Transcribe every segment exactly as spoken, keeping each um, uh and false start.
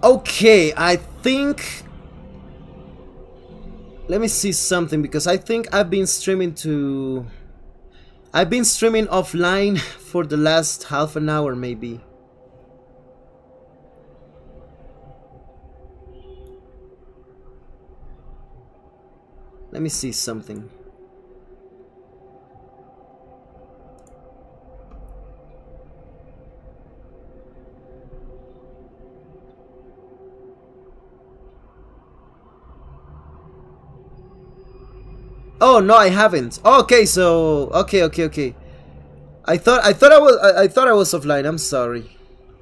Okay, I think... Let me see something, because I think I've been streaming to... I've been streaming offline for the last half an hour, maybe. Let me see something. Oh no, I haven't. Okay, so okay, okay, okay. I thought I thought I was I, I thought I was offline. I'm sorry.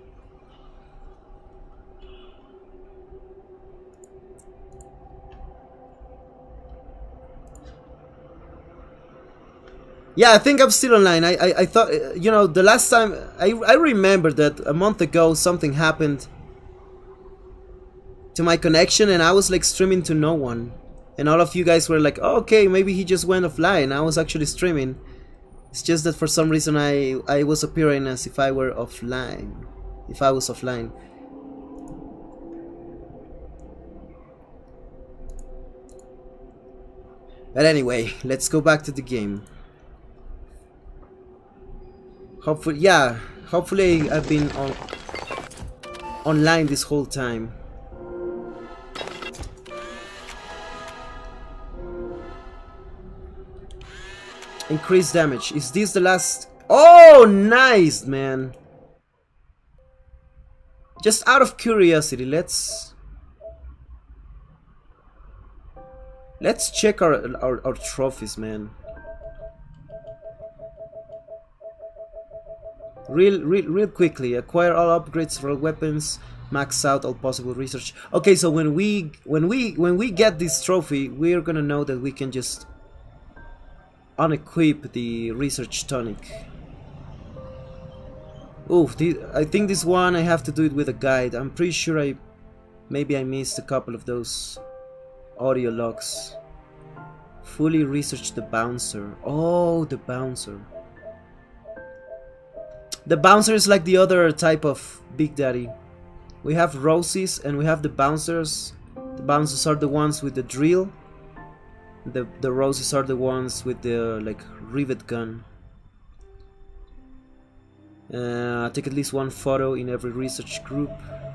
Yeah, I think I'm still online. I, I, I thought, you know, the last time, I, I remember that a month ago something happened to my connection and I was like streaming to no one. And all of you guys were like, oh, okay, maybe he just went offline. I was actually streaming. It's just that for some reason I, I was appearing as if I were offline. If I was offline. But anyway, let's go back to the game. Hopefully, yeah, hopefully I've been on online this whole time. Increased damage. Is this the last? Oh, nice, man. Just out of curiosity, let's let's check our our, our trophies, man. Real, real, real quickly. Acquire all upgrades for all weapons. Max out all possible research. Okay, so when we when we when we get this trophy, we're gonna know that we can just unequip the research tonic. Oof, the, I think this one I have to do it with a guide. I'm pretty sure I maybe I missed a couple of those audio logs. Fully research the bouncer. Oh, the bouncer. The bouncer is like the other type of Big Daddy. We have Rosies and we have the bouncers. The bouncers are the ones with the drill. The the Rosies are the ones with the like rivet gun. Uh, take at least one photo in every research group.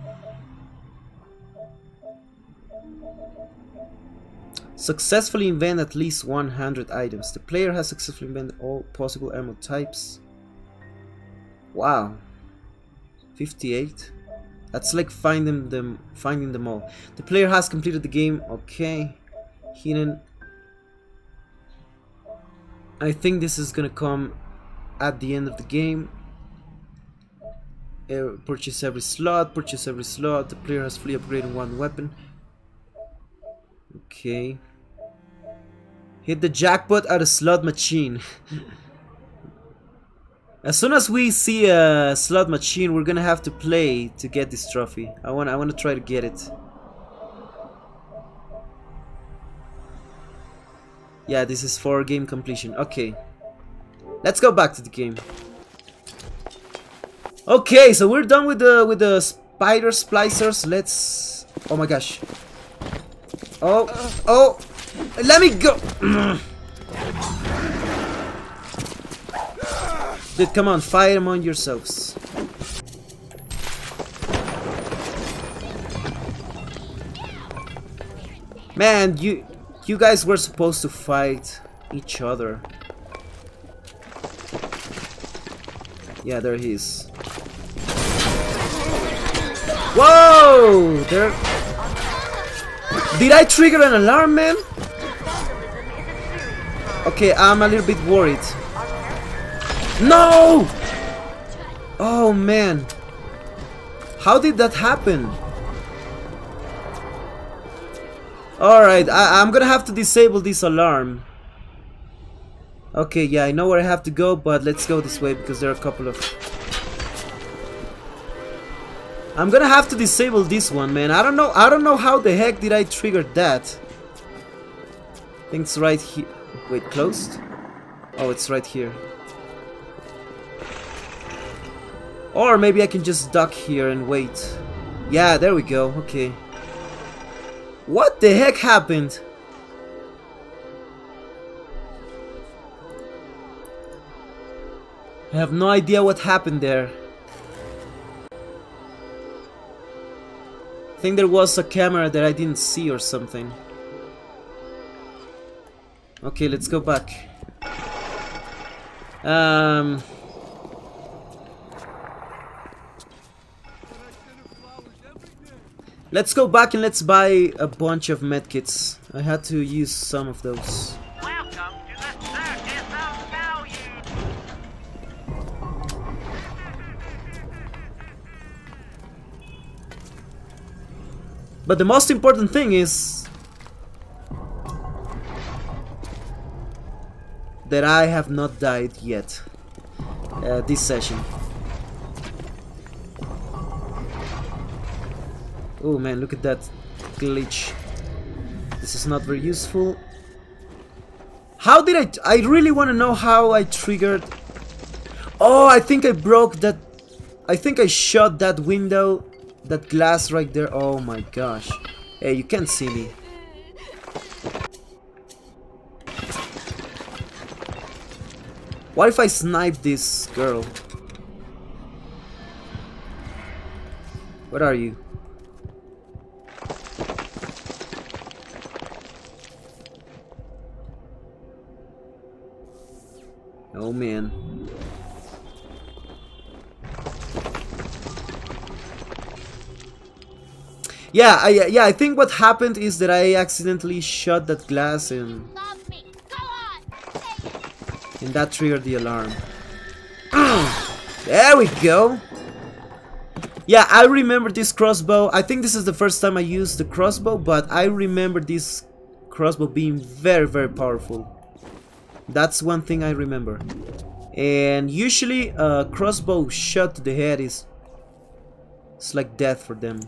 Successfully invent at least one hundred items. The player has successfully invented all possible ammo types. Wow, fifty-eight. That's like finding them, finding them all. The player has completed the game. Okay, hidden. I think this is gonna come at the end of the game. Uh, purchase every slot. Purchase every slot. The player has fully upgraded one weapon. Okay. Hit the jackpot at a slot machine. As soon as we see a slot machine, we're gonna have to play to get this trophy. I want I want to try to get it. Yeah, this is for game completion. Okay. Let's go back to the game. Okay, so we're done with the with the spider splicers. Let's Oh my gosh. Oh, oh. Let me go. Dude, come on, fire among yourselves. Man, you you guys were supposed to fight each other. Yeah, there he is. Whoa! There. Did I trigger an alarm, man? Okay, I'm a little bit worried. No! Oh man, how did that happen? Alright, I'm gonna have to disable this alarm. Okay, yeah, I know where I have to go, but let's go this way because there are a couple of... I'm gonna have to disable this one, man. I don't know, I don't know how the heck did I trigger that. I think it's right here. Wait, closed? Oh, it's right here. Or maybe I can just duck here and wait. Yeah, there we go. Okay. What the heck happened? I have no idea what happened there. I think there was a camera that I didn't see or something. Okay, let's go back. Um... Let's go back and let's buy a bunch of medkits. I had to use some of those. Welcome to the Circus of Value. But the most important thing is that I have not died yet uh, this session. Oh man, look at that glitch. This is not very useful. How did I... T I really want to know how I triggered... Oh, I think I broke that... I think I shot that window, that glass right there. Oh my gosh. Hey, you can't see me. What if I snipe this girl? What are you? Oh man. Yeah, I yeah, I think what happened is that I accidentally shot that glass and and that triggered the alarm. There we go. Yeah, I remember this crossbow. I think this is the first time I used the crossbow, but I remember this crossbow being very, very powerful. That's one thing I remember. And usually a crossbow shot to the head is it's like death for them.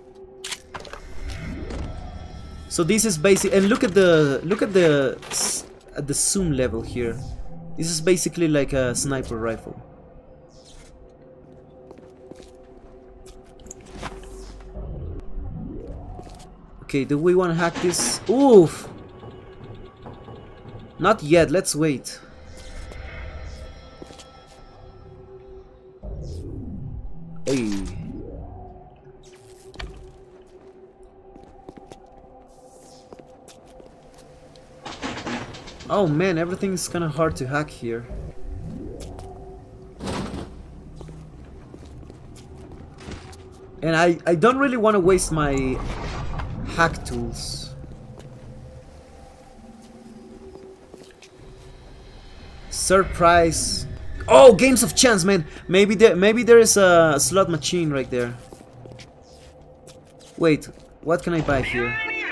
So this is basic, and look at the look at the at the zoom level here. This is basically like a sniper rifle. Okay, do we want to hack this? Oof! Not yet, let's wait. Hey. Oh man, everything's kinda hard to hack here. And I, I don't really want to waste my hack tools. Surprise! Oh, games of chance, man. Maybe there, maybe there is a slot machine right there. Wait, what can I buy here?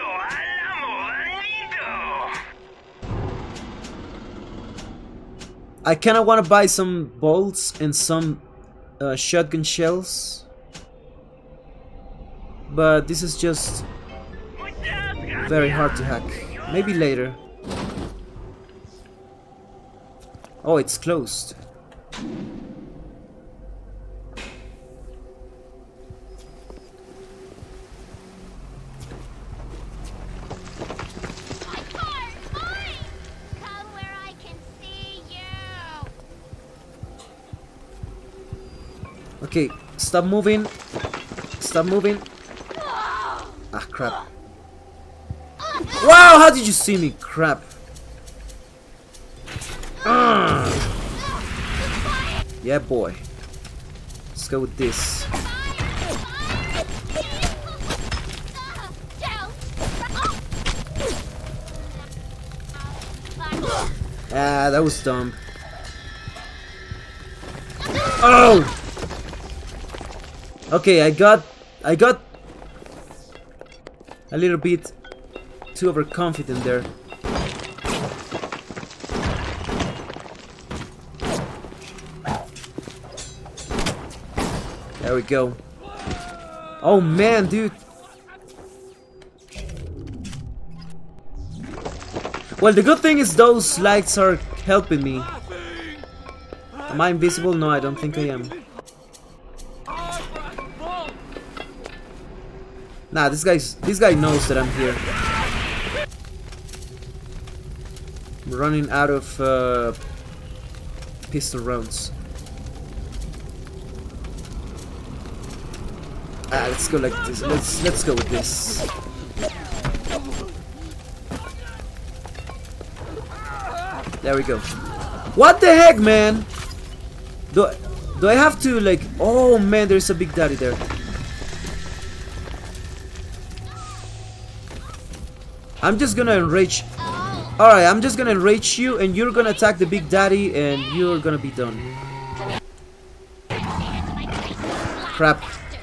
I kinda wanna buy some bolts and some uh, shotgun shells, but this is just very hard to hack. Maybe later. Oh, it's closed. Okay, stop moving. Stop moving. Ah, crap. Wow, how did you see me? Crap. Uh. Yeah, boy. Let's go with this. Ah, that was dumb. Oh! Okay, I got... I got... a little bit too overconfident there. There we go. Oh man, dude. Well, the good thing is those lights are helping me. Am I invisible? No, I don't think I am. Nah, this guy's this guy knows that I'm here. I'm running out of uh, pistol rounds. Ah, let's go like this. Let's let's go with this. There we go. What the heck, man? Do do I have to like? Oh man, there's a big daddy there. I'm just gonna enrage. Alright, I'm just gonna enrage you, and you're gonna attack the big daddy, and you're gonna be done. Crap.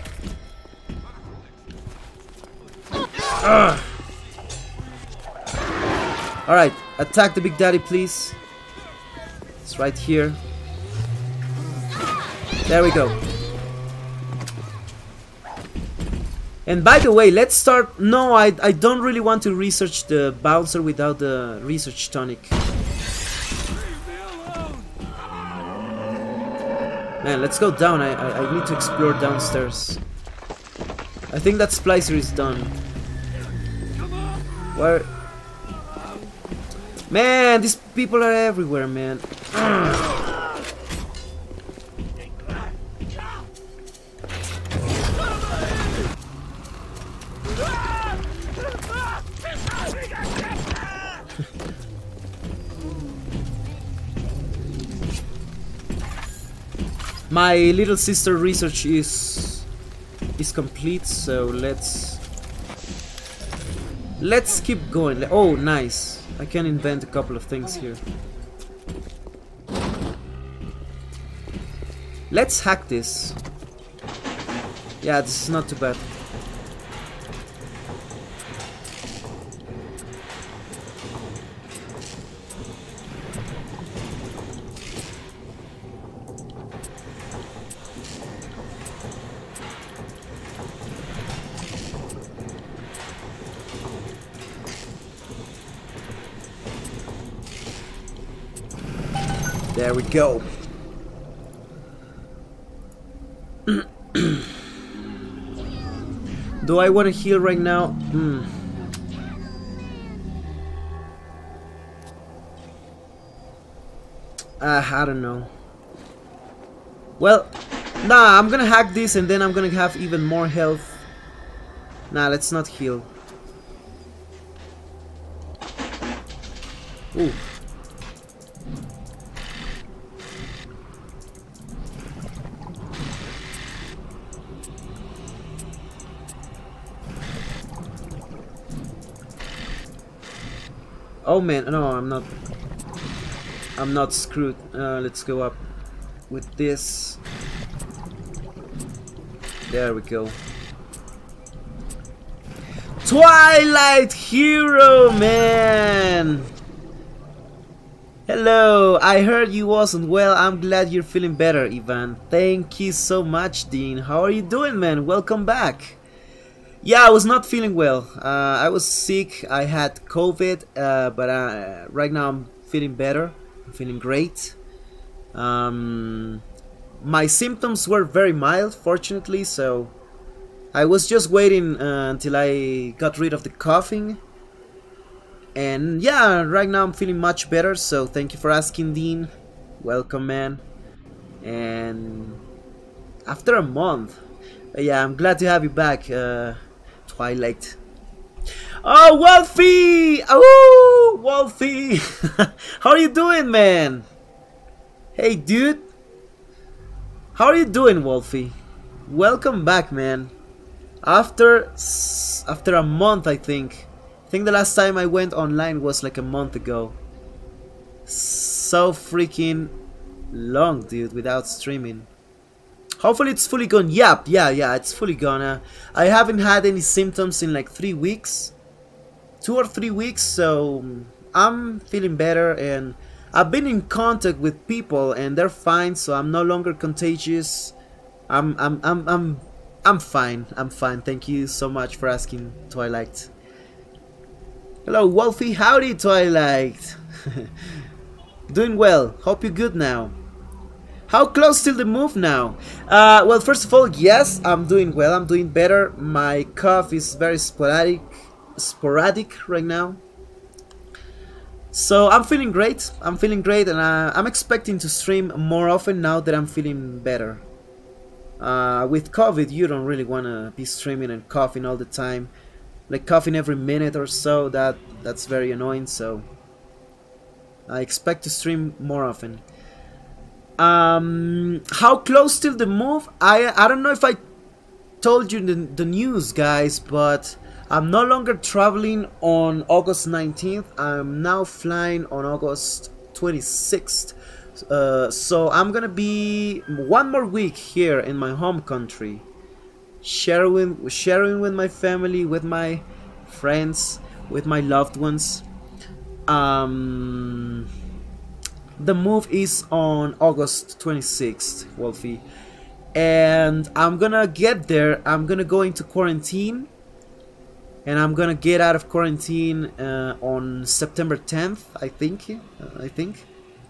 Alright, attack the big daddy, please. It's right here. There we go. And by the way, let's start. No, I, I don't really want to research the bouncer without the research tonic. Man, let's go down. I, I, I need to explore downstairs. I think that splicer is done. Where? Man, these people are everywhere, man. My little sister research is is complete, so let's let's keep going. Oh, nice! I can invent a couple of things here. Let's hack this. Yeah, this is not too bad. There we go. Do I want to heal right now? Hmm. Uh, I don't know. Well, nah, I'm gonna hack this and then I'm gonna have even more health. Nah, let's not heal. Ooh. Oh man, no, I'm not. I'm not screwed. Uh, let's go up with this. There we go. Twilight Hero, man. Hello. I heard you wasn't well. I'm glad you're feeling better, Ivan. Thank you so much, Dean. How are you doing, man? Welcome back. Yeah, I was not feeling well. Uh, I was sick. I had COVID, uh, but uh, right now I'm feeling better. I'm feeling great. Um, my symptoms were very mild, fortunately, so I was just waiting uh, until I got rid of the coughing. And yeah, right now I'm feeling much better, so thank you for asking, Dean. Welcome, man. And after a month, yeah, I'm glad to have you back. Uh, Twilight. Oh, Wolfie! Oh, Wolfie! How are you doing, man? Hey, dude. How are you doing, Wolfie? Welcome back, man. After after a month, I think. I think the last time I went online was like a month ago. So freaking long, dude, without streaming. Hopefully it's fully gone. Yep, yeah, yeah, it's fully gone. Uh, I haven't had any symptoms in like three weeks. Two or three weeks, so I'm feeling better, and I've been in contact with people and they're fine, so I'm no longer contagious. I'm I'm I'm I'm I'm fine. I'm fine. Thank you so much for asking, Twilight. Hello, Wolfie. Howdy, Twilight. Doing well. Hope you're good now. How close till the move now? Uh, well, first of all, yes, I'm doing well. I'm doing better. My cough is very sporadic, sporadic right now. So I'm feeling great. I'm feeling great, and uh, I'm expecting to stream more often now that I'm feeling better. Uh, with COVID, you don't really want to be streaming and coughing all the time, like coughing every minute or so. That that's very annoying. So I expect to stream more often. Um, how close till the move? I I don't know if I told you the, the news, guys, but I'm no longer traveling on August nineteenth. I'm now flying on August twenty-sixth. Uh, so I'm gonna be one more week here in my home country, sharing sharing with my family, with my friends, with my loved ones. Um. The move is on August twenty-sixth, Wolfie, and I'm gonna get there. I'm gonna go into quarantine, and I'm gonna get out of quarantine uh, on September tenth, I think. Uh, I think.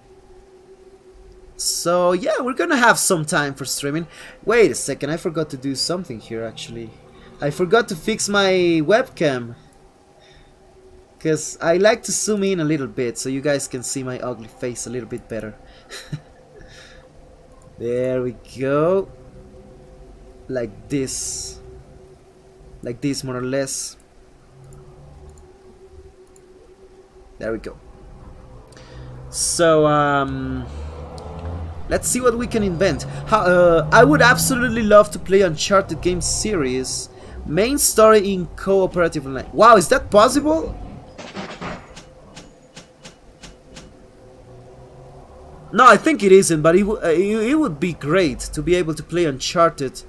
So yeah, we're gonna have some time for streaming. Wait a second, I forgot to do something here. Actually, I forgot to fix my webcam. Because I like to zoom in a little bit so you guys can see my ugly face a little bit better. There we go. Like this. Like this, more or less. There we go. So, um... let's see what we can invent. How, uh, I would absolutely love to play Uncharted game series. Main story in cooperative online. Wow, is that possible? No, I think it isn't, but it, uh, it, it would be great to be able to play Uncharted.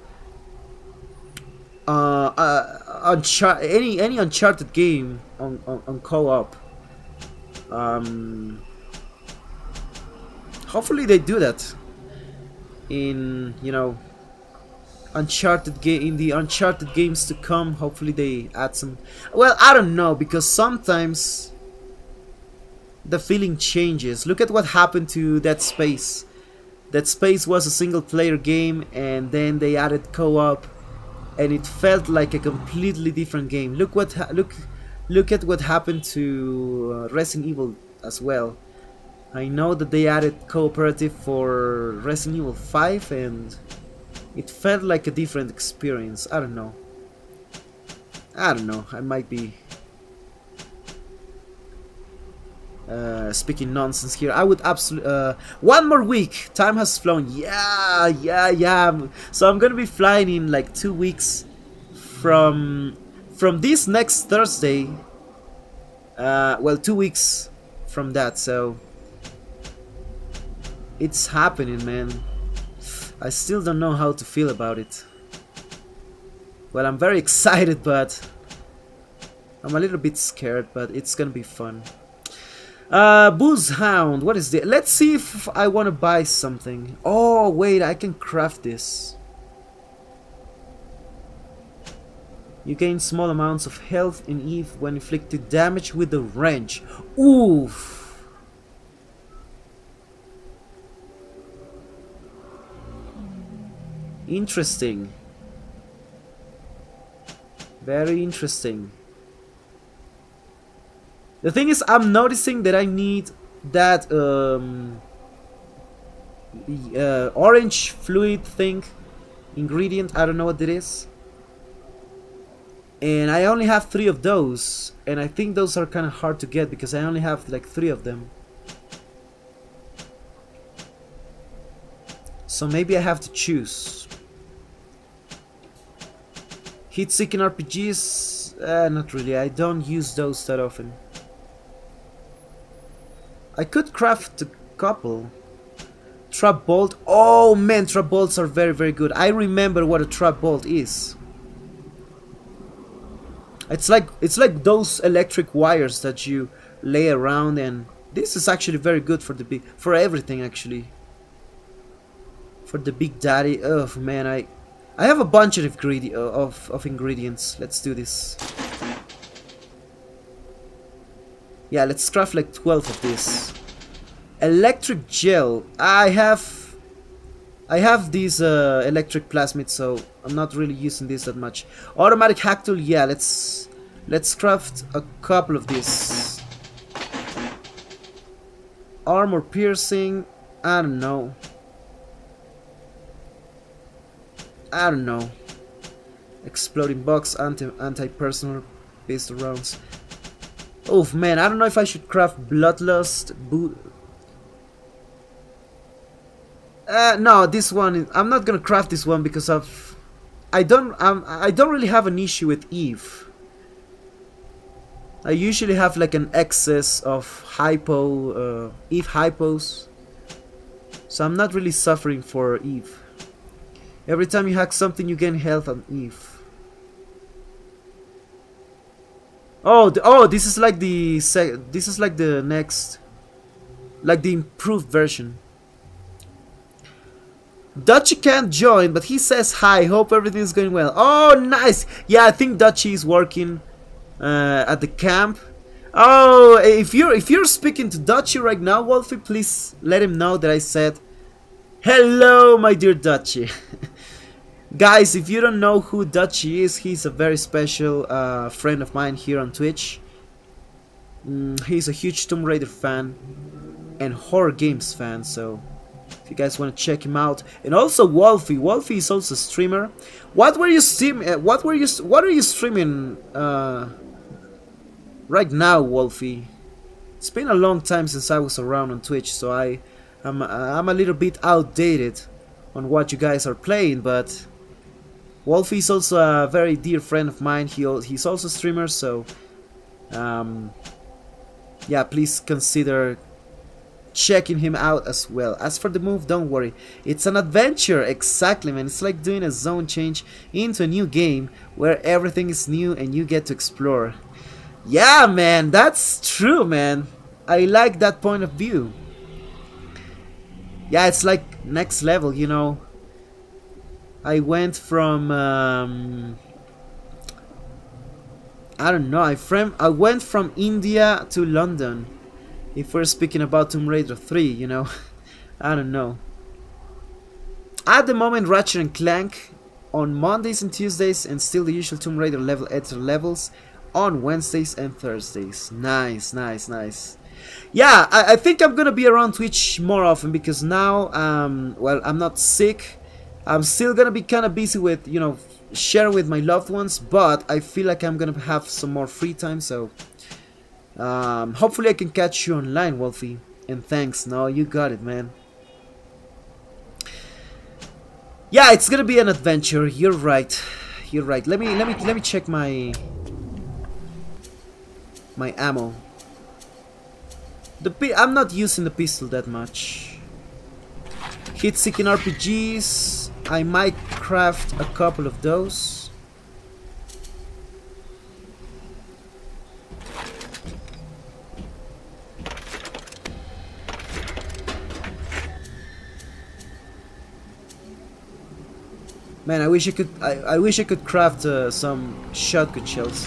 Uh, uh, Unchar any any Uncharted game on on, on co-op. Um, hopefully they do that in you know Uncharted game in the Uncharted games to come. Hopefully they add some. Well, I don't know, because sometimes the feeling changes. Look at what happened to Dead Space. Dead Space was a single player game, and then they added co-op, and it felt like a completely different game. Look what ha look look at what happened to uh, Resident Evil as well. I know that they added cooperative for Resident Evil five, and it felt like a different experience. I don't know. I don't know. I might be Uh, speaking nonsense here. I would absolutely uh, one more week. Time has flown. Yeah, yeah, yeah. So I'm gonna be flying in like two weeks from from this next Thursday. Uh, well, two weeks from that. So it's happening, man. I still don't know how to feel about it. Well, I'm very excited, but I'm a little bit scared. But it's gonna be fun. Uh, Booze Hound, what is this? Let's see if I want to buy something. Oh, wait, I can craft this. You gain small amounts of health in Eve when inflicted damage with the wrench. Oof. Interesting. Very interesting. The thing is, I'm noticing that I need that um, uh, orange fluid thing, ingredient, I don't know what it is. And I only have three of those, and I think those are kind of hard to get because I only have like three of them. So maybe I have to choose. Heat-seeking R P Gs? Uh, not really, I don't use those that often. I could craft a couple. Trap bolt. Oh man, trap bolts are very very good. I remember what a trap bolt is. It's like it's like those electric wires that you lay around, and this is actually very good for the big for everything actually. For the Big Daddy. Oh man, I I have a bunch of ingredient of of ingredients. Let's do this. Yeah, let's craft like twelve of this. Electric gel. I have I have these uh, electric plasmids, so I'm not really using this that much. Automatic hack tool, yeah, let's let's craft a couple of these. Armor piercing, I don't know. I don't know. Exploding box, anti anti-personal pistol rounds. Oh man, I don't know if I should craft bloodlust boot. Uh, no, this one I'm not gonna craft this one because of I don't um, I don't really have an issue with Eve. I usually have like an excess of hypo, uh, Eve hypos, so I'm not really suffering for Eve. Every time you hack something, you gain health on Eve. Oh, the, oh, this is like the sec this is like the next, like the improved version. Dutchy can't join, but he says hi. Hope everything's going well. Oh, nice. Yeah, I think Dutchy is working uh, at the camp. Oh, if you're if you're speaking to Dutchy right now, Wolfie, please let him know that I said hello, my dear Dutchy. Guys, if you don't know who Dutchy is, he's a very special uh, friend of mine here on Twitch. Mm, he's a huge Tomb Raider fan and horror games fan, so if you guys want to check him out. And also Wolfie. Wolfie is also a streamer. What were you streaming? Uh, what were you? What are you streaming uh, right now, Wolfie? It's been a long time since I was around on Twitch, so I, I'm, I'm a little bit outdated on what you guys are playing, but Wolfie is also a very dear friend of mine. He he's also a streamer, so um, yeah, please consider checking him out as well. As for the move, don't worry, it's an adventure. Exactly, man. It's like doing a zone change into a new game where everything is new and you get to explore. Yeah, man, that's true, man. I like that point of view. Yeah, it's like next level, you know. I went from um, I don't know. I from I went from India to London. If we're speaking about Tomb Raider three, you know, I don't know. At the moment, Ratchet and Clank on Mondays and Tuesdays, and still the usual Tomb Raider level editor levels on Wednesdays and Thursdays. Nice, nice, nice. Yeah, I, I think I'm gonna be around Twitch more often because now, um, well, I'm not sick. I'm still gonna be kind of busy with, you know, sharing with my loved ones, but I feel like I'm gonna have some more free time, so um, hopefully I can catch you online, Wolfie. And thanks. No, you got it, man. Yeah, it's gonna be an adventure. You're right. You're right. Let me let me let me check my my ammo. The pi I'm not using the pistol that much. Hit-seeking R P Gs. I might craft a couple of those. Man, I wish I could. I, I wish I could craft uh, some shotgun shells.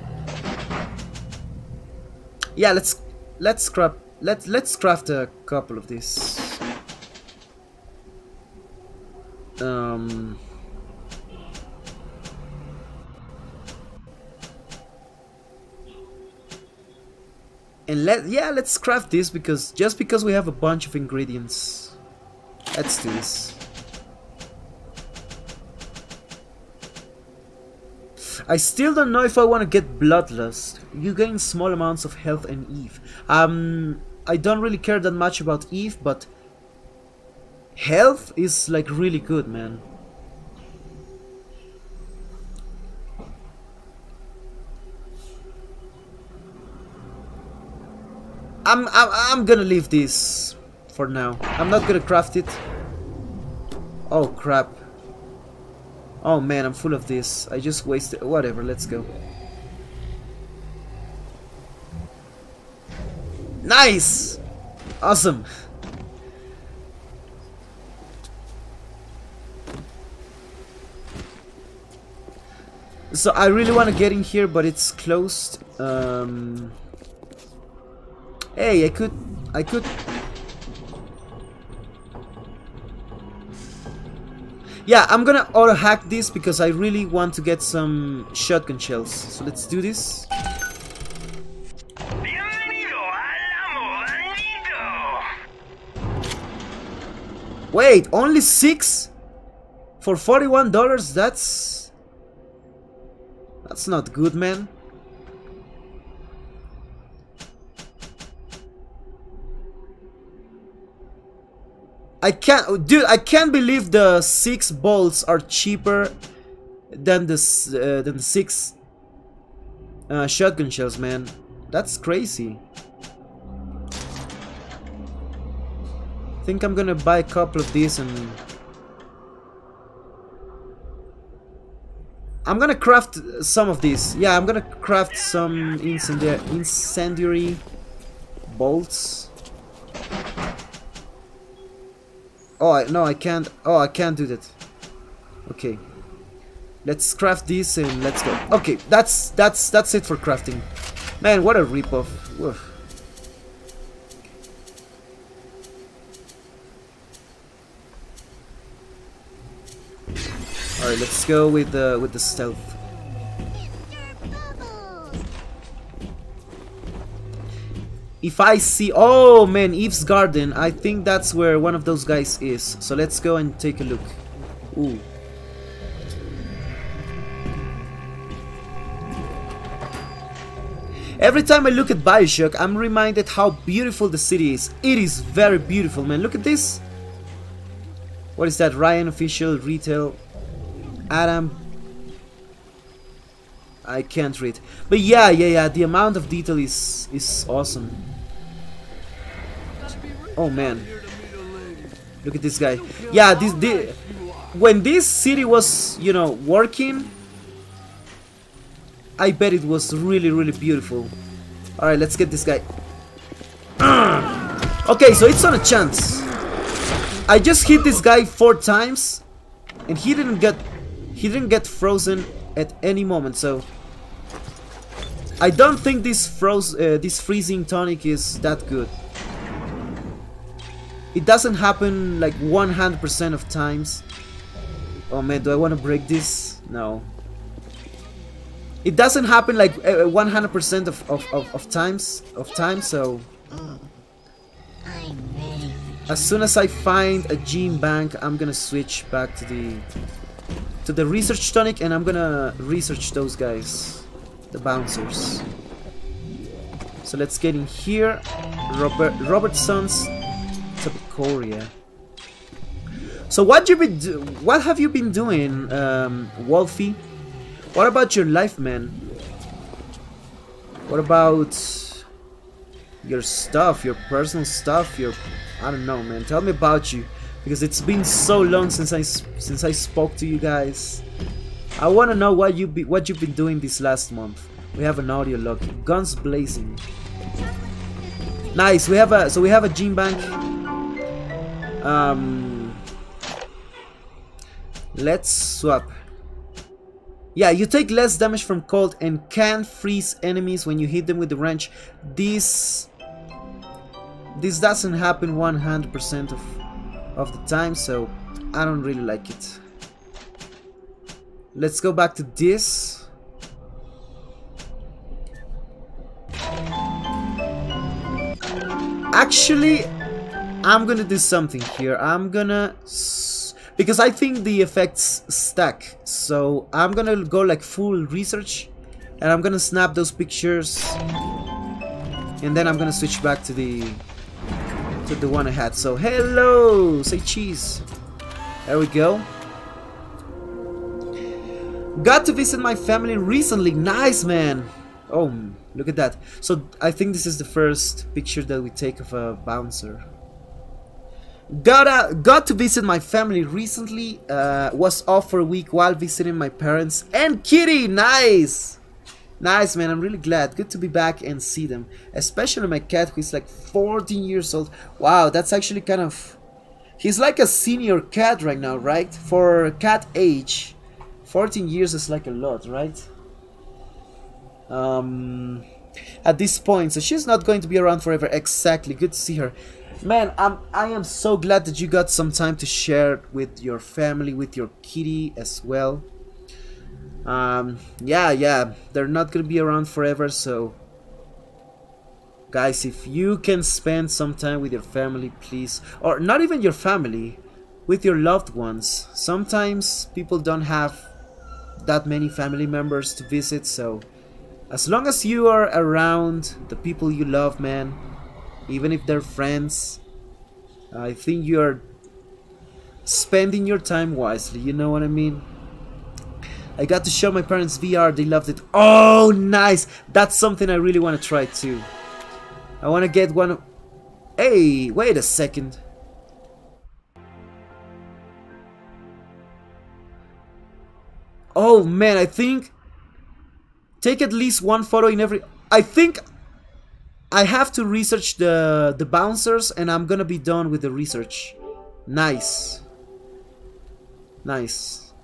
Yeah, let's let's craft let let's craft a couple of these. Um. And let yeah, let's craft this because just because we have a bunch of ingredients. Let's do this. I still don't know if I want to get Bloodlust. You gain small amounts of health and Eve. Um, I don't really care that much about Eve, but health is like really good, man. I'm, I'm, I'm gonna leave this for now. I'm not gonna craft it. Oh crap. Oh man, I'm full of this. I just wasted. Whatever, let's go. Nice! Awesome! So I really want to get in here, but it's closed. Um, hey, I could... I could... Yeah, I'm gonna auto hack this because I really want to get some shotgun shells. So let's do this. Wait, only six for forty-one dollars? That's that's not good, man. I can't, dude. I can't believe the six bolts are cheaper than the uh, than the six uh, shotgun shells, man. That's crazy. I think I'm gonna buy a couple of these and I'm gonna craft some of these. Yeah, I'm gonna craft some incendi incendiary bolts. Oh I, no, I can't. Oh, I can't do that. Okay, let's craft this and let's go. Okay, that's that's that's it for crafting. Man, what a ripoff. Woof. All right, let's go with the with the stealth. If I see, oh man, Eve's Garden, I think that's where one of those guys is. So let's go and take a look. Ooh. Every time I look at Bioshock, I'm reminded how beautiful the city is. It is very beautiful, man. Look at this. What is that? Ryan Official Retail. Adam. I can't read. But yeah, yeah, yeah. The amount of detail is is awesome. Oh man, look at this guy. Yeah, this, this when this city was, you know, working, I bet it was really, really beautiful. All right, let's get this guy. Okay, so it's on a chance. I just hit this guy four times, and he didn't get he didn't get frozen at any moment. So I don't think this froze uh, this freezing tonic is that good. It doesn't happen like one hundred percent of times. Oh man, do I want to break this? No. It doesn't happen like one hundred percent of, of, of, of times of time, so as soon as I find a gene bank, I'm gonna switch back to the to the research tonic and I'm gonna research those guys, the bouncers. So let's get in here. Robert Robertson's Korea. So what you been do what have you been doing, um, Wolfie? What about your life, man? What about your stuff, your personal stuff, your I don't know, man. Tell me about you, because it's been so long since I since I spoke to you guys. I want to know what you be what you've been doing this last month. We have an audio log. Guns blazing. Nice. We have a so we have a gene bank. Um, let's swap. Yeah, you take less damage from cold and can freeze enemies when you hit them with the wrench. This this doesn't happen one hundred percent of of the time, so I don't really like it. Let's go back to this. Actually, I'm gonna do something here. I'm gonna... S because I think the effects stack. So I'm gonna go like full research. And I'm gonna snap those pictures. And then I'm gonna switch back to the... to the one I had. So hello! Say cheese. There we go. Got to visit my family recently. Nice, man! Oh, look at that. So I think this is the first picture that we take of a bouncer. Got, a, got to visit my family recently. Uh, was off for a week while visiting my parents and Kitty. Nice, nice, man. I'm really glad. Good to be back and see them. Especially my cat, who is like fourteen years old. Wow, that's actually kind of... He's like a senior cat right now, right? For cat age, fourteen years is like a lot, right? Um, at this point, so she's not going to be around forever. Exactly. Good to see her. Man, I'm, I am so glad that you got some time to share with your family, with your kitty as well. Um, yeah, yeah, they're not gonna be around forever, so guys, if you can spend some time with your family, please, or not even your family, with your loved ones. Sometimes people don't have that many family members to visit, so as long as you are around the people you love, man, even if they're friends, I think you're spending your time wisely, you know what I mean? I got to show my parents V R, they loved it. Oh, nice! That's something I really want to try too. I want to get one of... Hey, wait a second. Oh man, I think... Take at least one photo in every... I think I have to research the, the bouncers, and I'm gonna be done with the research. Nice. Nice.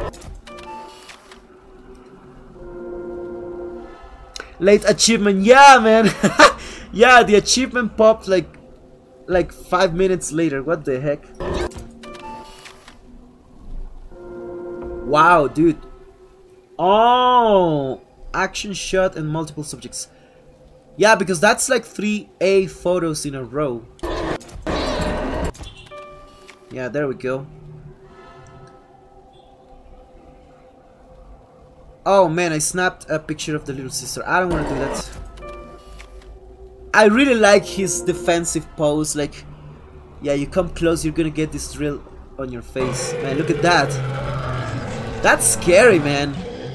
Late achievement, yeah, man. Yeah, the achievement popped like like five minutes later. What the heck? Wow, dude. Oh, action shot and multiple subjects. Yeah, because that's like three A photos in a row. Yeah, there we go. Oh man, I snapped a picture of the little sister. I don't want to do that. I really like his defensive pose. Like, yeah, you come close, you're gonna get this drill on your face. Man, look at that. That's scary, man.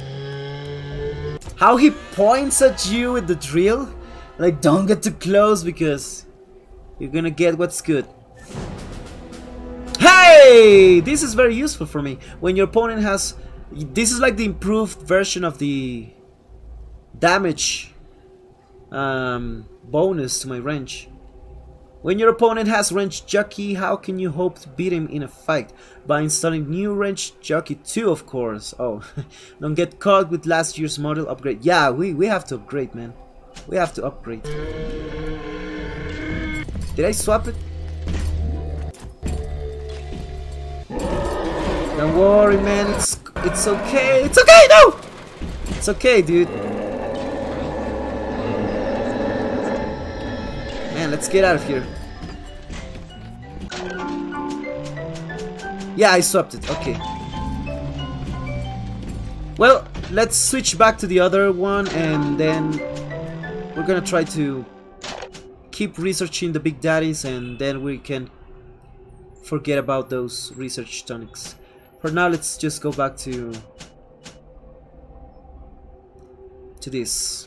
How he points at you with the drill. Like, don't get too close because you're gonna get what's good. Hey! This is very useful for me. When your opponent has... This is like the improved version of the damage um, bonus to my wrench. When your opponent has wrench jockey, how can you hope to beat him in a fight? By installing new wrench jockey two, of course. Oh, don't get caught with last year's model upgrade. Yeah, we, we have to upgrade, man. We have to upgrade. Did I swap it? Don't worry, man. It's it's okay. It's okay. No, it's okay, dude. Man, let's get out of here. Yeah, I swapped it. Okay. Well, let's switch back to the other one, and then we're gonna try to keep researching the Big Daddies, and then we can forget about those research tonics. For now, let's just go back to to this.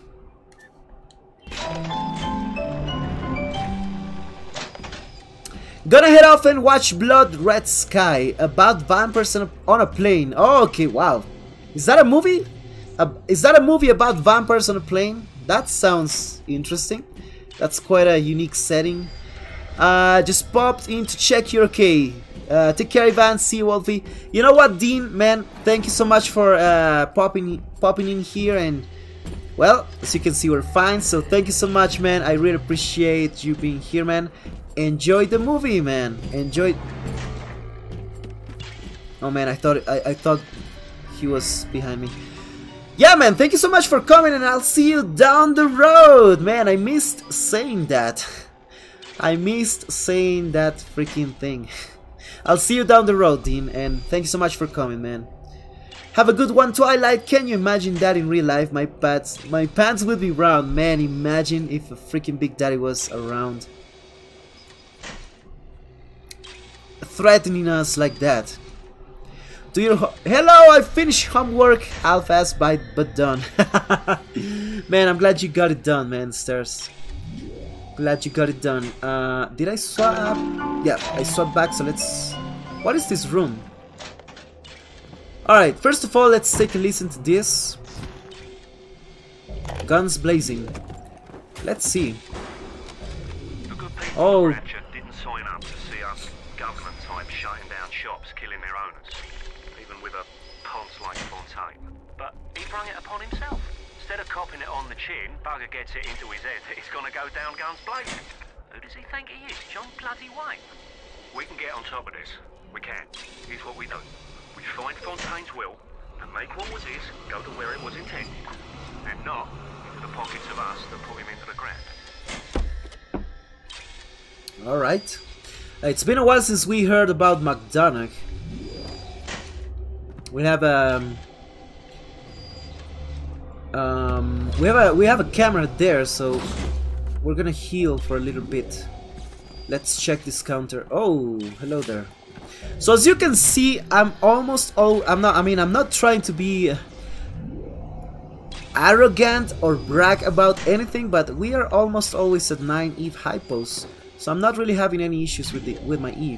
Gonna head off and watch Blood Red Sky, about vampires on a, on a plane. Oh, okay, wow. Is that a movie? Uh, is that a movie about vampires on a plane? That sounds interesting. That's quite a unique setting. Uh, just popped in to check you're okay. Uh, take care, Ivan. See you, Wolfie. You know what, Dean, man? Thank you so much for uh, popping popping in here, and well, as you can see, we're fine. So thank you so much, man. I really appreciate you being here, man. Enjoy the movie, man. Enjoy. Oh man, I thought I, I thought he was behind me. Yeah, man. Thank you so much for coming, and I'll see you down the road, man. I missed saying that. I missed saying that freaking thing. I'll see you down the road, Dean, and thank you so much for coming, man. Have a good one, Twilight. Can you imagine that in real life? My pants, my pants would be round, man. Imagine if a freaking Big Daddy was around, threatening us like that. Do your hello? I finished homework, half-assed by but done. Man, I'm glad you got it done, man. Stairs. Glad you got it done. Uh, did I swap? Yeah, I swapped back, so let's... What is this room? Alright, first of all, let's take a listen to this. Guns blazing. Let's see. Oh. Didn't sign up to see us government type shutting down shops, killing their owners, even with a ponce like Fontaine. But he brought it upon himself. Instead of copping it on the chin, bugger gets it into his head that he's gonna go down guns blazing. Who does he think he is? John bloody Wayne? We can get on top of this. We can. Here's what we do. We find Fontaine's will and make what was his go to where it was intended. And not into the pockets of us that put him into the ground. Alright. Uh, it's been a while since we heard about McDonagh. We have um, um we have a we have a camera there, so we're gonna heal for a little bit. Let's check this counter. Oh, hello there. So as you can see, I'm almost all I'm not I mean I'm not trying to be arrogant or brag about anything, but we are almost always at nine Eve hypos. So I'm not really having any issues with the with my Eve.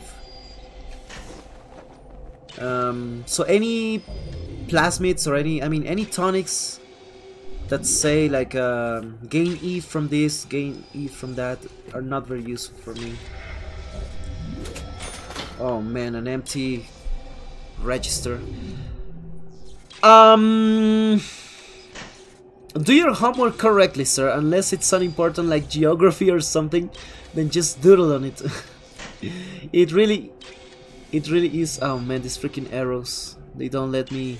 Um, so any plasmids or any I mean any tonics that say like uh, gain Eve from this, gain Eve from that are not very useful for me. Oh man, an empty register. Um, do your homework correctly, sir. Unless it's unimportant like geography or something, then just doodle on it. It really, it really is. Oh man, these freaking arrows. They don't let me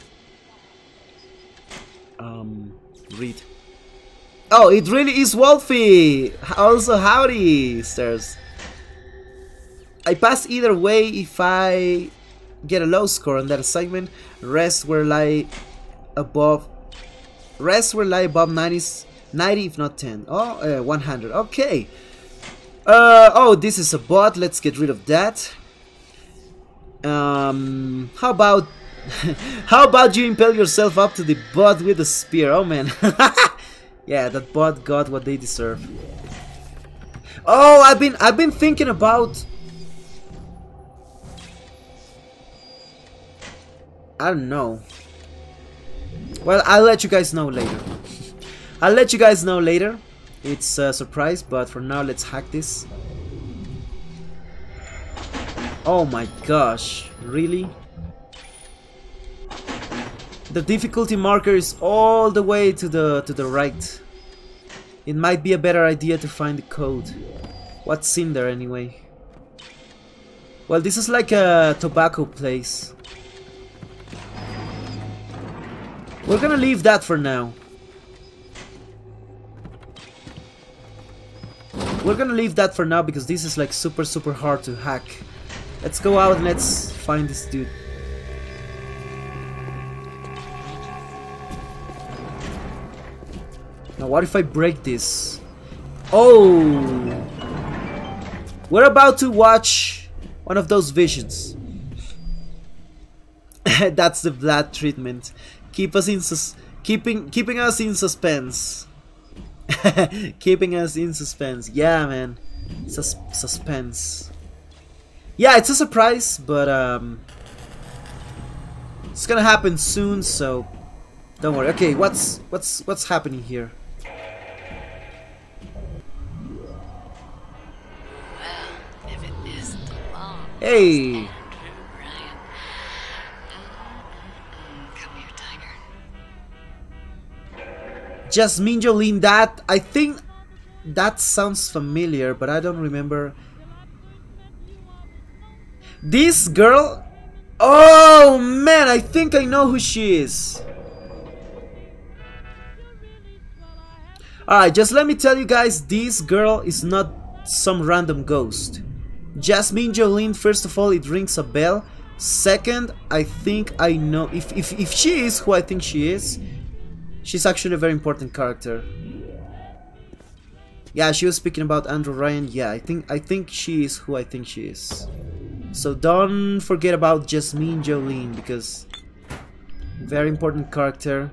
um read. Oh, it really is Wolfie. Also, howdy, stairs. I pass either way if I get a low score on that assignment. Rest will lie above. Rest will lie above ninety, ninety if not ten. Oh, uh, one hundred. Okay. Uh, oh, this is a bot. Let's get rid of that. Um, how about how about you impel yourself up to the bot with a spear? Oh man. Yeah, that bot got what they deserve. Oh, I've been I've been thinking about. I don't know. Well, I'll let you guys know later. I'll let you guys know later. It's a surprise, but for now, let's hack this. Oh my gosh, really? The difficulty marker is all the way to the to the right. It might be a better idea to find the code. What's in there anyway? Well, this is like a tobacco place. We're gonna leave that for now. We're gonna leave that for now because this is like super super hard to hack. Let's go out and let's find this dude. Now what if I break this? Oh! We're about to watch one of those visions. That's the Vlad treatment. Keep us in sus keeping keeping us in suspense. Keeping us in suspense. Yeah, man. Sus suspense. Yeah, it's a surprise, but um it's gonna happen soon, so don't worry. Okay, what's what's what's happening here? Well, if it is the law. Hey. Jasmine Jolene, that I think that sounds familiar, but I don't remember. This girl? Oh man, I think I know who she is. Alright, just let me tell you guys, this girl is not some random ghost. Jasmine Jolene, first of all, it rings a bell. Second, I think I know, if, if, if she is who I think she is, she's actually a very important character. Yeah, she was speaking about Andrew Ryan. Yeah, I think I think she is who I think she is. So don't forget about Jasmine Jolene, because very important character.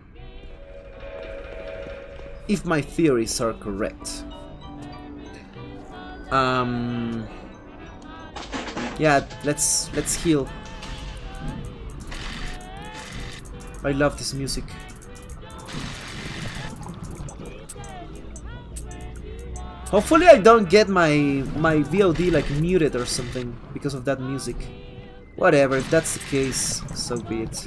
If my theories are correct. Um. Yeah, let's let's heal. I love this music. Hopefully I don't get my my V O D like muted or something because of that music. Whatever, if that's the case, so be it.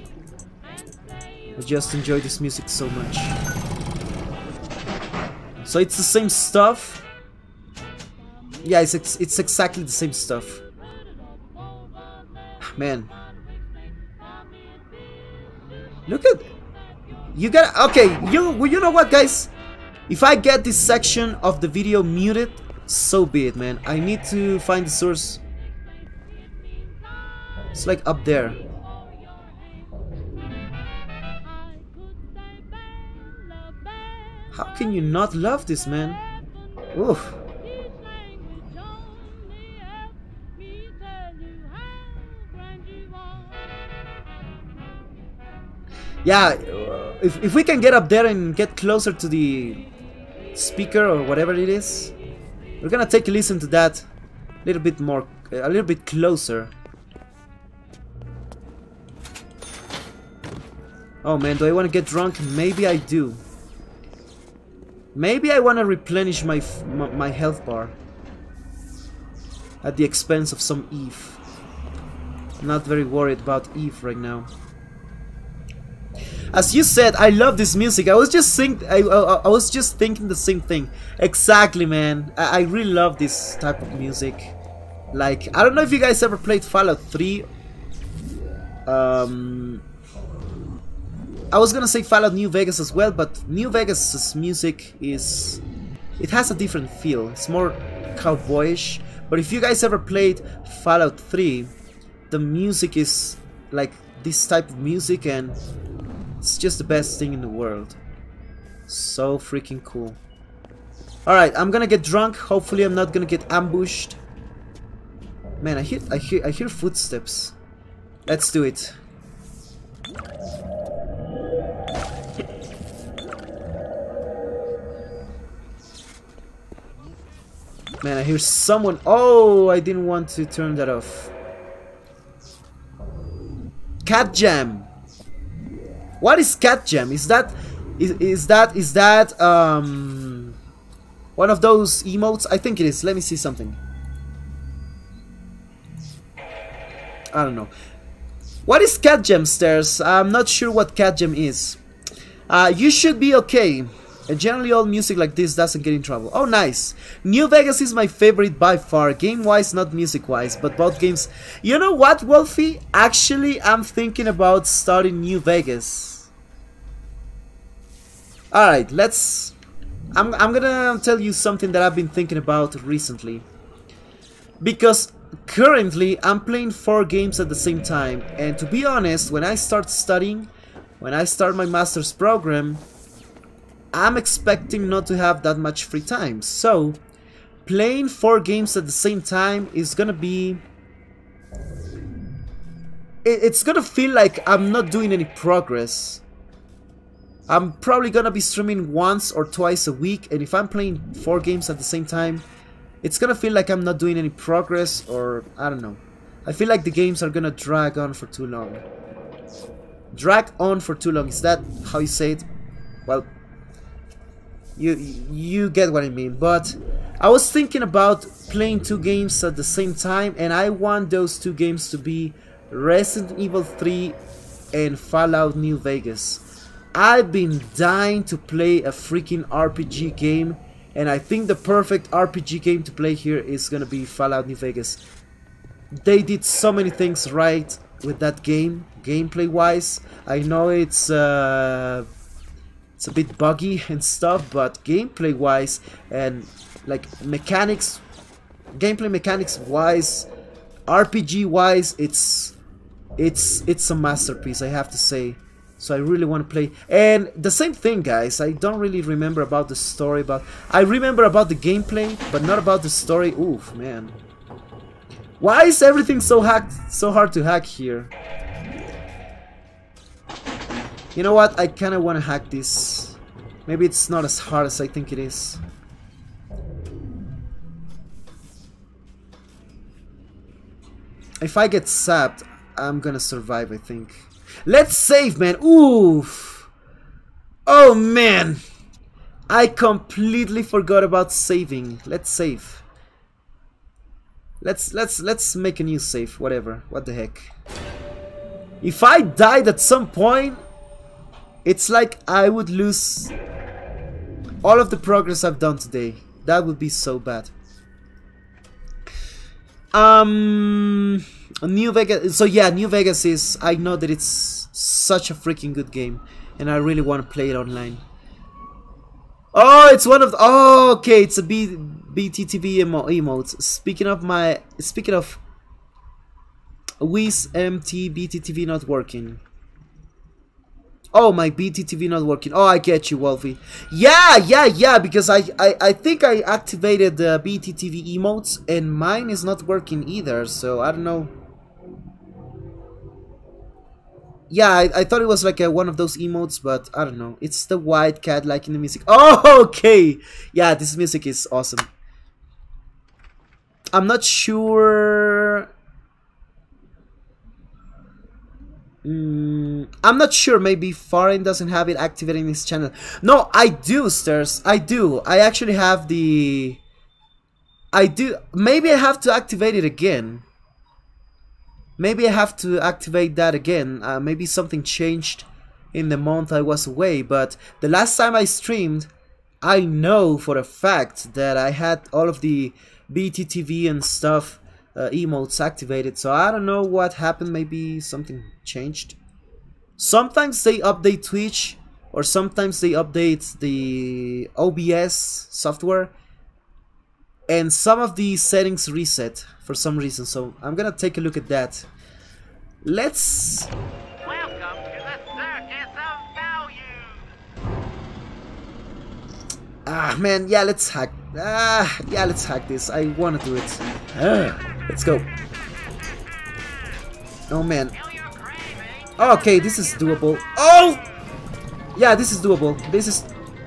I just enjoy this music so much. So it's the same stuff. Yeah, it's ex it's exactly the same stuff. Man, look at you got okay. You well, you know what, guys? If I get this section of the video muted, so be it, man. I need to find the source. It's like up there. How can you not love this, man? Oof. Yeah, if, if we can get up there and get closer to the speaker or whatever it is, we're gonna take a listen to that a little bit more, a little bit closer. Oh man, do I want to get drunk? Maybe I do. Maybe I want to replenish my, f my my health bar at the expense of some Eve. Not very worried about Eve right now. As you said, I love this music. I was just think I, I, I was just thinking the same thing. Exactly, man. I, I really love this type of music. Like, I don't know if you guys ever played Fallout three. Um, I was gonna say Fallout New Vegas as well, but New Vegas's music is, it has a different feel. It's more cowboyish. But if you guys ever played Fallout three, the music is like this type of music, and it's just the best thing in the world. So freaking cool. Alright, I'm gonna get drunk. Hopefully I'm not gonna get ambushed. Man, I hear I hear I hear footsteps. Let's do it. Man, I hear someone. Oh, I didn't want to turn that off. Cat Jam. What is Cat Jam? Is that is is that is that um one of those emotes? I think it is. Let me see something. I don't know. What is Cat Jam, Stairs? I'm not sure what Cat Jam is. Uh, you should be okay. And generally all music like this doesn't get in trouble. Oh, nice. New Vegas is my favorite by far. Game-wise, not music-wise, but both games. You know what, Wolfie? Actually, I'm thinking about starting New Vegas. Alright, let's... I'm, I'm gonna tell you something that I've been thinking about recently. Because currently, I'm playing four games at the same time. And to be honest, when I start studying, when I start my master's program, I'm expecting not to have that much free time. So, playing four games at the same time is gonna be... It's gonna feel like I'm not doing any progress. I'm probably gonna be streaming once or twice a week, and if I'm playing four games at the same time, it's gonna feel like I'm not doing any progress, or I don't know. I feel like the games are gonna drag on for too long. Drag on for too long, is that how you say it? Well... You, you get what I mean. But I was thinking about playing two games at the same time, and I want those two games to be Resident Evil three and Fallout New Vegas. I've been dying to play a freaking R P G game, and I think the perfect R P G game to play here is gonna be Fallout New Vegas. They did so many things right with that game, gameplay wise. I know it's uh It's a bit buggy and stuff, but gameplay wise and like mechanics, gameplay mechanics wise, R P G wise, it's it's it's a masterpiece, I have to say. So I really want to play. And the same thing, guys, I don't really remember about the story, about I remember about the gameplay, but not about the story. Oof, man. Why is everything so hacked, so hard to hack here? You know what? I kind of want to hack this. Maybe it's not as hard as I think it is. If I get sapped, I'm gonna survive, I think. Let's save, man. Oof. Oh, man. I completely forgot about saving. Let's save. Let's let's let's make a new save. Whatever. What the heck? If I died at some point, it's like I would lose all of the progress I've done today. That would be so bad. Um, New Vegas. So yeah, New Vegas is. I know that it's such a freaking good game, and I really want to play it online. Oh, it's one of. The, oh, okay, it's a B BTTV emo emotes. Speaking of my. Speaking of. Wiz M T B T T V not working. Oh, my B T T V not working. Oh, I get you, Wolfie. Yeah, yeah, yeah, because I, I, I think I activated the B T T V emotes and mine is not working either, so I don't know. Yeah, I, I thought it was like a, one of those emotes, but I don't know. It's the white cat like in the music. Oh, okay. Yeah, this music is awesome. I'm not sure... Mm, I'm not sure, maybe Foreign doesn't have it activated in his channel. No, I do, Stairs. I do. I actually have the... I do. Maybe I have to activate it again. Maybe I have to activate that again. Uh, maybe something changed in the month I was away. But the last time I streamed, I know for a fact that I had all of the B T T V and stuff Uh, emotes activated, so I don't know what happened. Maybe something changed. Sometimes they update Twitch, or sometimes they update the O B S software, and some of the settings reset for some reason, so I'm gonna take a look at that. Let's... Welcome to the Circus of Value. Ah, man, yeah, let's hack. Ah, yeah, let's hack this. I wanna do it. Ah. Let's go. Oh man. Oh, okay, this is doable. Oh! Yeah, this is doable. This is...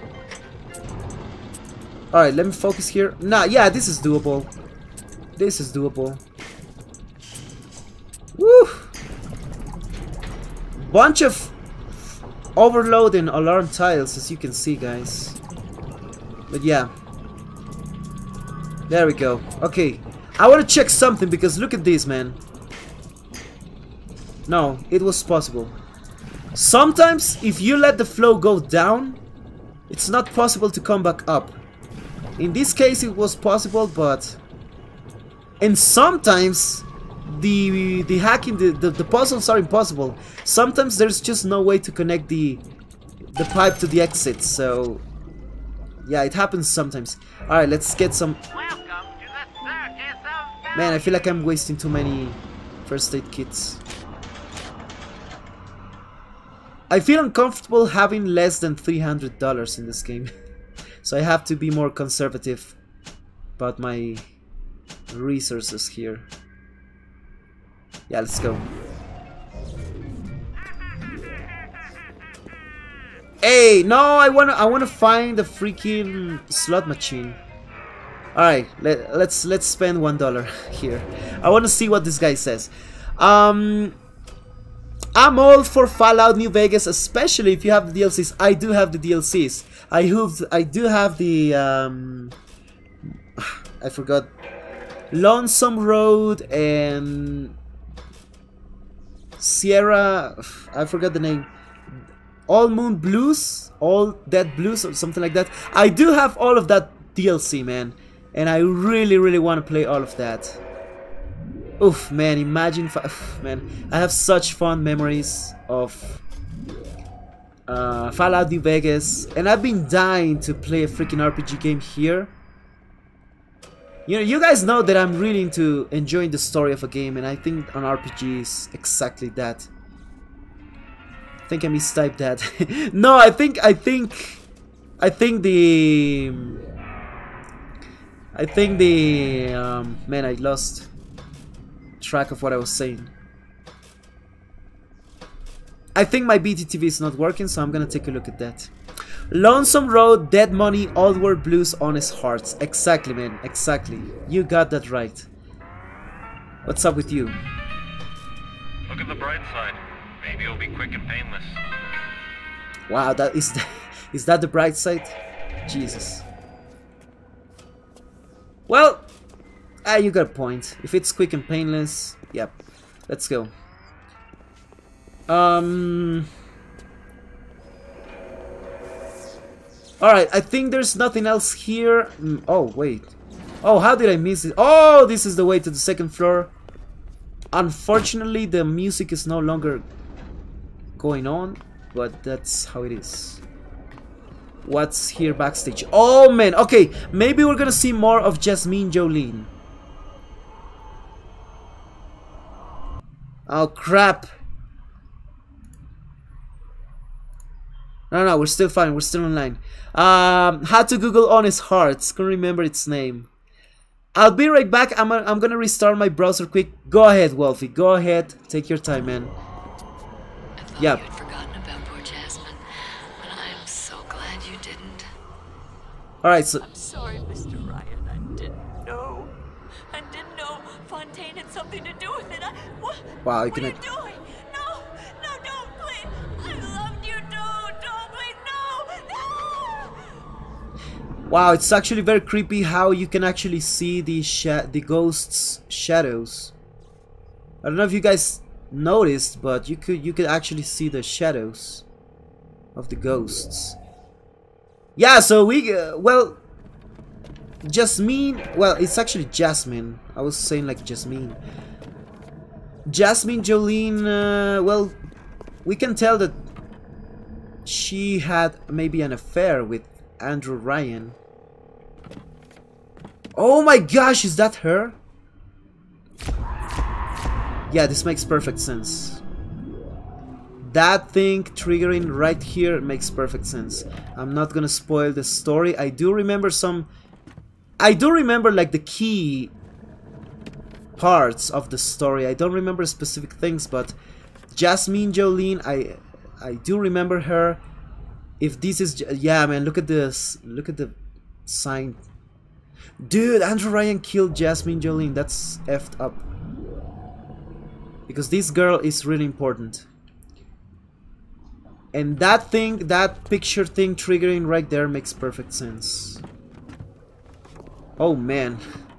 Alright, let me focus here. Nah, yeah, this is doable. This is doable. Woo! Bunch of overload and alarm tiles, as you can see, guys. But yeah. There we go. Okay. I want to check something because look at this, man. No, it was possible. Sometimes, if you let the flow go down, it's not possible to come back up. In this case, it was possible, but... And sometimes, the the hacking, the, the, the puzzles are impossible. Sometimes there's just no way to connect the, the pipe to the exit, so... Yeah, it happens sometimes. Alright, let's get some... Man, I feel like I'm wasting too many first aid kits. I feel uncomfortable having less than three hundred dollars in this game. So I have to be more conservative about my resources here. Yeah, let's go. Hey, no, I wanna I wanna find the freaking slot machine. Alright, let, let's let's spend one dollar here. I want to see what this guy says. Um, I'm all for Fallout New Vegas, especially if you have the D L Cs. I do have the D L Cs. I have I do have the um, I forgot Lonesome Road and Sierra. I forgot the name. All Moon Blues, All Dead Blues, or something like that. I do have all of that D L C, man. And I really, really want to play all of that. Oof, man, imagine... Oof, man, I have such fond memories of uh, Fallout New Vegas. And I've been dying to play a freaking R P G game here. You know, you guys know that I'm really into enjoying the story of a game. And I think an R P G is exactly that. I think I mistyped that. No, I think... I think... I think the... I think the... Um, man, I lost track of what I was saying. I think my B T T V is not working, so I'm gonna take a look at that. Lonesome Road, Dead Money, Old World Blues, Honest Hearts. Exactly, man. Exactly. You got that right. What's up with you? Look at the bright side. Maybe it'll be quick and painless. Wow, that is... The, is that the bright side? Jesus. Well, ah, you got a point. If it's quick and painless, yep. Let's go. Um. Alright, I think there's nothing else here. Mm, oh, wait. Oh, how did I miss it? Oh, this is the way to the second floor. Unfortunately, the music is no longer going on, but that's how it is. What's here backstage? Oh man, okay, maybe we're gonna see more of Jasmine Jolene. Oh crap. No, no, we're still fine, we're still online. Um, had to Google Honest Hearts, couldn't remember its name. I'll be right back. I'm, I'm gonna restart my browser quick. Go ahead, Wolfie. Go ahead. Take your time, man. I thought Yeah. you had forgotten about poor Jasmine, but I'm so glad you didn't. Alright, so... I'm sorry, Mister Ryan. I didn't know. I didn't know Fontaine had something to do with it. I, what, Wow, you what can... are you doing? No, no, don't, please. I loved you, don't, don't, please, no, no. Wow, it's actually very creepy how you can actually see the sha the ghosts' shadows. I don't know if you guys noticed, but you could you could actually see the shadows of the ghosts. Yeah, so we uh, well, Jasmine. Well, it's actually Jasmine. I was saying like Jasmine. Jasmine Jolene. Uh, well, we can tell that she had maybe an affair with Andrew Ryan. Oh my gosh, is that her? Yeah, this makes perfect sense. That thing triggering right here makes perfect sense. I'm not gonna spoil the story. I do remember some... I do remember like the key parts of the story. I don't remember specific things, but Jasmine Jolene, I I do remember her. If this is... Yeah, man, look at this. Look at the sign. Dude, Andrew Ryan killed Jasmine Jolene. That's effed up. Because this girl is really important. And that thing, that picture thing triggering right there makes perfect sense. Oh, man.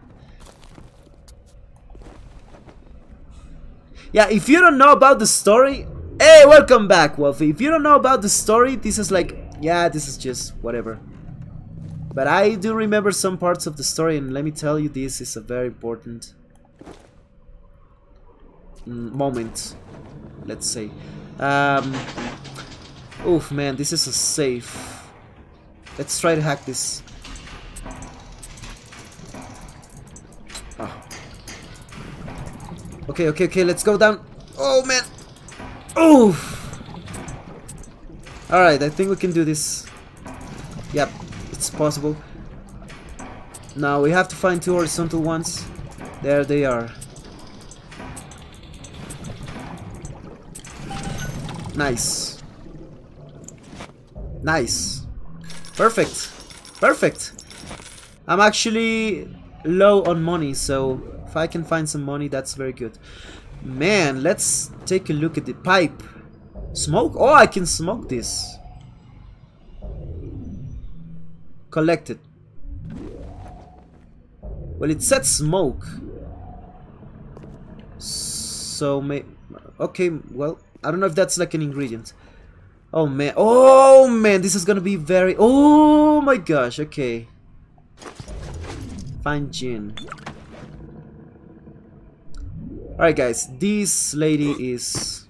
Yeah, if you don't know about the story... Hey, welcome back, Wolfie. If you don't know about the story, this is like... Yeah, this is just whatever. But I do remember some parts of the story, and let me tell you, this is a very important moment, let's say. Um, oof, man, this is a safe. Let's try to hack this. Oh. Okay, okay, okay, let's go down. Oh, man. Oof. Alright, I think we can do this. Yep. It's possible. Now we have to find two horizontal ones. There they are. Nice. Nice. Perfect. Perfect. I'm actually low on money, so if I can find some money, that's very good. Man, let's take a look at the pipe. Smoke? Oh, I can smoke this. Collected. Well, it said smoke. So may okay, well, I don't know if that's like an ingredient. Oh man, oh man, this is gonna be very... Oh my gosh, okay. Fine gin. Alright guys, this lady is...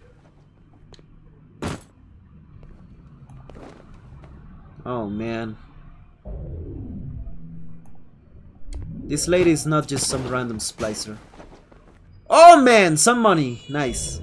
Oh man. This lady is not just some random splicer. Oh man, some money. Nice.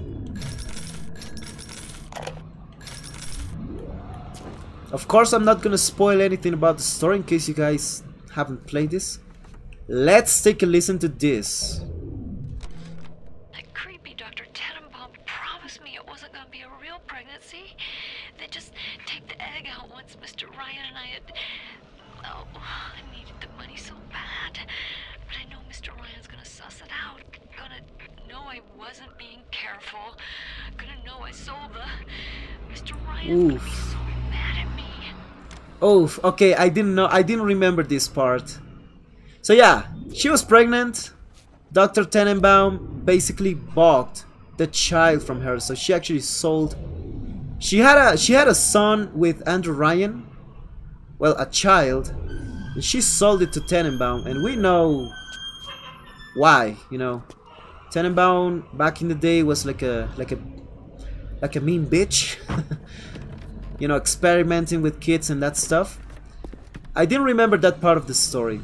Of course, I'm not gonna spoil anything about the story in case you guys haven't played this. Let's take a listen to this. That creepy Doctor Tenenbaum promised me it wasn't gonna be a real pregnancy. They just take the egg out once Mister Ryan and I had... Oh, I needed the money so bad. But I know Mister Ryan's gonna suss it out. Gonna know I wasn't being careful. Gonna know I sold the... Mister Ryan's gonna be so mad at me. Oh, okay, I didn't know, I didn't remember this part. So yeah, she was pregnant. Doctor Tenenbaum basically bought the child from her, so she actually sold... She had a she had a son with Andrew Ryan. Well, a child. And she sold it to Tenenbaum, and we know why, you know. Tenenbaum back in the day was like a like a like a mean bitch. You know, experimenting with kids and that stuff. I didn't remember that part of the story.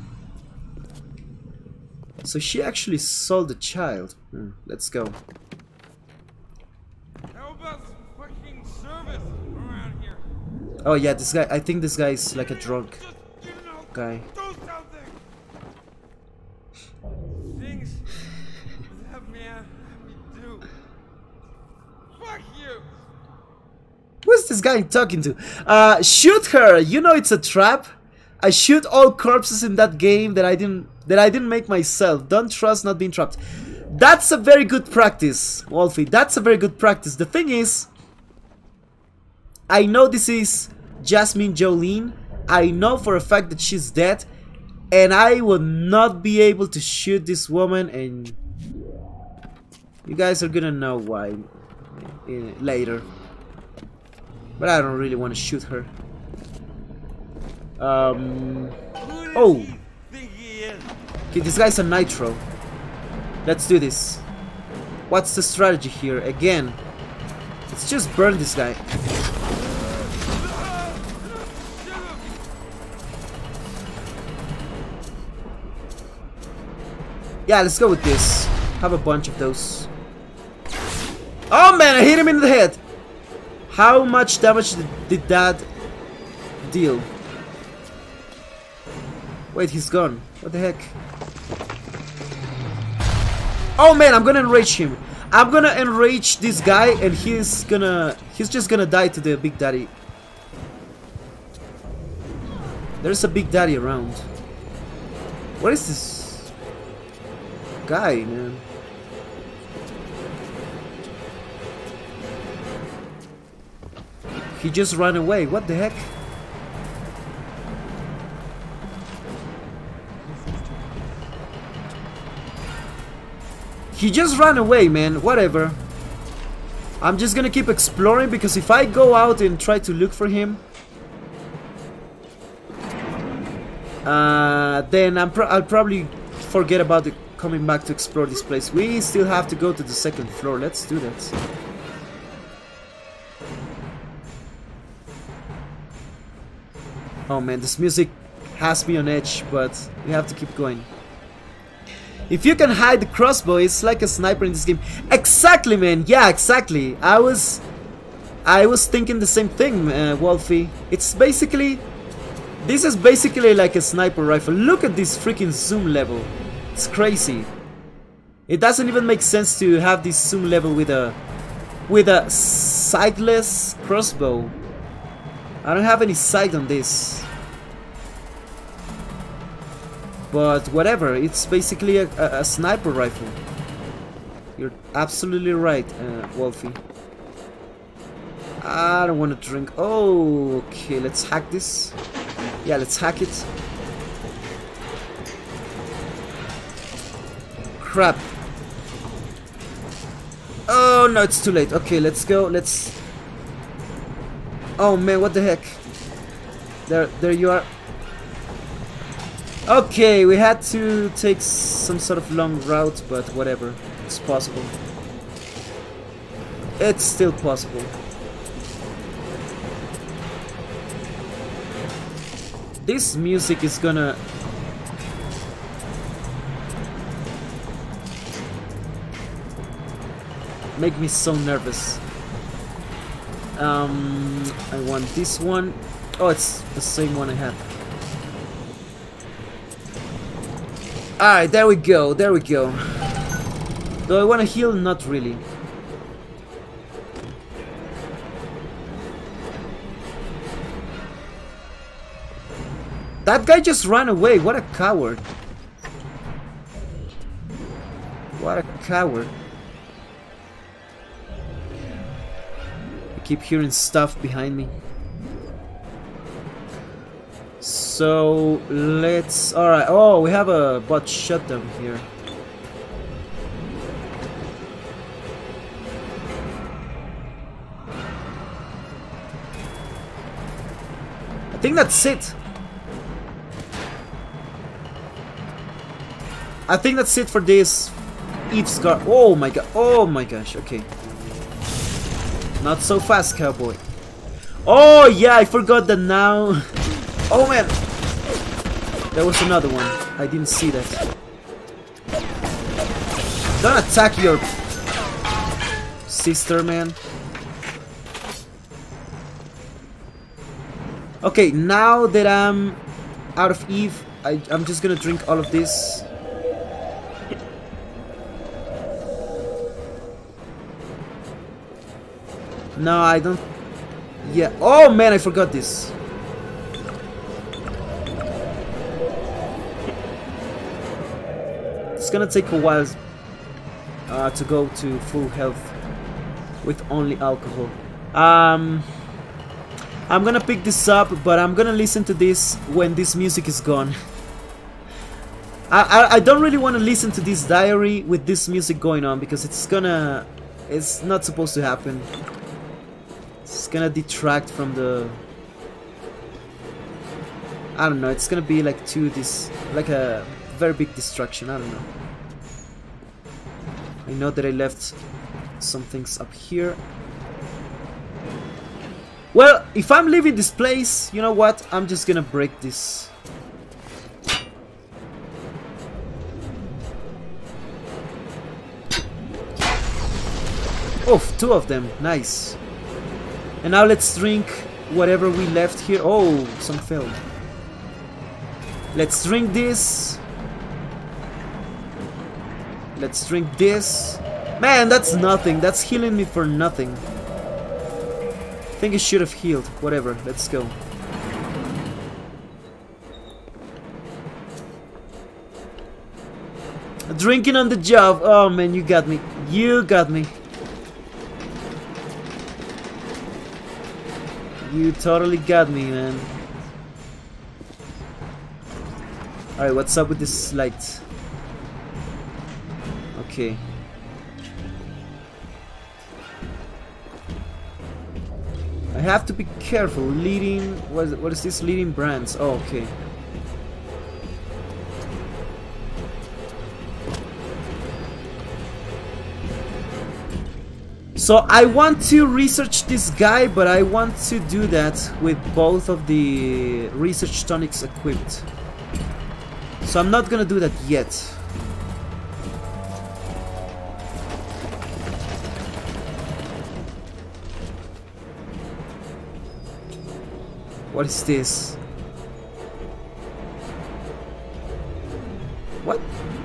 So she actually sold the child. Hmm, let's go. How about some fucking service around here? Oh yeah, this guy, I think this guy is like a drunk Just, you know, guy. do something. Things that man let me do. Fuck you. Who's this guy talking to? Uh, shoot her! You know it's a trap. I shoot all corpses in that game that I didn't that I didn't make myself. Don't trust not being trapped. That's a very good practice, Wolfie. That's a very good practice. The thing is, I know this is Jasmine Jolene. I know for a fact that she's dead, and I will not be able to shoot this woman, and you guys are gonna know why uh, later. But I don't really want to shoot her. Um. Oh. Okay, this guy's a nitro. Let's do this. What's the strategy here? Again, let's just burn this guy. Yeah, let's go with this. Have a bunch of those. Oh man, I hit him in the head. How much damage did, did that deal? Wait, he's gone. What the heck? Oh man, I'm gonna enrage him. I'm gonna enrage this guy, and he's gonna... He's just gonna die to the Big Daddy. There's a Big Daddy around. What is this guy, man? He just ran away. What the heck? He just ran away, man. Whatever. I'm just gonna keep exploring, because if I go out and try to look for him, uh, then I'm pro I'll probably forget about the coming back to explore this place. We still have to go to the second floor. Let's do that. Oh man, this music has me on edge, but we have to keep going. If you can hide the crossbow, it's like a sniper in this game. Exactly, man. Yeah, exactly. I was, I was thinking the same thing, uh, Wolfie. It's basically, this is basically like a sniper rifle. Look at this freaking zoom level. It's crazy. It doesn't even make sense to have this zoom level with a, with a sightless crossbow. I don't have any sight on this. But whatever, it's basically a, a, a sniper rifle. You're absolutely right, uh, Wolfie. I don't want to drink. Oh, okay, let's hack this. Yeah, let's hack it. Crap. Oh no, it's too late. Okay, let's go. Let's. Oh man, what the heck? There, there you are. Okay, we had to take some sort of long route, but whatever. It's possible. It's still possible. This music is gonna... make me so nervous. Um, I want this one. Oh, it's the same one I had. Alright, there we go, there we go. Do I want to heal? Not really. That guy just ran away. What a coward. What a coward. I keep hearing stuff behind me. So let's... Alright, oh, we have a bot shutdown here. I think that's it. I think that's it for this Eve's Guard. Oh my god. Oh my gosh. Okay. Not so fast, cowboy. Oh yeah, I forgot that now. Oh man. There was another one. I didn't see that. Don't attack your sister, man. Okay, now that I'm out of Eve, I, I'm just gonna drink all of this. No, I don't. Yeah. Oh man, I forgot this. It's gonna take a while uh, to go to full health with only alcohol. Um, I'm gonna pick this up, but I'm gonna listen to this when this music is gone. I, I, I don't really want to listen to this diary with this music going on because it's gonna... It's not supposed to happen. It's gonna detract from the... I don't know, it's gonna be like too this... like a very big distraction, I don't know. I know that I left some things up here. Well, if I'm leaving this place, you know what? I'm just gonna break this. Oof, two of them, nice. And now let's drink whatever we left here. Oh, some fell. Let's drink this. Let's drink this. Man, that's nothing. That's healing me for nothing. I think it should have healed. Whatever, let's go. Drinking on the job. Oh man, you got me. You got me. You totally got me, man. Alright, what's up with this light? Okay. I have to be careful. Leading... What is, what is this? Leading brands. Oh, okay. So I want to research this guy, but I want to do that with both of the research tonics equipped. So I'm not gonna do that yet. What is this? What?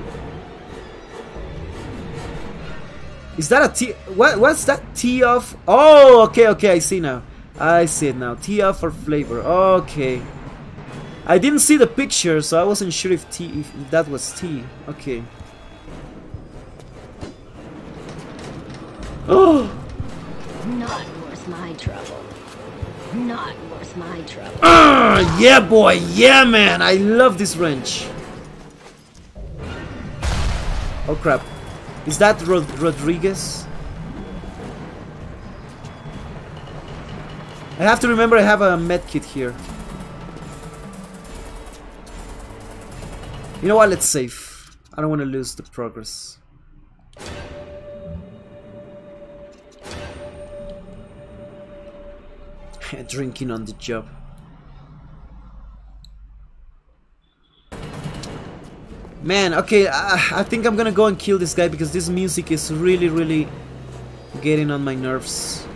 Is that a T? What? What's that? Tea off? Oh, okay, okay. I see now. I see it now. Tea off for flavor. Okay. I didn't see the picture, so I wasn't sure if tea, if that was tea. Okay. Oh. Not worth my trouble. Not worth my trouble. Ah, yeah, boy. Yeah, man. I love this wrench. Oh crap. Is that Rod Rodriguez? I have to remember I have a medkit here. You know what? Let's save. I don't want to lose the progress. Drinking on the job. Man, okay, I, I think I'm gonna go and kill this guy because this music is really, really getting on my nerves.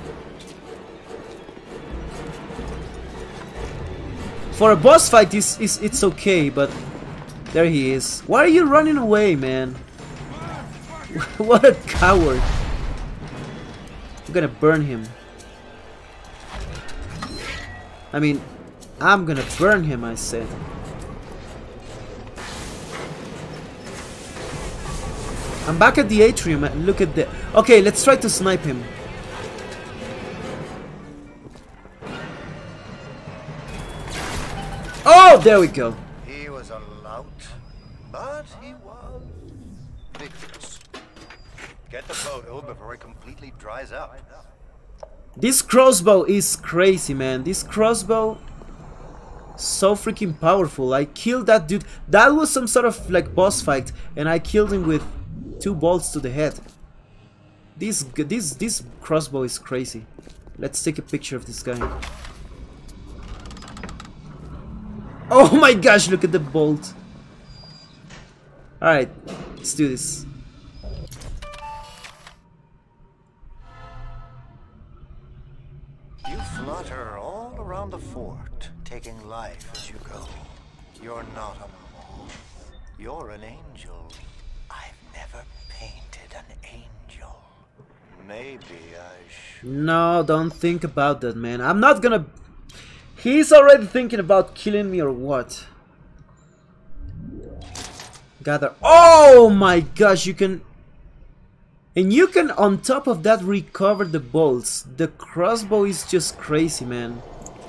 For a boss fight, it's, it's, it's okay, but there he is. Why are you running away, man? What a coward. I'm gonna burn him. I mean, I'm gonna burn him, I said. I'm back at the atrium and look at the... Okay, let's try to snipe him. Oh, there we go. He was a lout, but he was vigorous. Get the photo before it completely dries up. This crossbow is crazy, man. This crossbow so freaking powerful. I killed that dude. That was some sort of like boss fight, and I killed him with two bolts to the head. This this this crossbow is crazy. Let's take a picture of this guy. Oh my gosh, look at the bolt. Alright, let's do this. You flutter all around the fort, taking life as you go. You're not a moth. You're an angel. I've never painted an angel. Maybe I should. No, don't think about that, man. I'm not gonna... He's already thinking about killing me or what? Gather. Oh my gosh, you can... And you can, on top of that, recover the bolts. The crossbow is just crazy, man.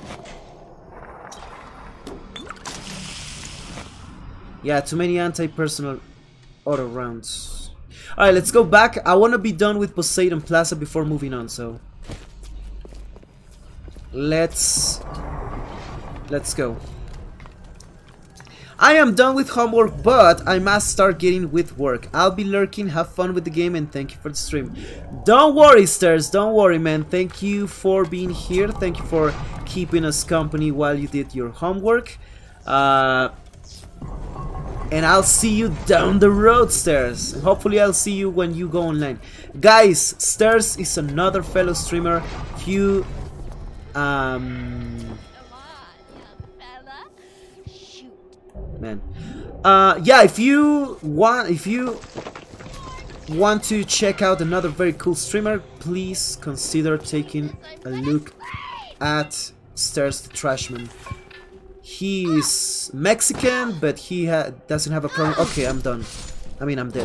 Yeah, too many anti-personal auto rounds. Alright, let's go back. I want to be done with Poseidon Plaza before moving on, so... Let's... Let's go. I am done with homework, but I must start getting with work. I'll be lurking, have fun with the game, and thank you for the stream. Don't worry, Stairs, don't worry, man. Thank you for being here. Thank you for keeping us company while you did your homework. Uh, and I'll see you down the road, Stairs. Hopefully I'll see you when you go online. Guys, Stairs is another fellow streamer. If you... Um... Man, uh, yeah. If you want, if you want to check out another very cool streamer, please consider taking a look at Stairs the Trashman. He is Mexican, but he ha doesn't have a problem. Okay, I'm done. I mean, I'm dead.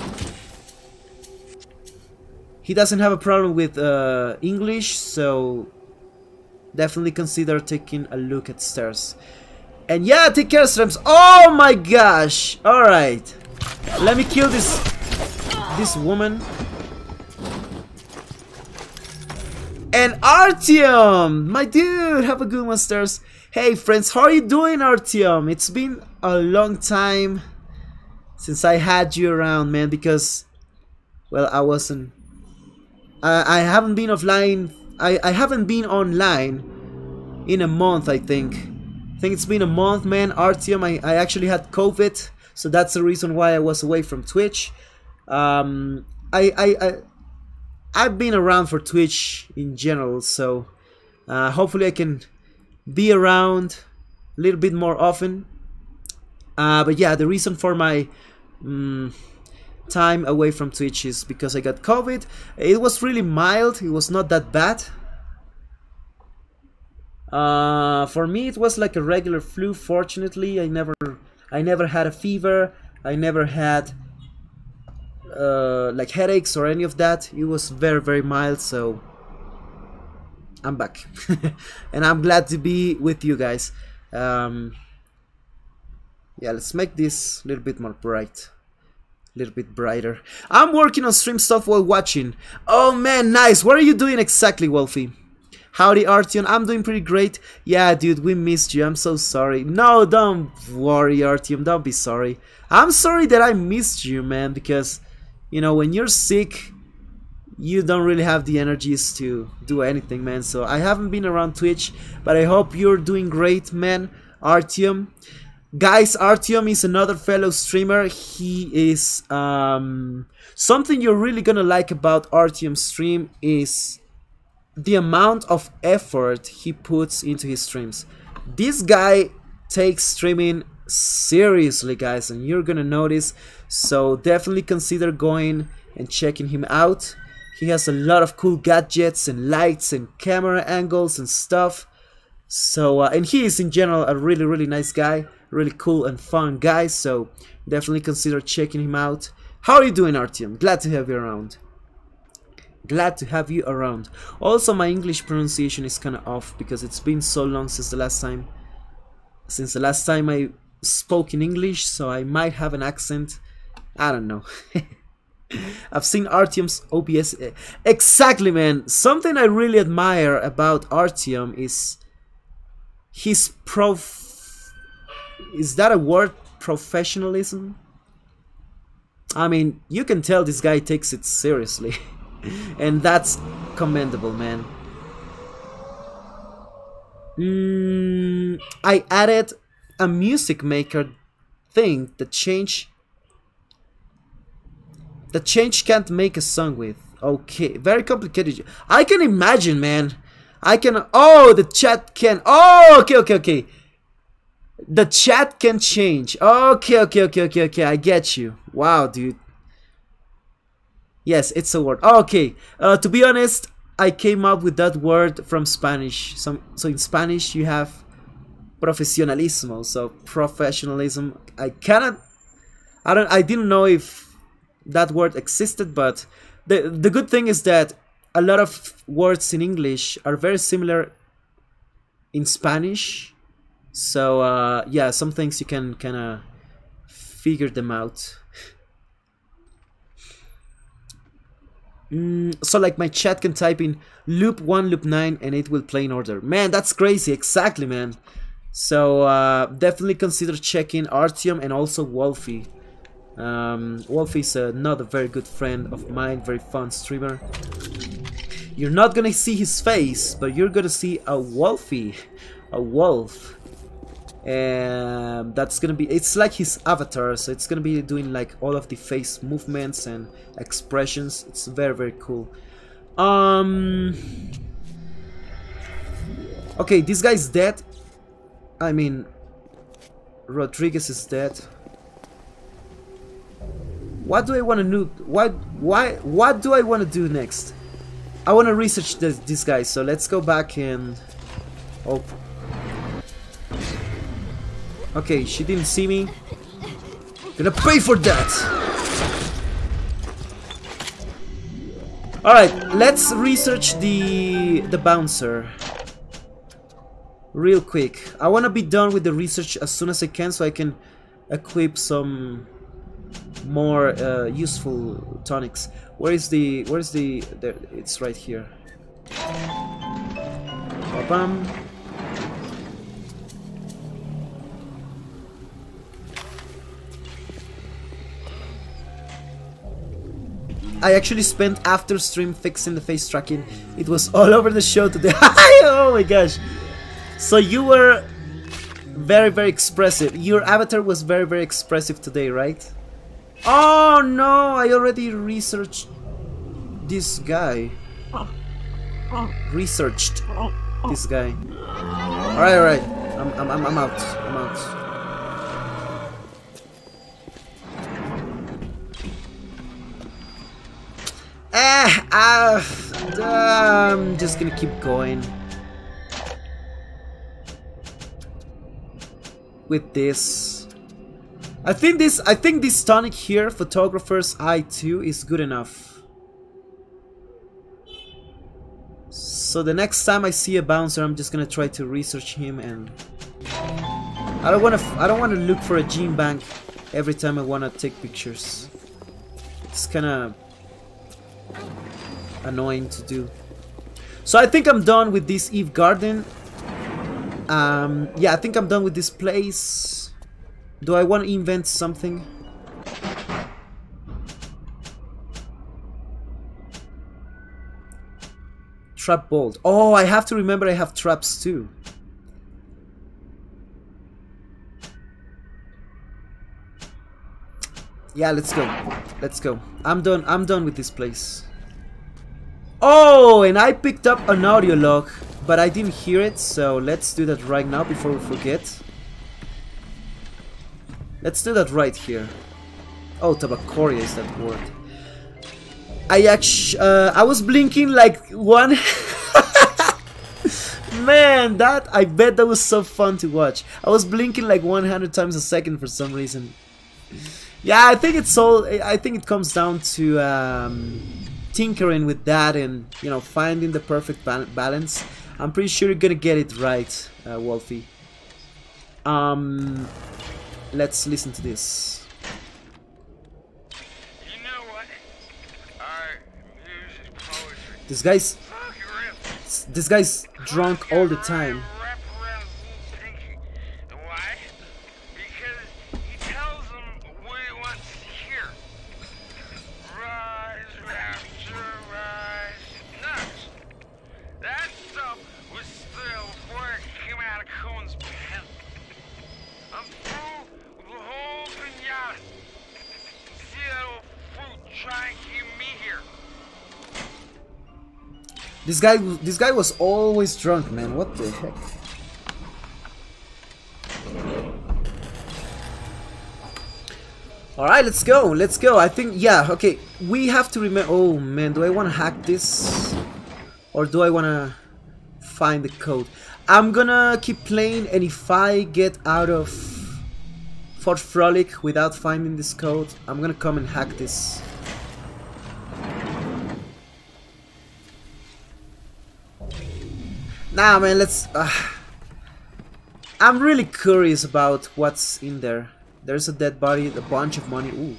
He doesn't have a problem with uh, English, so definitely consider taking a look at Stairs. And yeah, take care, Streams. Oh my gosh! Alright. Let me kill this this woman. And Artyom! My dude! Have a good one, Stairs. Hey friends, how are you doing, Artyom? It's been a long time since I had you around, man, because, well, I wasn't... I, I haven't been offline... I, I haven't been online in a month, I think. I think it's been a month, man. Artyom, I, I actually had COVID, so that's the reason why I was away from Twitch. Um, I, I, I, I've been around for Twitch in general, so uh, hopefully I can be around a little bit more often. Uh, but yeah, the reason for my um, time away from Twitch is because I got COVID. It was really mild, it was not that bad. Uh, for me it was like a regular flu. Fortunately, I never I never had a fever. I never had uh, like headaches or any of that. It was very very mild, so I'm back. And I'm glad to be with you guys. Um, yeah, let's make this a little bit more bright. A little bit brighter. I'm working on stream stuff while watching. Oh man, nice. What are you doing exactly, Wolfie? Howdy, Artyom. I'm doing pretty great. Yeah, dude, we missed you. I'm so sorry. No, don't worry, Artyom. Don't be sorry. I'm sorry that I missed you, man, because, you know, when you're sick, you don't really have the energies to do anything, man. So I haven't been around Twitch, but I hope you're doing great, man, Artyom. Guys, Artyom is another fellow streamer. He is... Um, something you're really gonna like about Artyom's stream is... the amount of effort he puts into his streams. This guy takes streaming seriously, guys, and you're gonna notice, so definitely consider going and checking him out. He has a lot of cool gadgets and lights and camera angles and stuff. So uh, and he is in general a really really nice guy, really cool and fun guy, so definitely consider checking him out. How are you doing, Artyom? Glad to have you around. Glad to have you around. Also, my English pronunciation is kind of off because it's been so long since the last time since the last time I spoke in English, so I might have an accent. I don't know. I've seen Artyom's O B S. Exactly, man. Something I really admire about Artyom is his prof is that a word? Professionalism? I mean, you can tell this guy takes it seriously. And that's commendable, man. Mm, I added a music maker thing that change that change can't make a song with. Okay, very complicated. I can imagine, man. I can. Oh, the chat can. Oh, okay, okay, okay. The chat can change. Okay, okay, okay, okay, okay. I get you. Wow, dude. Yes, it's a word. Okay. Uh, to be honest, I came up with that word from Spanish. So, so in Spanish you have profesionalismo. So professionalism. I cannot. I don't. I didn't know if that word existed, but the the good thing is that a lot of words in English are very similar in Spanish. So uh, yeah, some things you can kind of figure them out. Mm, so like my chat can type in loop one, loop nine, and it will play in order. Man, that's crazy. Exactly, man. So uh, definitely consider checking Artyom and also Wolfie. Um, Wolfie is another very good friend of mine, very fun streamer. You're not gonna see his face, but you're gonna see a Wolfie, a wolf. And that's gonna be, it's like his avatar, so it's gonna be doing like all of the face movements and expressions. It's very very cool. Um okay, this guy's dead. I mean, Rodriguez is dead. What do I want to do? What why what do I want to do next? I want to research this, this guy, so let's go back and oh. Okay, she didn't see me. Gonna pay for that! Alright, let's research the the bouncer. Real quick. I wanna be done with the research as soon as I can so I can equip some more uh, useful tonics. Where is the where is the there, it's right here. Ba-bam. I actually spent after stream fixing the face tracking. It was all over the show today. Oh my gosh. So you were very very expressive. Your avatar was very very expressive today, right? Oh no, I already researched this guy. Researched this guy. Alright, alright. I'm, I'm, I'm, I'm out. I'm out. Ah, ah, I'm just gonna keep going with this. I think this I think this tonic here, Photographer's Eye two, is good enough. So the next time I see a bouncer, I'm just gonna try to research him, and I don't wanna I don't wanna look for a gene bank every time I wanna take pictures. It's kinda annoying to do. So I think I'm done with this Eve Garden. Um, yeah, I think I'm done with this place. Do I want to invent something? Trap bolt. Oh, I have to remember I have traps too. Yeah, let's go. Let's go. I'm done. I'm done with this place. Oh, and I picked up an audio log, but I didn't hear it, so let's do that right now before we forget. Let's do that right here. Oh, tabacoria is that word. I actually, uh, I was blinking like one. Man, that, I bet that was so fun to watch. I was blinking like one hundred times a second for some reason. Yeah, I think it's all, I think it comes down to um, tinkering with that and, you know, finding the perfect ba balance. I'm pretty sure you're gonna get it right, uh, Wolfie. Um, let's listen to this. You know what? Art, music, poetry. This guy's, this guy's drunk all the time. Why? try and keep me here. This guy, this guy was always drunk, man. What the heck? All right, let's go. Let's go. I think, yeah. Okay, we have to remember. Oh man, do I want to hack this, or do I want to find the code? I'm gonna keep playing, and if I get out of Fort Frolic without finding this code, I'm gonna come and hack this. Nah, man, let's... Uh, I'm really curious about what's in there. There's a dead body, a bunch of money. Ooh.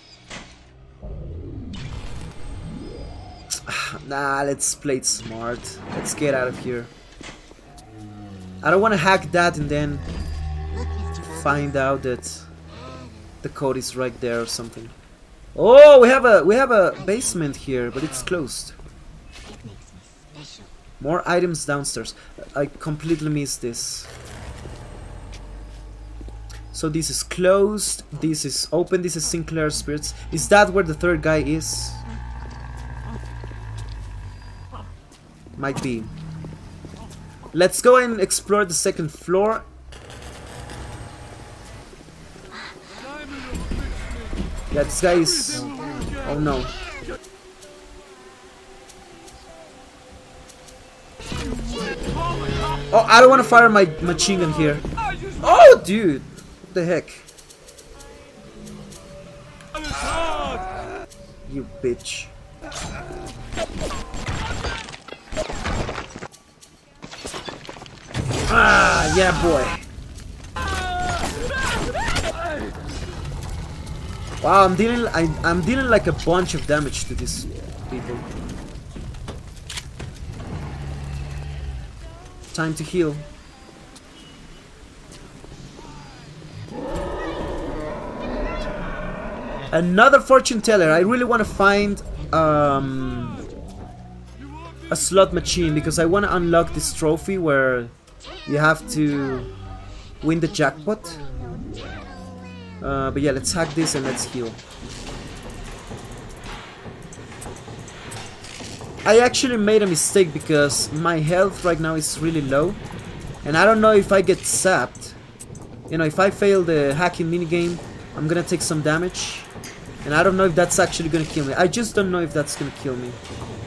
Nah, let's play it smart. Let's get out of here. I don't want to hack that and then find out that the code is right there or something. Oh, we have a we have a basement here, but it's closed. More items downstairs. I completely missed this. So this is closed. This is open. This is Sinclair Spirits. Is that where the third guy is? Might be. Let's go and explore the second floor. Yeah, this guy is... Oh no. Oh, I don't want to fire my machine gun here. Oh, dude. What the heck? You bitch. Ah, yeah, boy. Wow, I'm dealing. I, I'm dealing like a bunch of damage to these people. Time to heal. Another fortune teller. I really want to find um, a slot machine because I want to unlock this trophy where you have to win the jackpot. Uh, but yeah, let's hack this and let's heal. I actually made a mistake because my health right now is really low. And I don't know if I get zapped. You know, if I fail the hacking minigame, I'm gonna take some damage. And I don't know if that's actually gonna kill me. I just don't know if that's gonna kill me.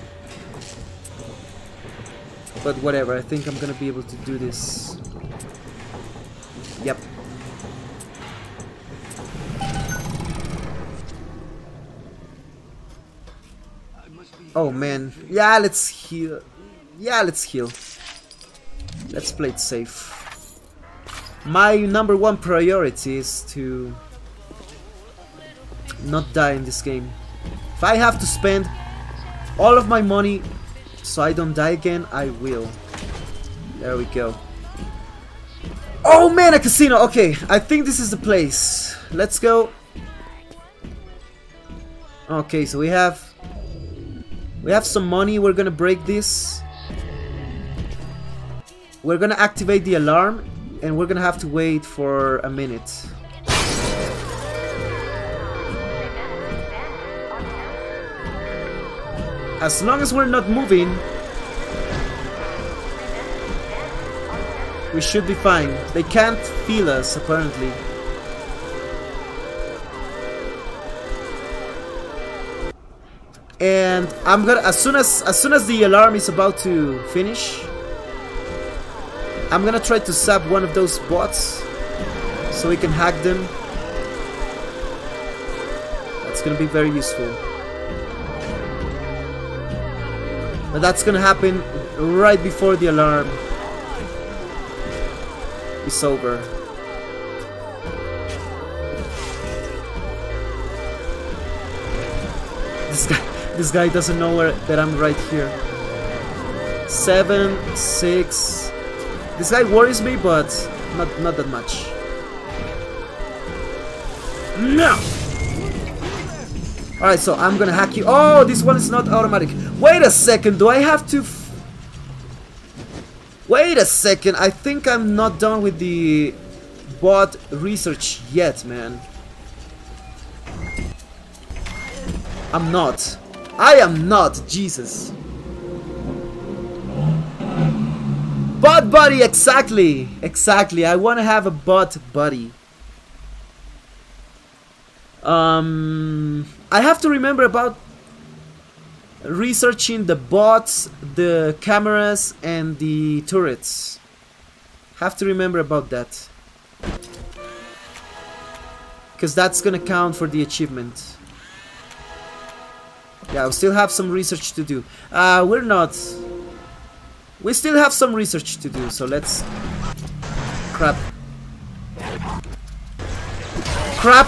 But whatever, I think I'm gonna be able to do this. Yep. Oh man. Yeah, let's heal. Yeah, let's heal. Let's play it safe. My number one priority is to not die in this game. If I have to spend all of my money so I don't die again, I will. There we go. Oh man, a casino! Okay, I think this is the place. Let's go. Okay, so we have we have some money. We're gonna break this. We're gonna activate the alarm, and we're gonna have to wait for a minute. As long as we're not moving, we should be fine. They can't feel us, apparently. And I'm gonna, as soon as as soon as the alarm is about to finish, I'm gonna try to zap one of those bots so we can hack them. That's gonna be very useful. But that's gonna happen right before the alarm is over. This guy, this guy doesn't know where that I'm right here. Seven, six. This guy worries me, but not not that much. No. All right, so I'm gonna hack you. Oh, this one is not automatic. Wait a second. Do I have to? F Wait a second. I think I'm not done with the bot research yet, man. I'm not. I am not. Jesus. Butt buddy, exactly. Exactly. I want to have a butt buddy. Um, I have to remember about researching the bots, the cameras, and the turrets. Have to remember about that. Because that's gonna count for the achievement. Yeah, we still have some research to do. Uh, we're not... We still have some research to do, so let's... Crap. Crap!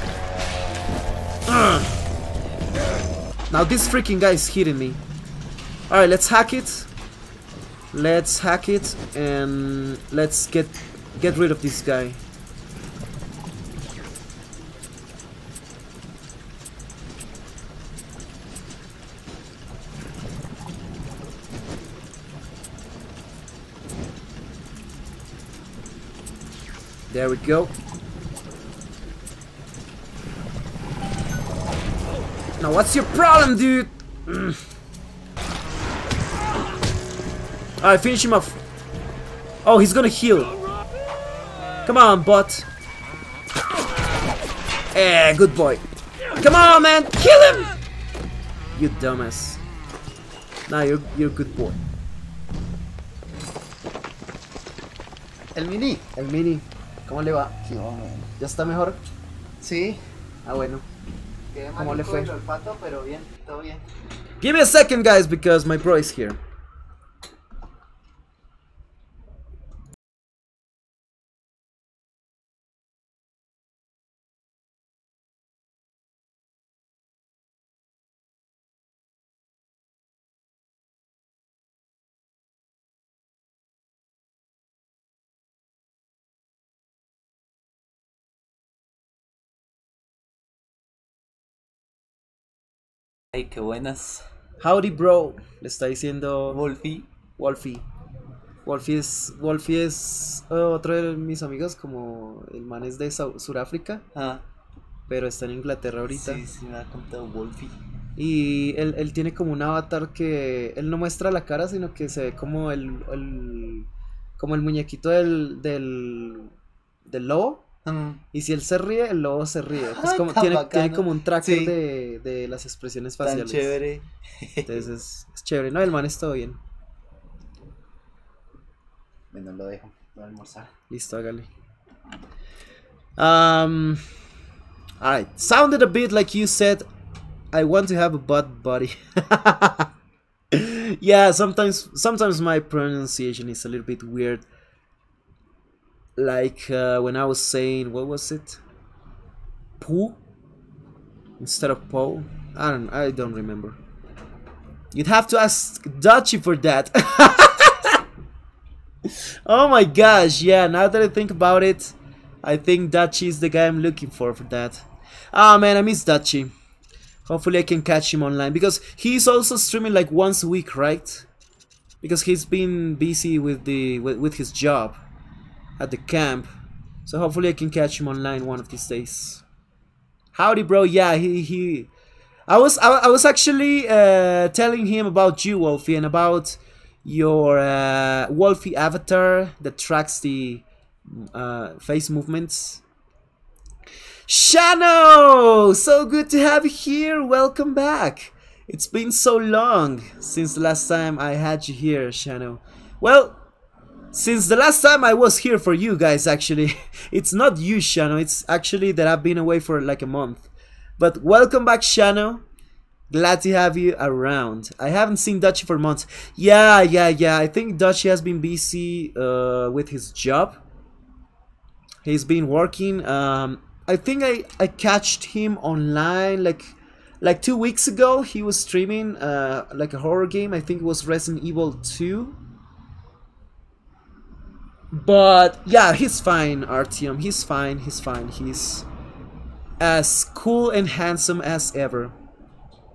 Ugh. Now this freaking guy is hitting me. Alright, let's hack it. Let's hack it and let's get get rid of this guy. There we go. Now what's your problem, dude? Mm. Alright, finish him off. Oh, he's gonna heal. Come on, bot. Eh, good boy. Come on, man, kill him! You dumbass. Nah, you're, you're a good boy. El mini. El mini. ¿Cómo le va? No, ¿Ya está mejor? sí. Ah, bueno. Quedé ¿Cómo le maluco fue? del olfato, pero bien, todo bien. Give me a second, guys, because my bro is here. Ay, qué buenas. Howdy, bro. Le está diciendo Wolfie. Wolfie. Wolfie es, Wolfie es uh, otro de mis amigos, como el man es de Sau- Suráfrica, Ah, pero está en Inglaterra ahorita. sí, sí me ha contado Wolfie. Y él, él tiene como un avatar que él no muestra la cara, sino que se ve como el, el como el muñequito del, del, del lobo. Mm. Y si él se ríe, el lobo se ríe. Es Ah, como, tan tiene, bacano. tiene como un tracker Sí. de, de las expresiones Tan faciales. chévere. Entonces es, es chévere. No, el man está bien. Bueno, lo dejo. Voy a almorzar. Listo, hágale. Um, alright. Sounded a bit like you said, I want to have a butt buddy. Yeah, sometimes sometimes my pronunciation is a little bit weird. Like uh, when I was saying, what was it? Poo? Instead of po? I don't I don't remember. You'd have to ask Dutchie for that. Oh my gosh, yeah, now that I think about it, I think Dutchie is the guy I'm looking for for that. Ah, man, I miss Dutchie. Hopefully I can catch him online, because he's also streaming like once a week, right? Because he's been busy with the with, with his job at the camp. So hopefully I can catch him online one of these days. Howdy, bro. Yeah, he he I was I, I was actually uh, telling him about you, Wolfie, and about your uh, Wolfie avatar that tracks the uh, face movements. Shano! So good to have you here. Welcome back. It's been so long since the last time I had you here, Shano. Well, since the last time I was here for you guys, actually. It's not you, Shano. It's actually that I've been away for like a month. But welcome back, Shano. Glad to have you around. I haven't seen Dutchie for months. Yeah, yeah, yeah. I think Dutchie has been busy uh, with his job. He's been working. Um, I think I, I catched him online like like two weeks ago. He was streaming uh, like a horror game. I think it was Resident Evil two. But yeah, he's fine, Artyom. He's fine. He's fine. He's as cool and handsome as ever.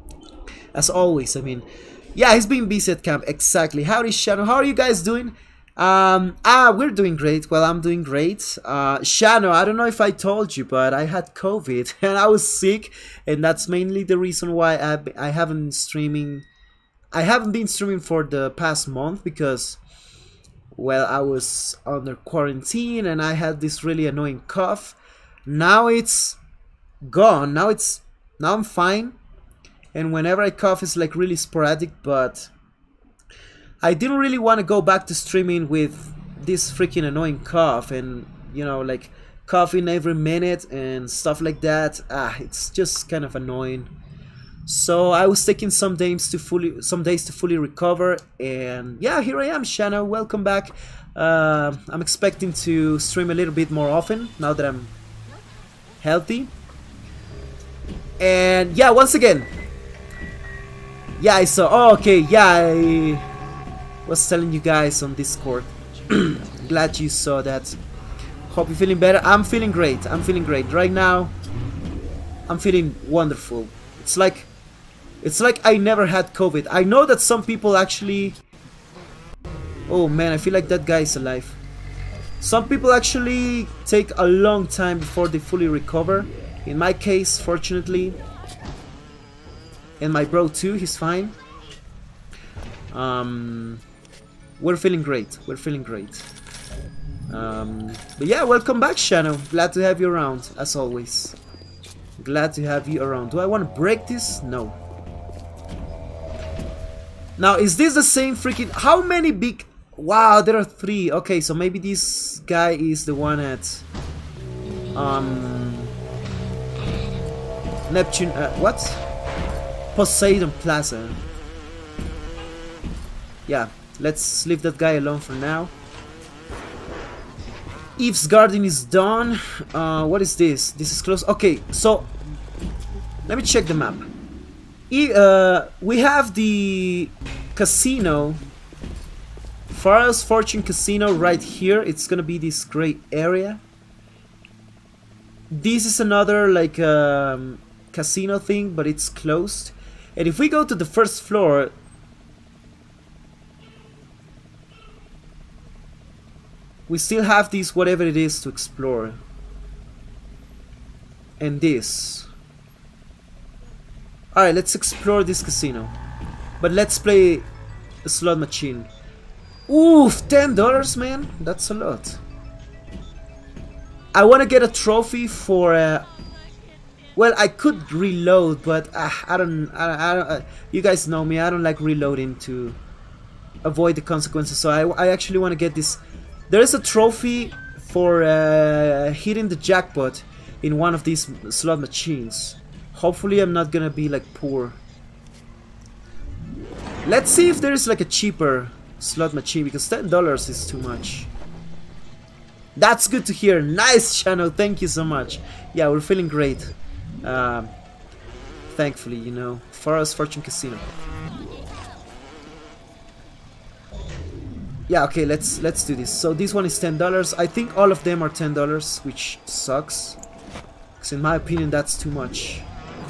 As always, I mean. Yeah, he's been busy at camp. Exactly. Howdy, Shadow. How are you guys doing? Um, ah, we're doing great. Well, I'm doing great. Uh, Shano, I don't know if I told you, but I had COVID and I was sick, and that's mainly the reason why I I haven't been streaming. I haven't been streaming for the past month because, well, I was under quarantine and I had this really annoying cough. Now it's gone. Now it's now I'm fine, and whenever I cough, it's like really sporadic, but I didn't really want to go back to streaming with this freaking annoying cough and, you know, like coughing every minute and stuff like that. Ah, it's just kind of annoying. So I was taking some days to fully some days to fully recover, and yeah, here I am, Shanna. Welcome back. Uh, I'm expecting to stream a little bit more often now that I'm healthy. And yeah, once again, yeah, I saw. Oh, okay, yeah. I, was telling you guys on Discord. Glad you saw that. Hope you're feeling better. I'm feeling great. I'm feeling great right now. I'm feeling wonderful. It's like it's like I never had COVID. I know that some people actually. Oh man, I feel like that guy is alive. Some people actually take a long time before they fully recover. In my case, fortunately, and my bro too, he's fine. Um. We're feeling great. We're feeling great. Um, but yeah, welcome back, Shano. Glad to have you around, as always. Glad to have you around. Do I want to break this? No. Now, is this the same freaking... How many big... Wow, there are three. Okay, so maybe this guy is the one at... Um... Neptune... Uh, what? Poseidon Plaza. Yeah. Let's leave that guy alone for now. Eve's Garden is done. Uh, what is this? This is close. Okay, so let me check the map. E uh, we have the casino, Farah's Fortune Casino, right here. It's gonna be this gray area. This is another like um, casino thing, but it's closed. And if we go to the first floor, we still have this, whatever it is, to explore. And this. Alright, let's explore this casino. But let's play a slot machine. Oof, ten dollars, man? That's a lot. I want to get a trophy for... Uh, well, I could reload, but uh, I don't... I, I don't uh, you guys know me, I don't like reloading to avoid the consequences. So I, I actually want to get this... There is a trophy for uh, hitting the jackpot in one of these slot machines. Hopefully I'm not gonna be like poor. Let's see if there is like a cheaper slot machine, because ten dollars is too much. That's good to hear. Nice, Shano. Thank you so much. Yeah, we're feeling great. Uh, thankfully, you know. Farah's Fortune Casino. Yeah, okay, let's let's do this. So this one is ten dollars. I think all of them are ten dollars, which sucks. Because in my opinion, that's too much.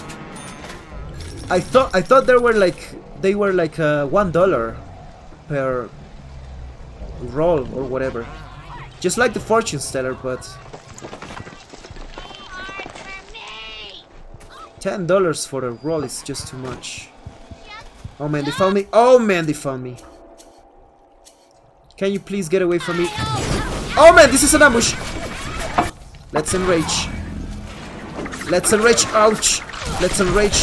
I thought I thought there were like they were like uh, one dollar per roll or whatever, just like the Fortune Teller, but ten dollars for a roll is just too much. Oh man, they found me! Oh man, they found me! Can you please get away from me? Oh man, this is an ambush! Let's enrage. Let's enrage. Ouch! Let's enrage.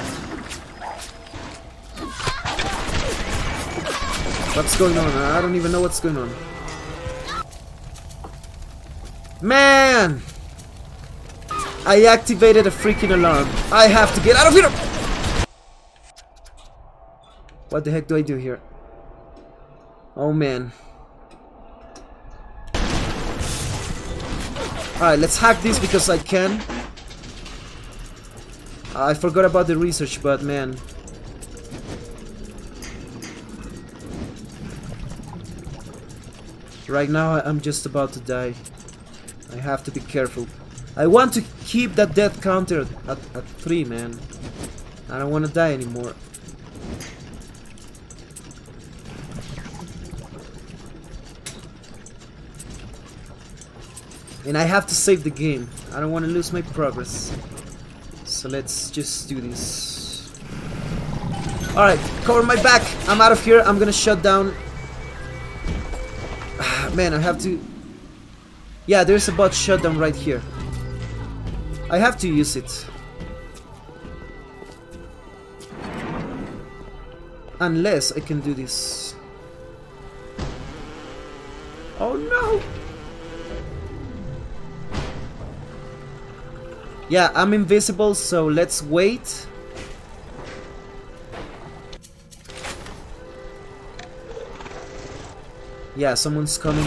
What's going on? I don't even know what's going on. Man! I activated a freaking alarm. I have to get out of here! What the heck do I do here? Oh man. Alright, let's hack this because I can. I forgot about the research, but man. Right now I'm just about to die. I have to be careful. I want to keep that death counter at, at three, man. I don't want to die anymore. And I have to save the game. I don't want to lose my progress. So let's just do this. Alright, cover my back. I'm out of here. I'm gonna shut down. Man, I have to... Yeah, there's a bot shutdown right here. I have to use it. Unless I can do this. Oh no! Yeah, I'm invisible, so let's wait. Yeah, someone's coming.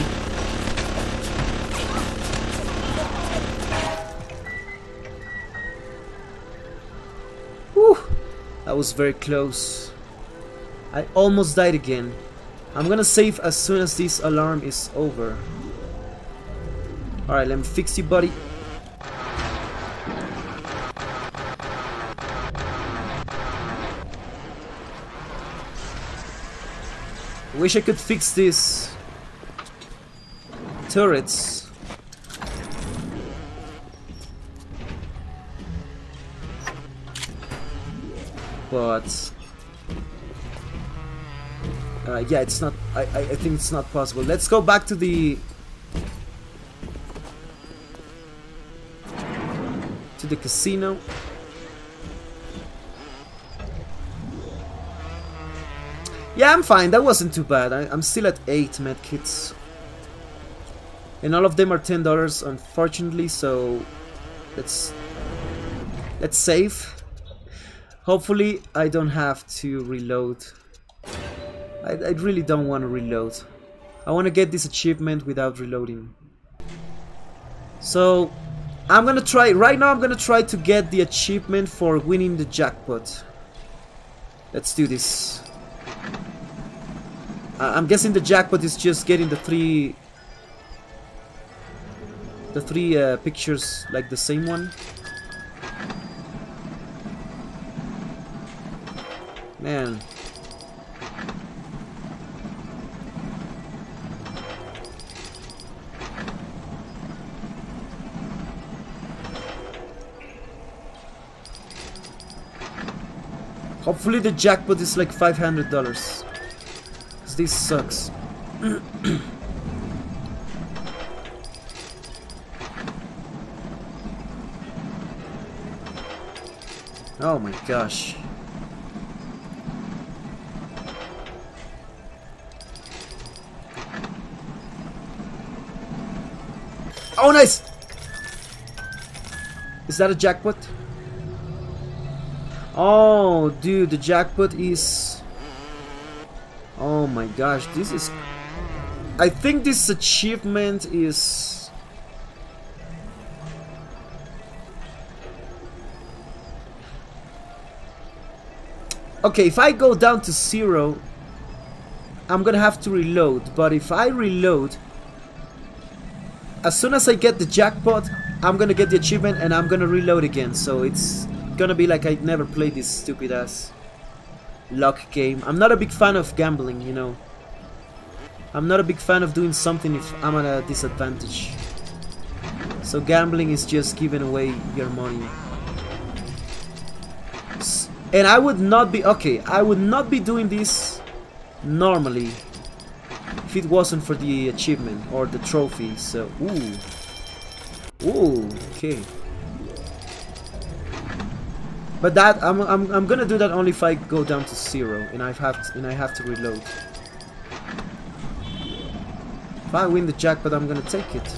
Whew! That was very close. I almost died again. I'm gonna save as soon as this alarm is over. Alright, let me fix you, buddy. Wish I could fix these turrets. But uh, yeah, it's not. I, I I think it's not possible. Let's go back to the to the casino. Yeah, I'm fine. That wasn't too bad. I, I'm still at eight medkits, and all of them are ten dollars, unfortunately. So let's let's save. Hopefully, I don't have to reload. I, I really don't want to reload. I want to get this achievement without reloading. So I'm gonna try. Right now, I'm gonna try to get the achievement for winning the jackpot. Let's do this. I'm guessing the jackpot is just getting the three the three uh, pictures like the same one. Man. Hopefully the jackpot is like five hundred dollars. This sucks. Oh my gosh. Oh, nice! Is that a jackpot? Oh, dude, the jackpot is... Oh my gosh, this is... I think this achievement is... Okay, if I go down to zero, I'm gonna have to reload. But if I reload, as soon as I get the jackpot, I'm gonna get the achievement and I'm gonna reload again. So it's gonna be like I never played this stupid ass luck game. I'm not a big fan of gambling, you know. I'm not a big fan of doing something if I'm at a disadvantage. So gambling is just giving away your money. And I would not be... Okay, I would not be doing this normally if it wasn't for the achievement or the trophy. So, ooh. Ooh, okay. But that I'm I'm I'm gonna do that only if I go down to zero and I have to, and I have to reload. If I win the jackpot, I'm gonna take it.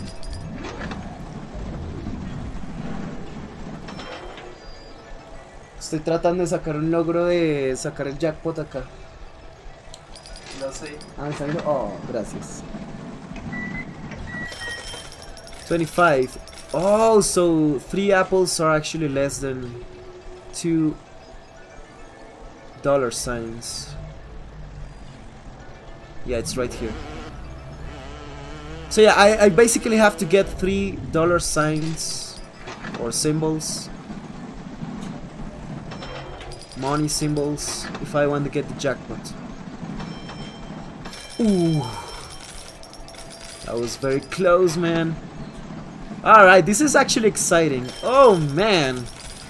Estoy tratando de sacar un logro de sacar el jackpot acá. Lo sé. Ah, ¿está viendo? Oh, gracias. twenty-five. Oh, so three apples are actually less than two dollar signs. Yeah, it's right here. So yeah, I, I basically have to get three dollar signs or symbols, money symbols, if I want to get the jackpot. Ooh, that was very close, man. Alright, this is actually exciting. Oh man.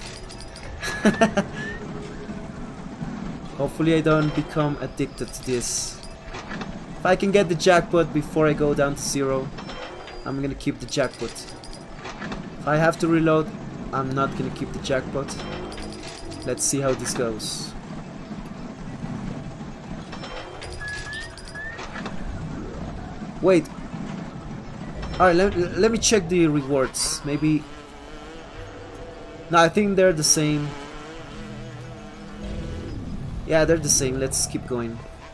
Hopefully I don't become addicted to this. If I can get the jackpot before I go down to zero, I'm gonna keep the jackpot. If I have to reload, I'm not gonna keep the jackpot. Let's see how this goes. Wait. Alright, let, let me check the rewards. Maybe... No, I think they're the same. Yeah, they're the same. Let's keep going.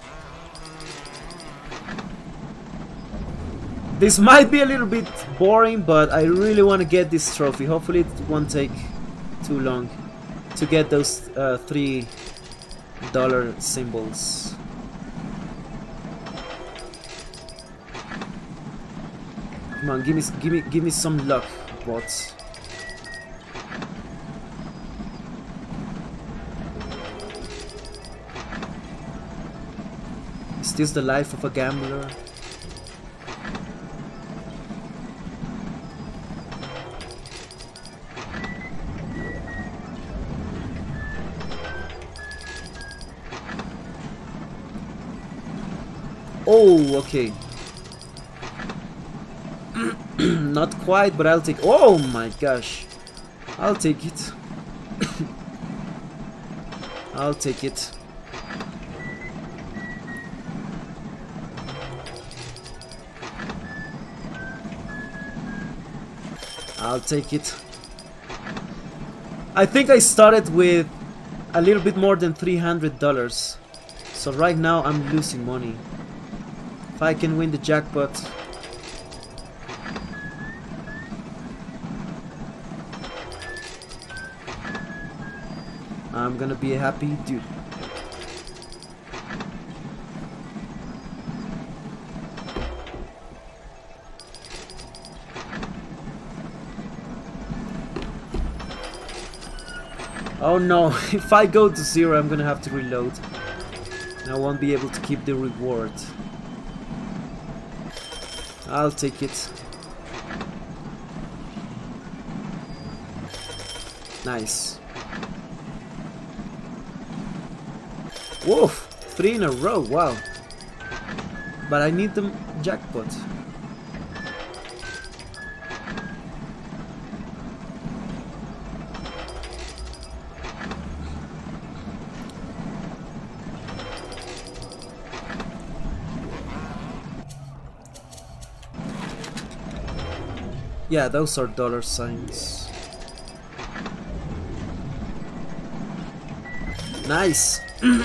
This might be a little bit boring, but I really want to get this trophy. Hopefully it won't take too long to get those uh, three dollar symbols. Come on, give me, give me, give me some luck, bots. Is this the life of a gambler? Oh, okay. Not quite, but I'll take... Oh my gosh. I'll take it. I'll take it. I'll take it. I think I started with a little bit more than three hundred dollars. So right now I'm losing money. If I can win the jackpot... I'm gonna be a happy dude. Oh no, if I go to zero I'm gonna have to reload. And I won't be able to keep the reward. I'll take it. Nice. Woof! Three in a row, wow. But I need the jackpot. Yeah, those are dollar signs. Nice!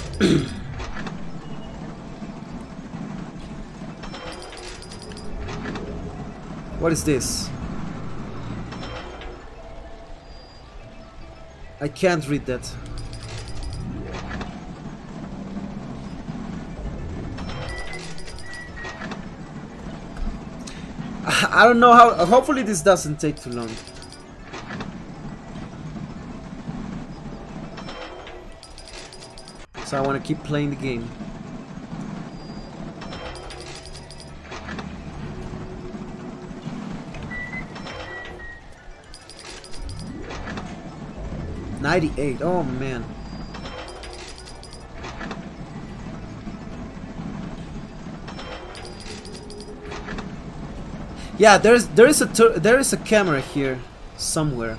What is this? I can't read that. I don't know how. Hopefully this doesn't take too long. So I want to keep playing the game. ninety-eight, oh man. Yeah, there's there is a there is a camera here somewhere.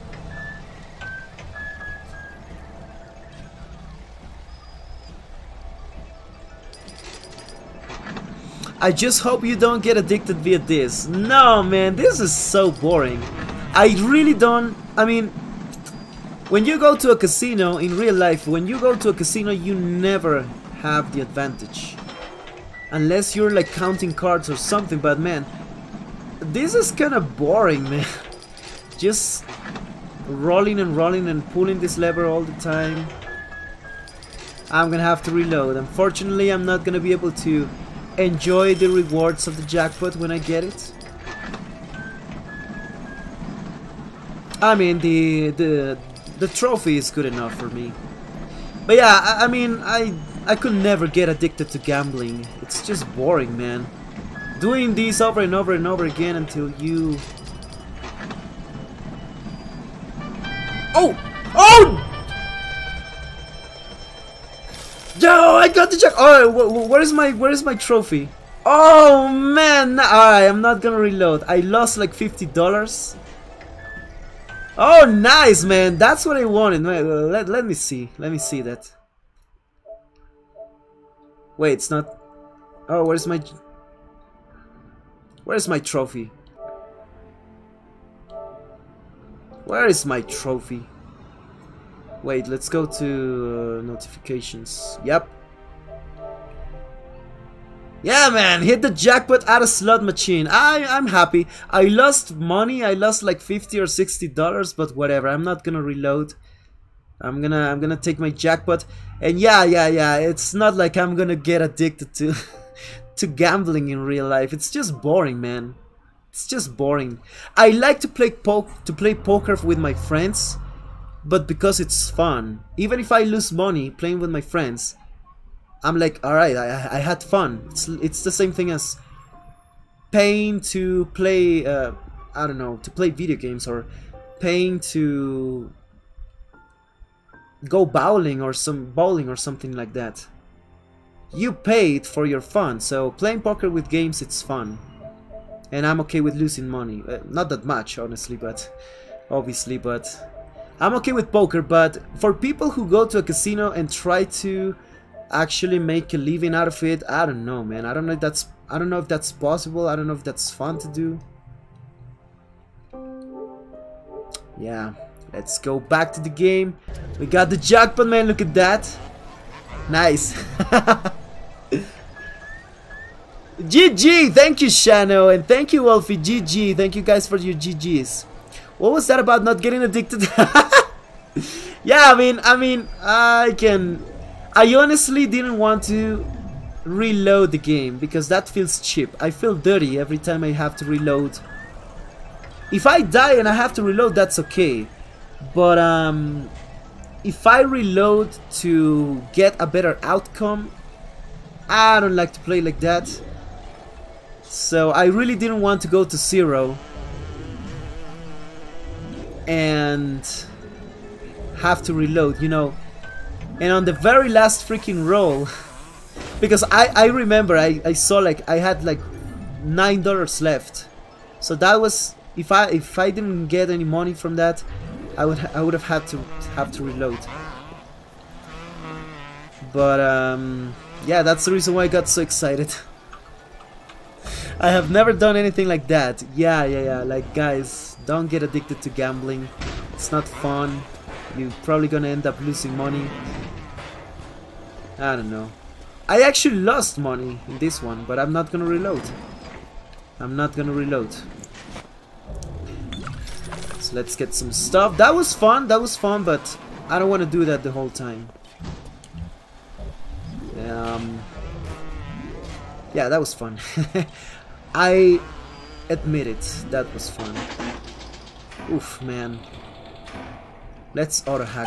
I just hope you don't get addicted via this. No, man, this is so boring. I really don't. I mean, when you go to a casino in real life, when you go to a casino, you never have the advantage. Unless you're like counting cards or something, but man, this is kind of boring, man. Just rolling and rolling and pulling this lever all the time. I'm gonna have to reload. Unfortunately, I'm not gonna be able to enjoy the rewards of the jackpot when I get it. I mean, the the the trophy is good enough for me. But yeah, I, I mean, I I could never get addicted to gambling. It's just boring, man. Doing these over and over and over again until you Oh! Oh! Yo, I got the jack. Oh, wh wh where is my where is my trophy? Oh man! Alright, I'm not gonna reload. I lost like fifty dollars. Oh, nice, man. That's what I wanted. Let let me see. Let me see that. Wait, it's not. Oh, where's my Where's my trophy? Where is my trophy? Wait, let's go to uh, notifications. Yep. Yeah, man, hit the jackpot at a slot machine. I I'm happy. I lost money. I lost like fifty or sixty dollars, but whatever. I'm not gonna reload. I'm gonna I'm gonna take my jackpot. And yeah, yeah, yeah. It's not like I'm gonna get addicted to to gambling in real life. It's just boring, man. It's just boring. I like to play po to play poker with my friends, but because it's fun. Even if I lose money playing with my friends, I'm like, all right, I, I had fun. It's it's the same thing as paying to play. Uh, I don't know, to play video games, or paying to go bowling or some bowling or something like that. You paid for your fun, so playing poker with games, it's fun. And I'm okay with losing money. Uh, not that much, honestly, but obviously, but I'm okay with poker. But for people who go to a casino and try to actually make a living out of it, I don't know, man. I don't know if that's I don't know if that's possible. I don't know if that's fun to do. Yeah, let's go back to the game. We got the jackpot, man. Look at that. Nice. G G, thank you, Shano, and thank you, Wolfie. G G, thank you guys for your G Gs. What was that about not getting addicted? Yeah, I mean, I mean, I can. I honestly didn't want to reload the game because that feels cheap. I feel dirty every time I have to reload. If I die and I have to reload, that's okay. But um, if I reload to get a better outcome, I don't like to play like that. So I really didn't want to go to zero and have to reload, you know. And on the very last freaking roll, because I, I remember I, I saw like I had like nine dollars left. So that was, if I if I didn't get any money from that, I would I would have had to have to reload. But um yeah, that's the reason why I got so excited. I have never done anything like that. Yeah, yeah, yeah. Like, guys, don't get addicted to gambling. It's not fun. You're probably gonna end up losing money. I don't know. I actually lost money in this one, but I'm not gonna reload. I'm not gonna reload. So let's get some stuff. That was fun. That was fun, but I don't want to do that the whole time. Um, yeah, that was fun. I admit it, that was fun. Oof, man. Let's auto hack.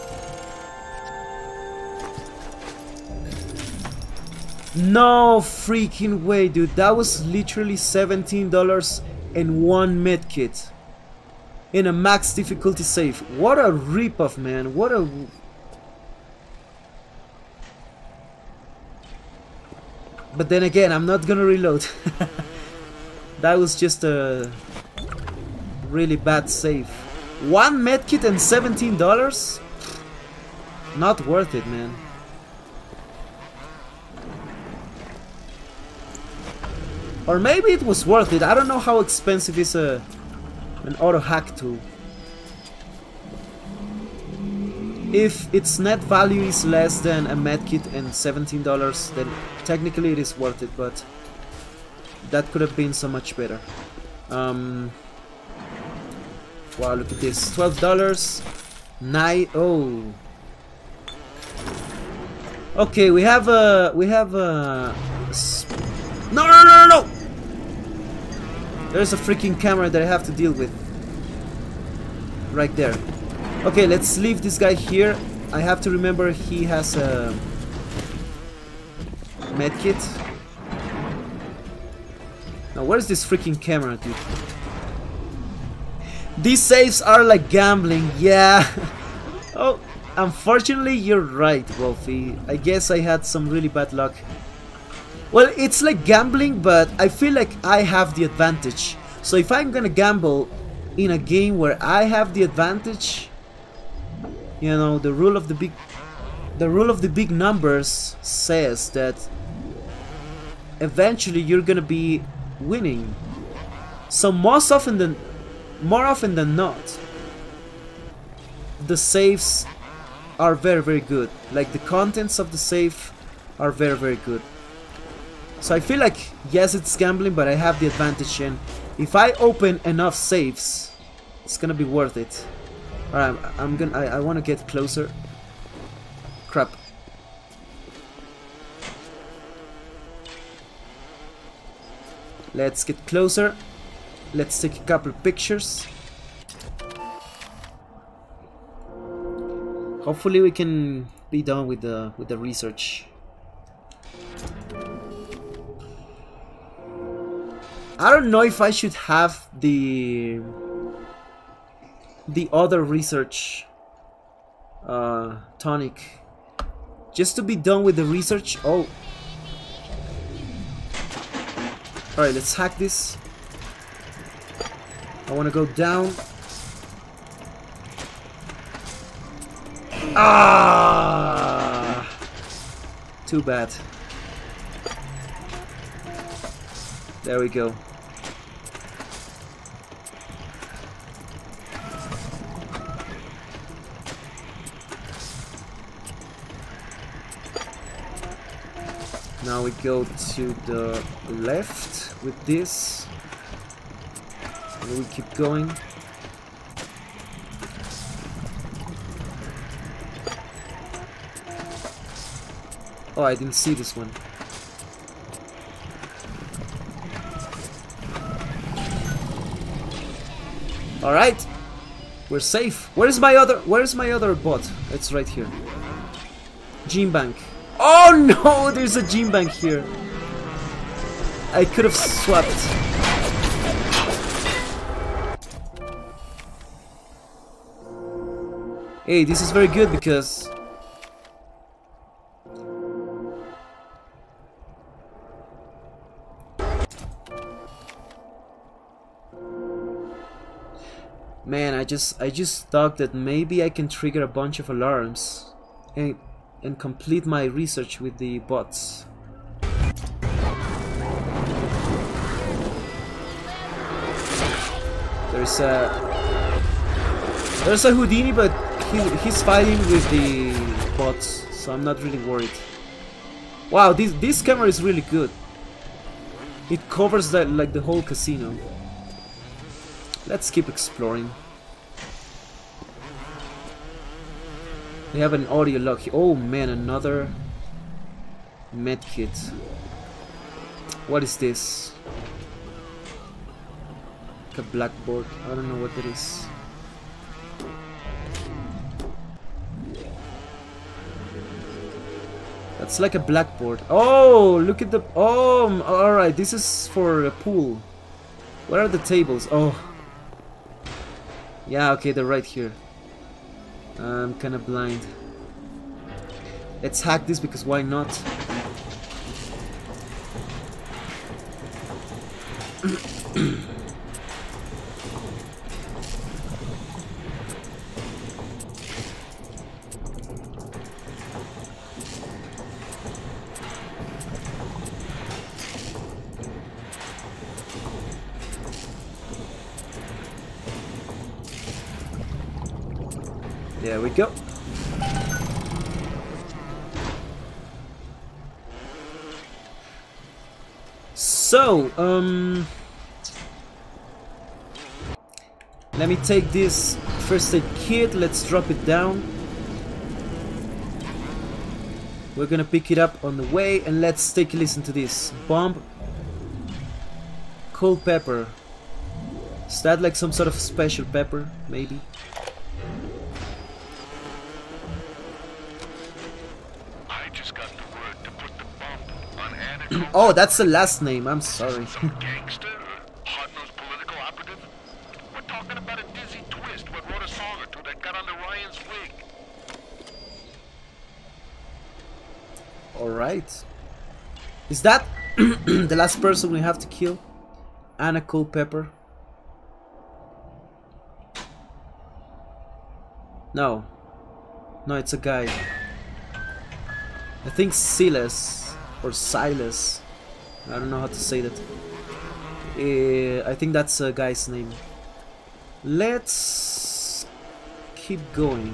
No freaking way, dude. That was literally seventeen dollars and one medkit in a max difficulty save. What a ripoff, man. What a... But then again, I'm not gonna reload. That was just a really bad save. One medkit and seventeen dollars? Not worth it, man. Or maybe it was worth it. I don't know how expensive is a an auto hack tool. If its net value is less than a medkit and seventeen dollars, then technically it is worth it, but that could have been so much better. Um, wow, look at this. twelve dollars. Nine. Oh. Okay, we have a. We have a. No, no, no, no, no! There's a freaking camera that I have to deal with. Right there. Okay, let's leave this guy here. I have to remember he has a medkit. Now, where's this freaking camera, dude? These saves are like gambling, yeah. Oh, unfortunately you're right, Wolfie. I guess I had some really bad luck. Well, it's like gambling, but I feel like I have the advantage. So if I'm gonna gamble in a game where I have the advantage, you know, the rule of the big the rule of the big numbers says that eventually you're gonna be winning. So most often than more often than not, the saves are very very good. Like the contents of the save are very very good. So I feel like yes, it's gambling, but I have the advantage, and if I open enough saves, it's gonna be worth it. Alright, I'm, I'm gonna I, I wanna get closer. Crap. Let's get closer. Let's take a couple pictures. Hopefully we can be done with the with the research. I don't know if I should have the the other research uh, tonic just to be done with the research. Oh, all right, let's hack this. I want to go down. Ah, too bad. There we go. Now we go to the left with this, and we keep going. Oh, I didn't see this one. All right, we're safe. Where's my other? Where's my other bot? It's right here. Gene bank. Oh no, there's a gene bank here. I could have swapped. Hey, this is very good because man, I just I just thought that maybe I can trigger a bunch of alarms and and complete my research with the bots. There's a there's a Houdini, but he, he's fighting with the bots, so I'm not really worried. Wow, this this camera is really good. It covers the, like the whole casino. Let's keep exploring. We have an audio log here. Oh man, another medkit. What is this? Like a blackboard. I don't know what it is. That's like a blackboard. Oh, look at the... Oh, alright, this is for a pool. Where are the tables? Oh. Yeah, okay, they're right here. I'm kinda blind. Let's hack this because why not? There we go. So, um, let me take this first aid kit. Let's drop it down. We're gonna pick it up on the way, and let's take a listen to this. Bomb, cold pepper. Is that like some sort of special pepper, maybe? Oh, that's the last name. I'm sorry. Some gangster or hard-nosed political operative? We're talking about a dizzy Alright. Is that the last person we have to kill? Anna Culpepper? No. No, it's a guy. I think Silas or Silas. I don't know how to say that. Uh, I think that's a guy's name. Let's keep going.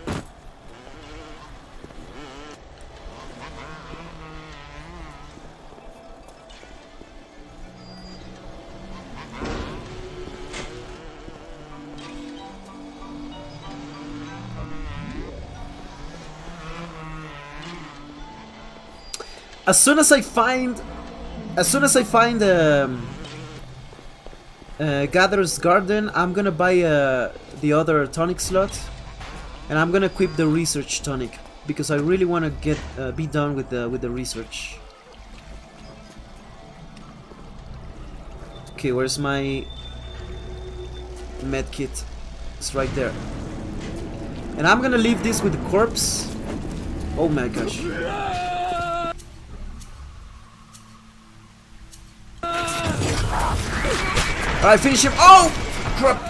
As soon as I find, as soon as I find um, uh, Gatherer's Garden, I'm gonna buy uh, the other tonic slot, and I'm gonna equip the research tonic because I really want to get uh, be done with the with the research. Okay, where's my med kit? It's right there, and I'm gonna leave this with the corpse. Oh my gosh. Alright, finish him. Oh! Crap!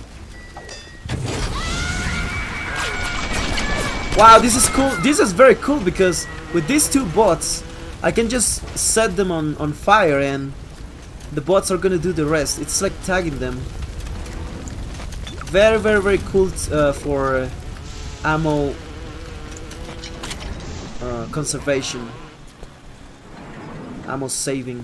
Wow, this is cool. This is very cool because with these two bots, I can just set them on, on fire and the bots are gonna do the rest. It's like tagging them. Very, very, very cool uh, for uh, ammo uh, conservation. Ammo saving.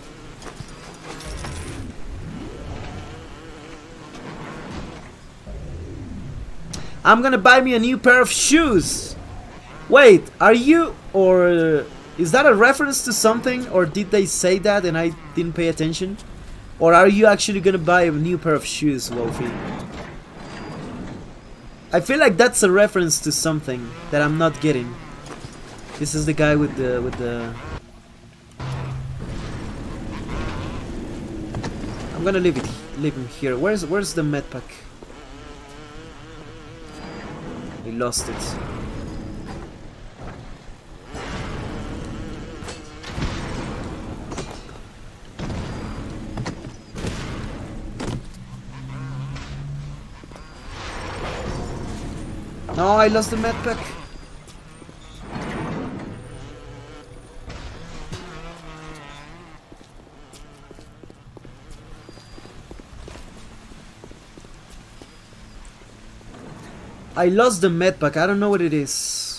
I'm gonna buy me a new pair of shoes. Wait, are you, or uh, is that a reference to something, or did they say that and I didn't pay attention? Or are you actually gonna buy a new pair of shoes, Wolfie? I feel like that's a reference to something that I'm not getting. This is the guy with the with the. I'm gonna leave it, leave him here. Where's where's the med pack? We lost it. No, I lost the med pack. I lost the med pack. I don't know what it is.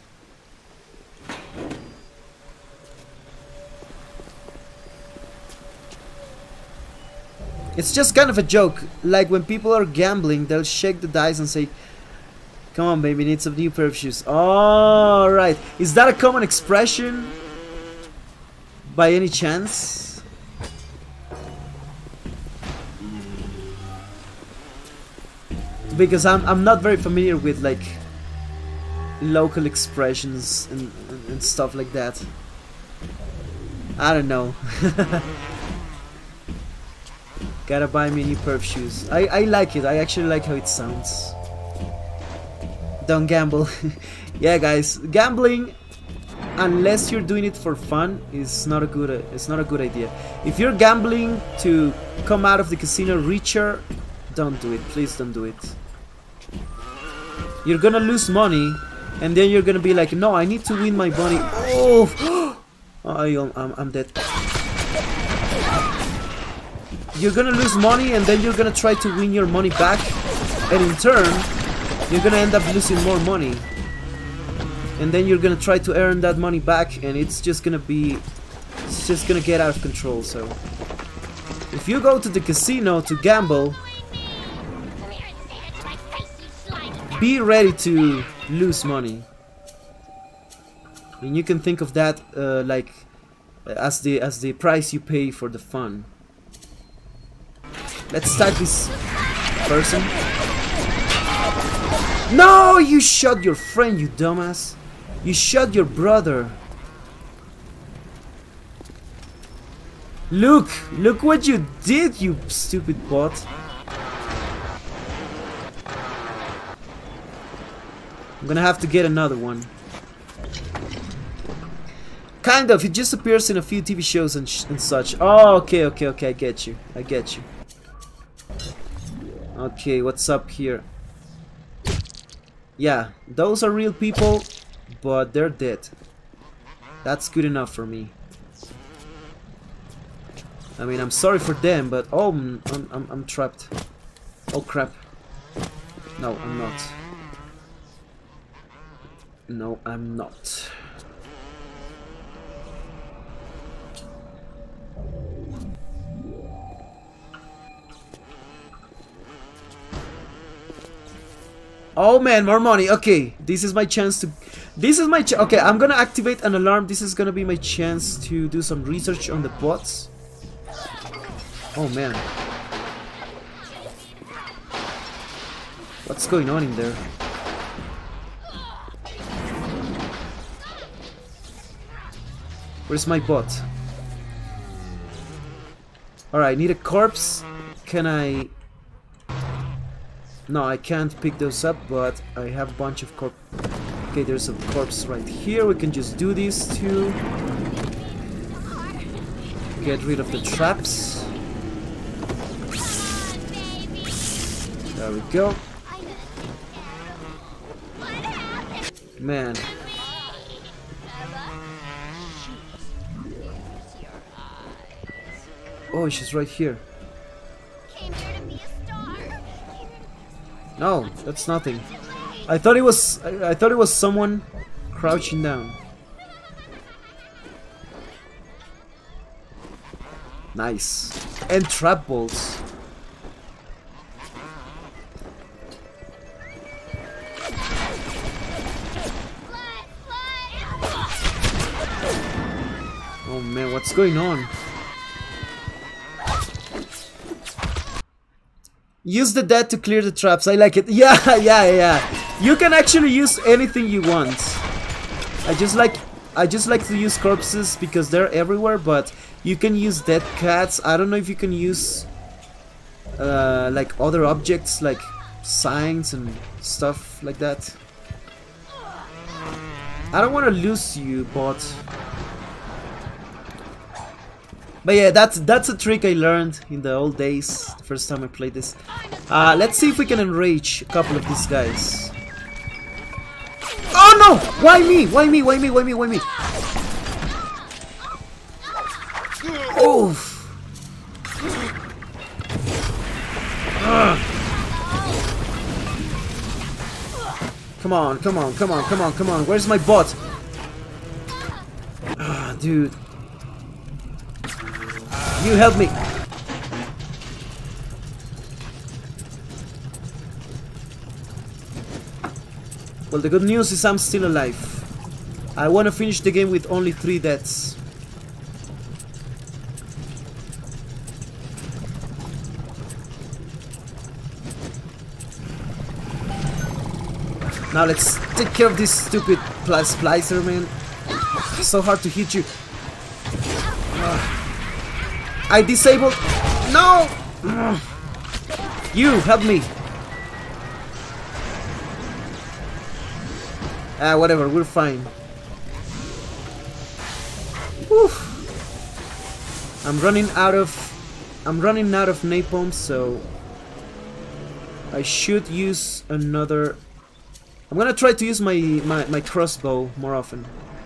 It's just kind of a joke. Like when people are gambling, they'll shake the dice and say, "Come on, baby, need some new pair of shoes." All right. Is that a common expression? By any chance? Because I'm, I'm not very familiar with like local expressions and, and stuff like that. I don't know. Gotta buy me a new pair of shoes. I, I like it. I actually like how it sounds. Don't gamble. Yeah, guys, gambling, unless you're doing it for fun, is not a good uh, it's not a good idea. If you're gambling to come out of the casino richer, don't do it. Please don't do it. You're gonna lose money, and then you're gonna be like, no, I need to win my money. Oh, I, I'm, I'm dead. You're gonna lose money, and then you're gonna try to win your money back, and in turn, you're gonna end up losing more money. And then you're gonna try to earn that money back, and it's just gonna be, it's just gonna get out of control. So, if you go to the casino to gamble, be ready to lose money. And you can think of that uh, like as the as the price you pay for the fun. Let's start this person. No, you shot your friend, you dumbass. You shot your brother. Look, look what you did, you stupid bot. I'm gonna have to get another one. Kind of. It just appears in a few T V shows and, sh and such. Oh, okay, okay, okay. I get you. I get you. Okay, what's up here? Yeah, those are real people, but they're dead. That's good enough for me. I mean, I'm sorry for them, but oh, I'm, I'm, I'm trapped. Oh crap. No, I'm not. No, I'm not. Oh man, more money. Okay, this is my chance to... This is my ch okay, I'm gonna activate an alarm. This is gonna be my chance to do some research on the bots. Oh man. What's going on in there? Where's my bot? Alright, need a corpse. Can I... No, I can't pick those up, but I have a bunch of corp... Okay, there's a corpse right here. We can just do this to get rid of the traps. There we go. Man. Oh, she's right here. No, that's nothing. I thought it was I, I thought it was someone crouching down. Nice. And trap bolts. Oh man, what's going on? Use the dead to clear the traps. I like it. Yeah, yeah, yeah. You can actually use anything you want. I just like I just like to use corpses because they're everywhere, but you can use dead cats. I don't know if you can use uh, like other objects like signs and stuff like that. I don't want to lose you, but But yeah, that's that's a trick I learned in the old days, the first time I played this. Uh, let's see if we can enrage a couple of these guys. Oh no! Why me? Why me? Why me? Why me? Why me? Oof! Ugh. Come on, come on, come on, come on, come on. Where's my bot? Ah, dude. You help me. Well, the good news is I'm still alive. I want to finish the game with only three deaths. Now let's take care of this stupid splicer, man. It's so hard to hit you. Uh. I disabled. No! You help me. Ah, whatever. We're fine. Whew. I'm running out of. I'm running out of napalm, so I should use another. I'm gonna try to use my my my crossbow more often.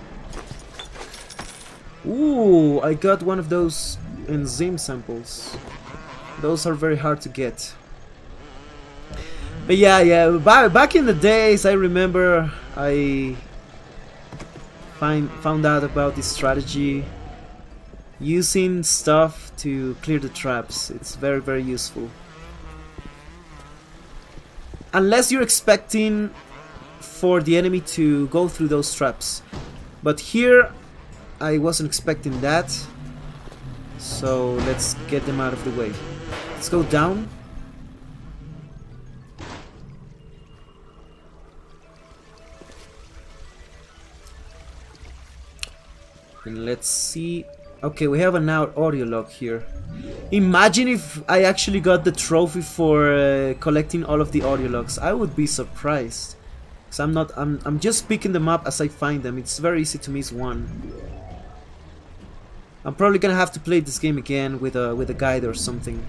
Ooh, I got one of those enzyme samples. Those are very hard to get. But yeah, yeah, back, back in the days, I remember I find, found out about this strategy. Using stuff to clear the traps. It's very, very useful. Unless you're expecting for the enemy to go through those traps. But here, I wasn't expecting that. So let's get them out of the way. Let's go down. And let's see. Okay, we have an audio log here. Imagine if I actually got the trophy for uh, collecting all of the audio logs. I would be surprised. Cause I'm not. I'm. I'm just picking them up as I find them. It's very easy to miss one. I'm probably gonna have to play this game again with a with a guide or something.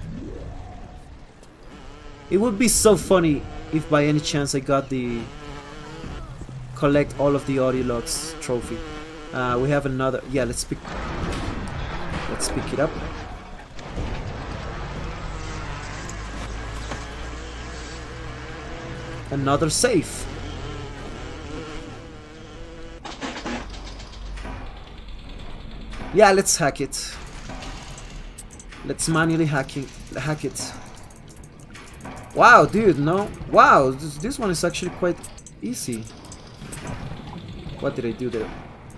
It would be so funny if by any chance I got the collect all of the audio logs trophy. Uh, we have another. Yeah, let's pick. Let's pick it up. Another safe. Yeah, let's hack it. Let's manually hack it. Hack it. Wow, dude, no. Wow, this, this one is actually quite easy. What did I do there?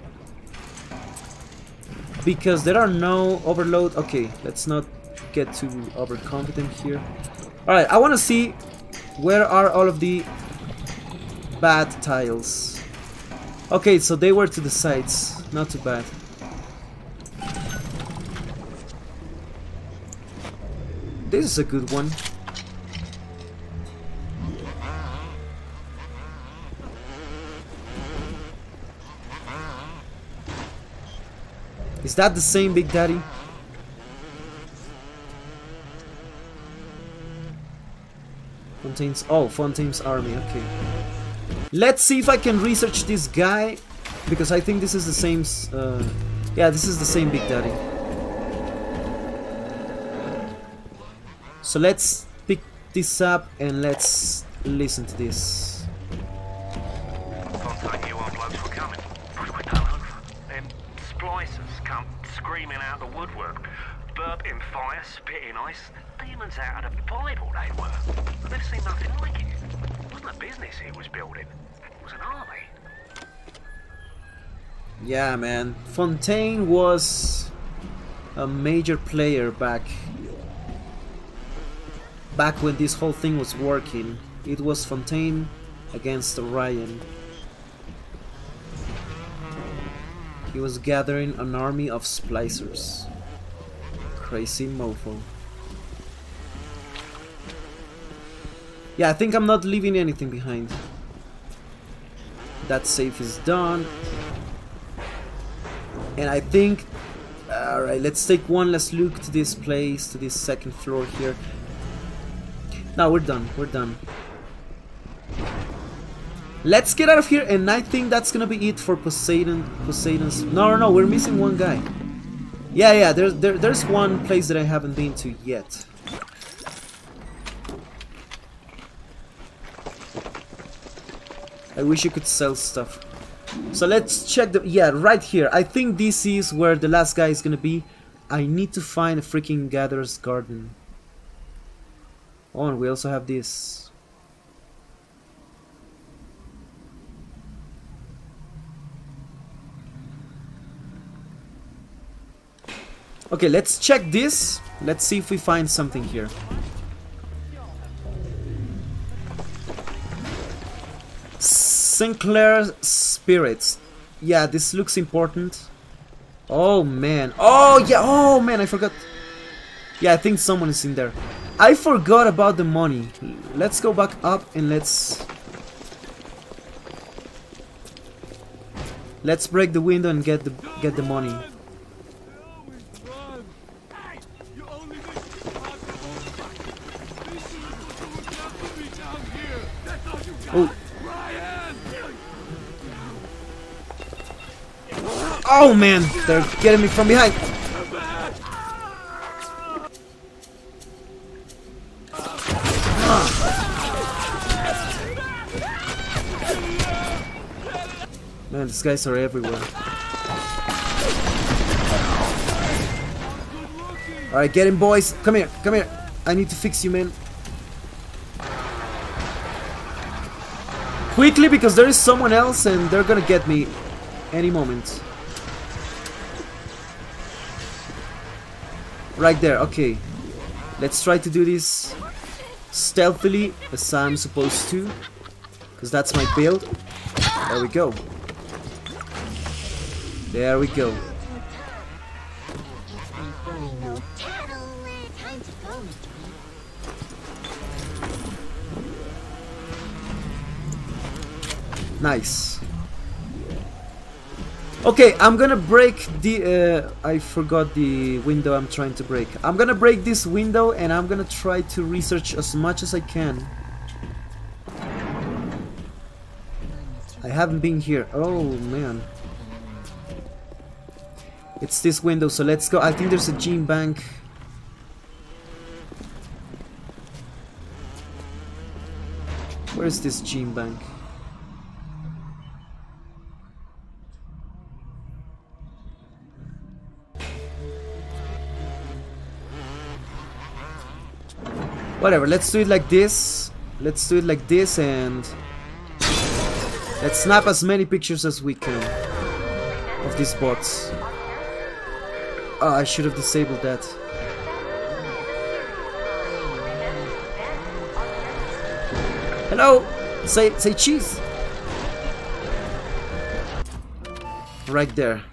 Because there are no overload. Okay, let's not get too overconfident here. Alright, I want to see where are all of the bad tiles. Okay, so they were to the sides. Not too bad. This is a good one. Is that the same Big Daddy? Fontaine's... Oh, Fontaine's army, okay. Let's see if I can research this guy, because I think this is the same... Uh, yeah, this is the same Big Daddy. So let's pick this up and let's listen to this. Fontaine knew our blokes were coming. We're done over. Them splicers come screaming out the woodwork. Burping fire, spitting ice. Demons out of the Bible they were. I've never seen nothing like it. It wasn't a business it was building. It was an army. Yeah, man. Fontaine was a major player back back when this whole thing was working. It was Fontaine against Orion. He was gathering an army of splicers. Crazy mofo. Yeah, I think I'm not leaving anything behind. That safe is done. And I think... Alright, let's take one last look to this place, to this second floor here. Now we're done, we're done. Let's get out of here, and I think that's gonna be it for Poseidon. Poseidon's... No, no, no, we're missing one guy. Yeah, yeah, there's, there, there's one place that I haven't been to yet. I wish you could sell stuff. So let's check the... Yeah, right here. I think this is where the last guy is gonna be. I need to find a freaking Gatherer's Garden. Oh, and we also have this. Okay, let's check this. Let's see if we find something here. Sinclair Spirits. Yeah, this looks important. Oh man. Oh yeah. Oh man, I forgot. Yeah, I think someone is in there. I forgot about the money. Let's go back up and let's... Let's break the window and get the get the money. Oh. Oh man, they're getting me from behind. Man, these guys are everywhere. Alright, get him, boys. Come here, come here. I need to fix you, man. Quickly, because there is someone else and they're gonna get me any moment. Right there, okay. Let's try to do this stealthily, as I'm supposed to. Because that's my build. There we go. There we go. Nice. Okay, I'm gonna break the... Uh, I forgot the window I'm trying to break. I'm gonna break this window and I'm gonna try to research as much as I can. I haven't been here. Oh, man. It's this window, so let's go. I think there's a gene bank. Where is this gene bank? Whatever, let's do it like this. Let's do it like this and let's snap as many pictures as we can of these bots. Oh, I should have disabled that. Hello! Say, say cheese! Right there.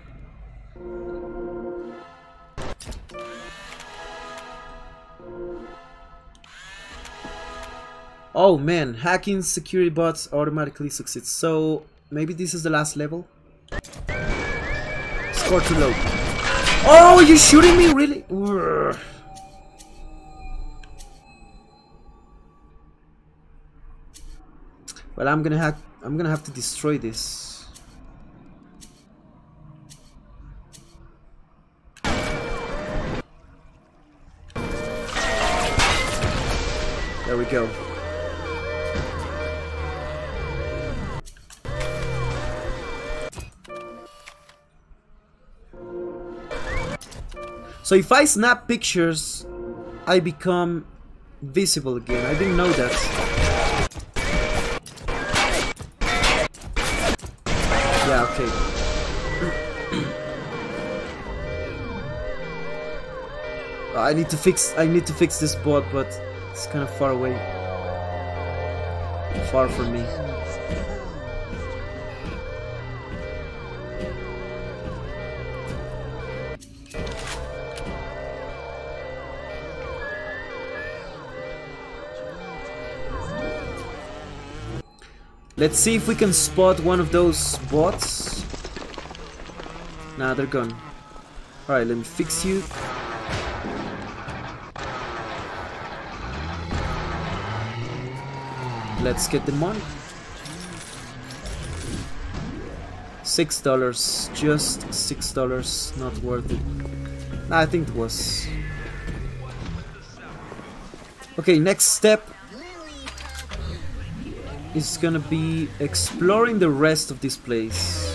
Oh man, hacking security bots automatically succeeds. So maybe this is the last level? Score too low. Oh, you're shooting me, really? Urgh. Well, I'm gonna have I'm gonna have to destroy this. There we go. So if I snap pictures, I become visible again. I didn't know that. Yeah, okay. I need to fix I need to fix this bot, but it's kind of far away. Far from me. Let's see if we can spot one of those bots. Nah, they're gone. Alright, let me fix you. Let's get the money. Six dollars. Just six dollars. Not worth it. Nah, I think it was. Okay, next step is gonna be exploring the rest of this place.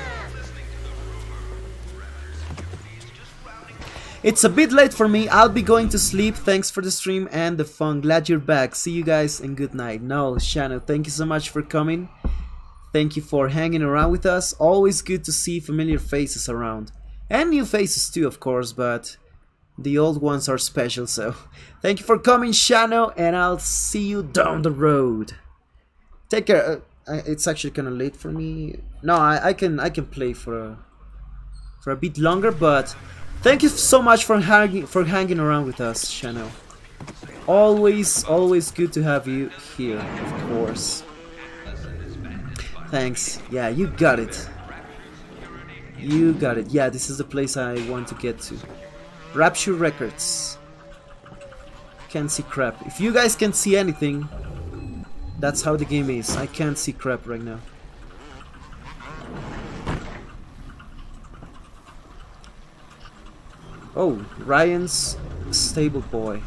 It's a bit late for me. I'll be going to sleep. Thanks for the stream and the fun. Glad you're back. See you guys and good night. No, Shano, thank you so much for coming. Thank you for hanging around with us. Always good to see familiar faces around. And new faces too, of course, but the old ones are special, so thank you for coming, Shano, and I'll see you down the road. Take care. Uh, it's actually kind of late for me. No, I, I can I can play for a for a bit longer, but thank you so much for hanging for hanging around with us, Shano. Always, always good to have you here, of course. Thanks. Yeah, you got it. You got it. Yeah, this is the place I want to get to. Rapture Records. Can't see crap. If you guys can see anything, that's how the game is. I can't see crap right now. Oh, Ryan's stable boy.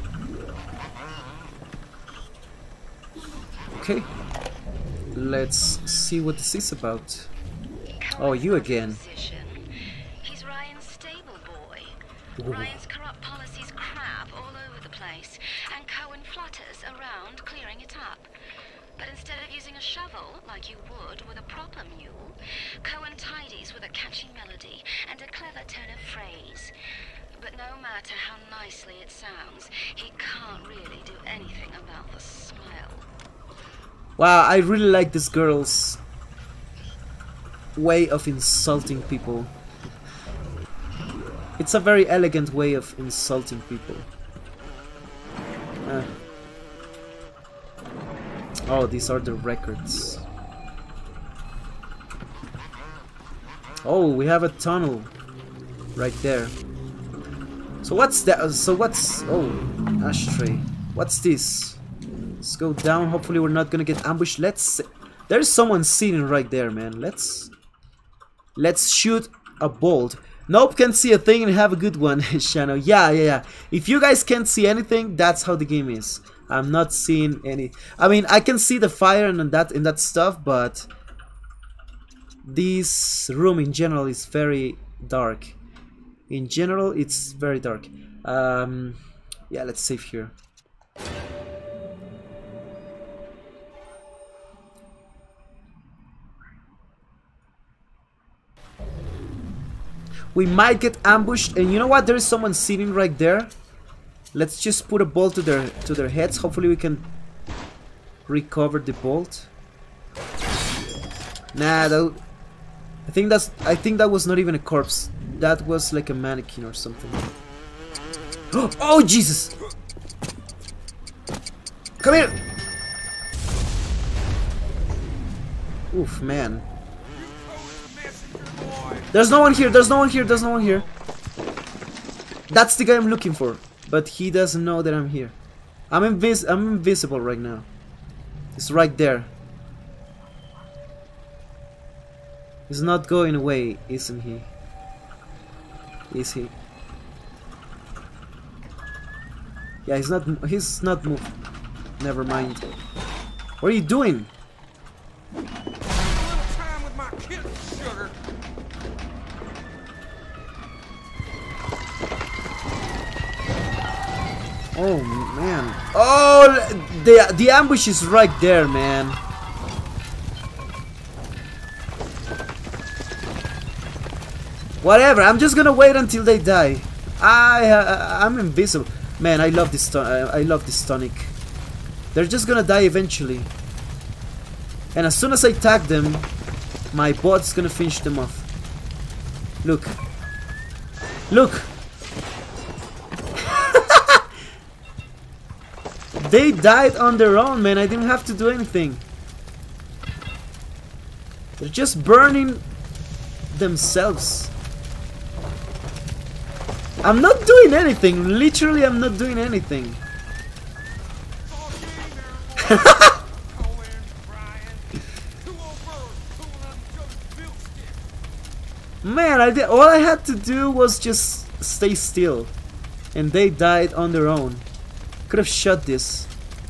Okay. Let's see what this is about. Oh, you again. He's Ryan's stable boy. Ooh. Ryan's corrupt policies crap all over the place, and Cohen flutters around clearing it up. But instead of using a shovel, like you would with a proper mule, Cohen tidies with a catchy melody and a clever turn of phrase. But no matter how nicely it sounds, he can't really do anything about the smell. Wow, I really like this girl's way of insulting people. It's a very elegant way of insulting people. Uh. Oh, these are the records. Oh, we have a tunnel right there. So what's that? So what's... Oh, ashtray. What's this? Let's go down. Hopefully we're not gonna get ambushed. Let's... There's someone sitting right there, man. Let's... Let's shoot a bolt. Nope, can't see a thing and have a good one, Shano. Yeah, yeah, yeah. If you guys can't see anything, that's how the game is. I'm not seeing any... I mean, I can see the fire and that, and that stuff, but... This room in general is very dark. In general, it's very dark. Um, yeah, let's save here. We might get ambushed, and you know what? There is someone sitting right there. Let's just put a bolt to their to their heads. Hopefully, we can recover the bolt. Nah, that, I think that's. I think that was not even a corpse. That was like a mannequin or something. Oh Jesus! Come here! Oof, man. There's no one here, there's no one here, there's no one here. That's the guy I'm looking for. But he doesn't know that I'm here. I'm invis I'm invisible right now. He's right there. He's not going away, isn't he? Is he? Yeah, he's not he's not moved. Never mind. What are you doing? Oh man! Oh, the the ambush is right there, man. Whatever. I'm just gonna wait until they die. I uh, I'm invisible, man. I love this. I love this tonic. They're just gonna die eventually, and as soon as I tag them, my bot's gonna finish them off. Look. Look. They died on their own, man. I didn't have to do anything. They're just burning themselves. I'm not doing anything. Literally, I'm not doing anything. Man, I did, all I had to do was just stay still. And they died on their own. Could have shot this.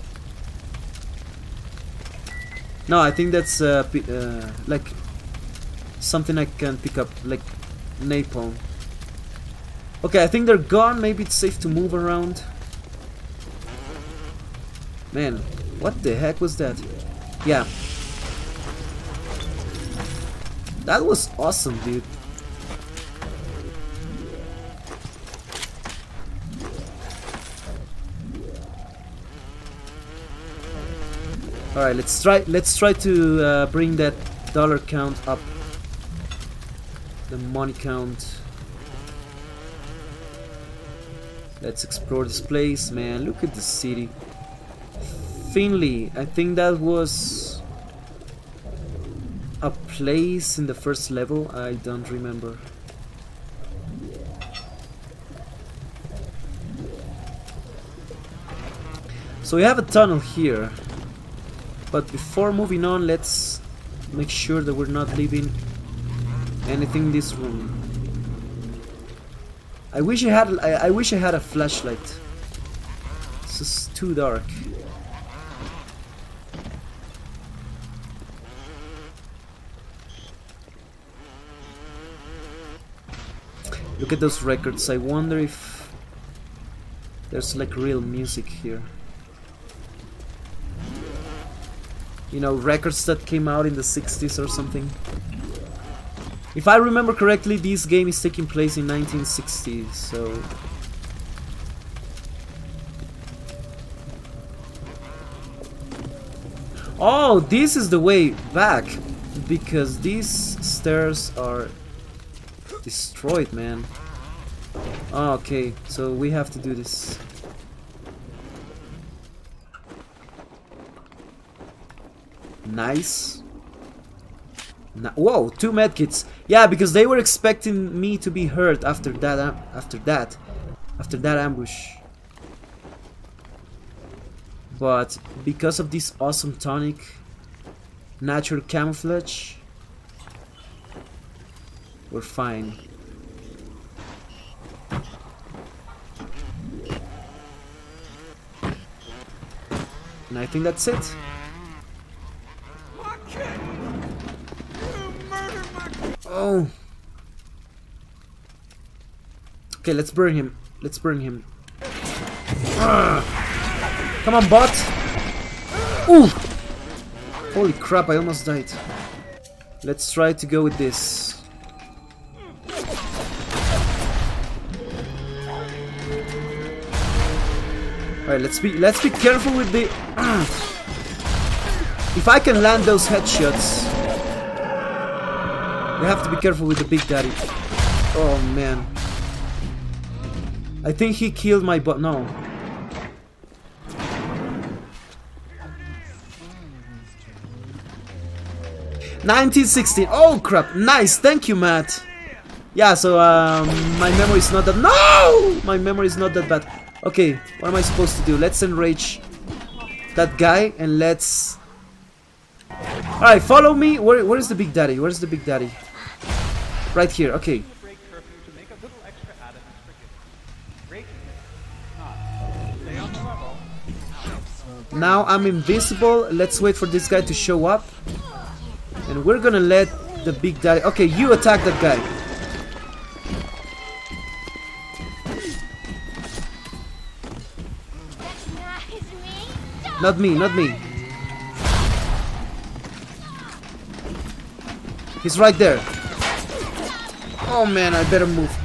No, I think that's uh, uh, like something I can pick up, like napalm. Okay, I think they're gone. Maybe it's safe to move around. Man, what the heck was that? Yeah. That was awesome, dude. All right, let's try. Let's try to uh, bring that dollar count up. The money count. Let's explore this place, man. Look at the city. Finley. I think that was a place in the first level. I don't remember. So we have a tunnel here. But before moving on, let's make sure that we're not leaving anything in this room. I wish I had. I, I wish I had a flashlight. This is too dark. Look at those records. I wonder if there's like real music here. You know, records that came out in the sixties or something. If I remember correctly, this game is taking place in nineteen sixty, so... Oh, this is the way back! Because these stairs are destroyed, man. Oh, okay, so we have to do this. Nice. Na Whoa, two medkits. Yeah, because they were expecting me to be hurt after that. Am after that, after that ambush. But because of this awesome tonic, natural camouflage, we're fine. And I think that's it. Oh. Okay, let's burn him. Let's burn him. Ugh. Come on, bot. Ooh. Holy crap, I almost died. Let's try to go with this. Alright, let's be let's be careful with the if I can land those headshots. We have to be careful with the Big Daddy. Oh man. I think he killed my bot. No. nineteen sixteen. Oh crap. Nice. Thank you, Matt. Yeah, so um, my memory is not that. No! My memory is not that bad. Okay, what am I supposed to do? Let's enrage that guy and let's... Alright, follow me. Where, where is the Big Daddy? Where is the Big Daddy? Right here, okay. Now I'm invisible. Let's wait for this guy to show up. And we're gonna let the Big Daddy... Okay, you attack that guy. Not me, not me. He's right there. Oh man, I better move.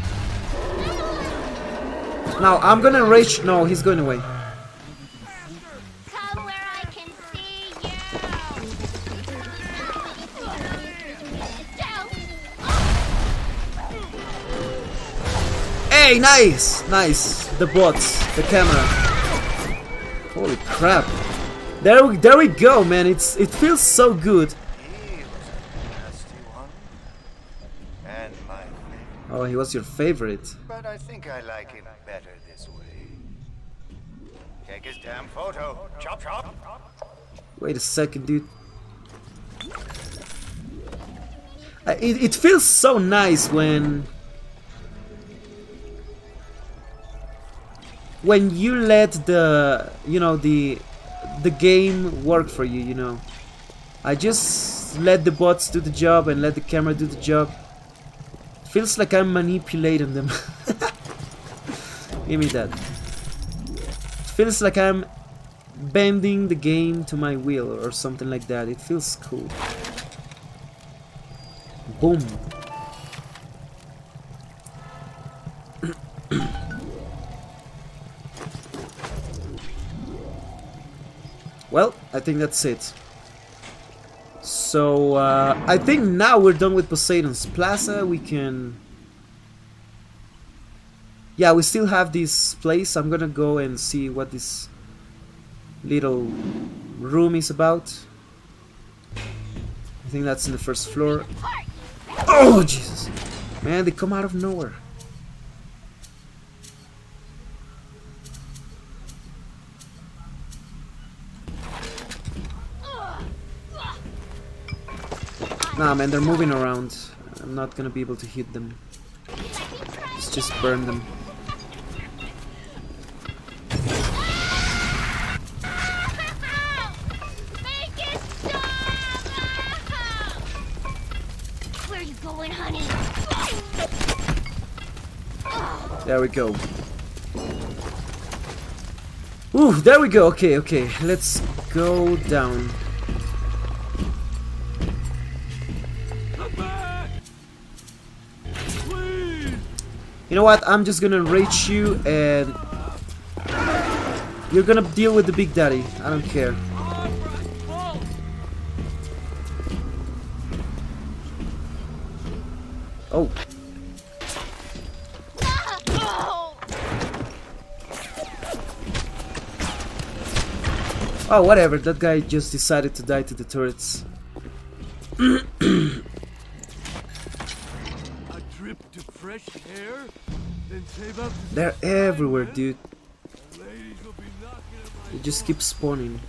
Now I'm gonna rage. No, he's going away. Come where I can see you. Hey, nice, nice. The bots, the camera. Holy crap! There we, there we go, man. It's it feels so good. Oh, he was your favorite. But I think I like him better this way. Take his damn photo. Chop chop. Wait a second, dude. Uh, it, it feels so nice when when you let the you know the the game work for you. You know, I just let the bots do the job and let the camera do the job. Feels like I'm manipulating them. Give me that. Feels like I'm bending the game to my will or something like that. It feels cool. Boom. Well, I think that's it. So, uh, I think now we're done with Poseidon's Plaza. We can... Yeah, we still have this place. I'm gonna go and see what this little room is about. I think that's in the first floor. Oh, Jesus! Man, they come out of nowhere. Nah, man, they're moving around. I'm not gonna be able to hit them. Let's just burn them. Where are you going, honey? There we go. Ooh, there we go. Okay, okay. Let's go down. You know what? I'm just gonna reach you and you're gonna deal with the Big Daddy. I don't care. Oh. Oh, whatever. That guy just decided to die to the turrets. fresh air? Then save up to They're everywhere, dude. ladies will be knocking at my They just keep spawning.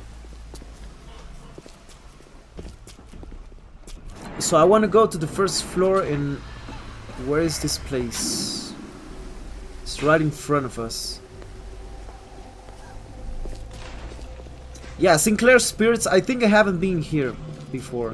So I want to go to the first floor, and where is this place? It's right in front of us. Yeah, Sinclair Spirits. I think I haven't been here before.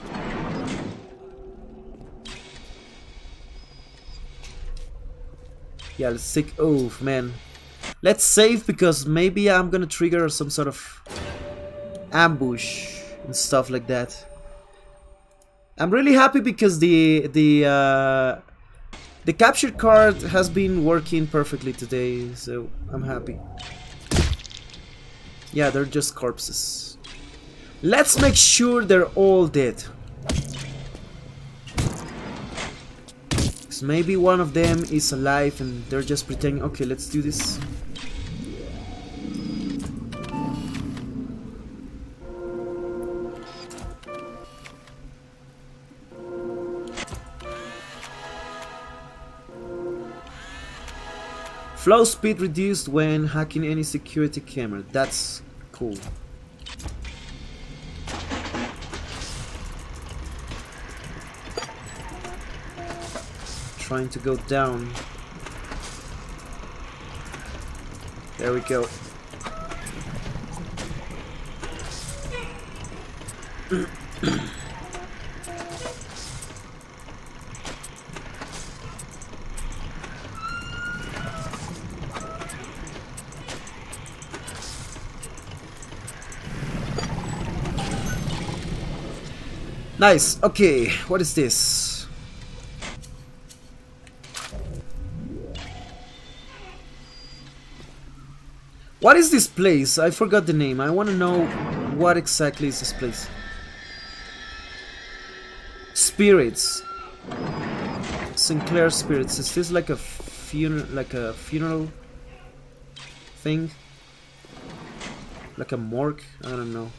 Yeah, let's take... Oh, man. Let's save, because maybe I'm gonna trigger some sort of ambush and stuff like that. I'm really happy because the the uh, the capture card has been working perfectly today, so I'm happy. Yeah, they're just corpses. Let's make sure they're all dead. Because maybe one of them is alive and they're just pretending. Okay, let's do this. Flow speed reduced when hacking any security camera. That's cool. Trying to go down. There we go. Nice. Okay, what is this? What is this place? I forgot the name. I want to know what exactly is this place. Spirits. Sinclair Spirits. Is this like a funeral, like a funeral thing? Like a morgue? I don't know.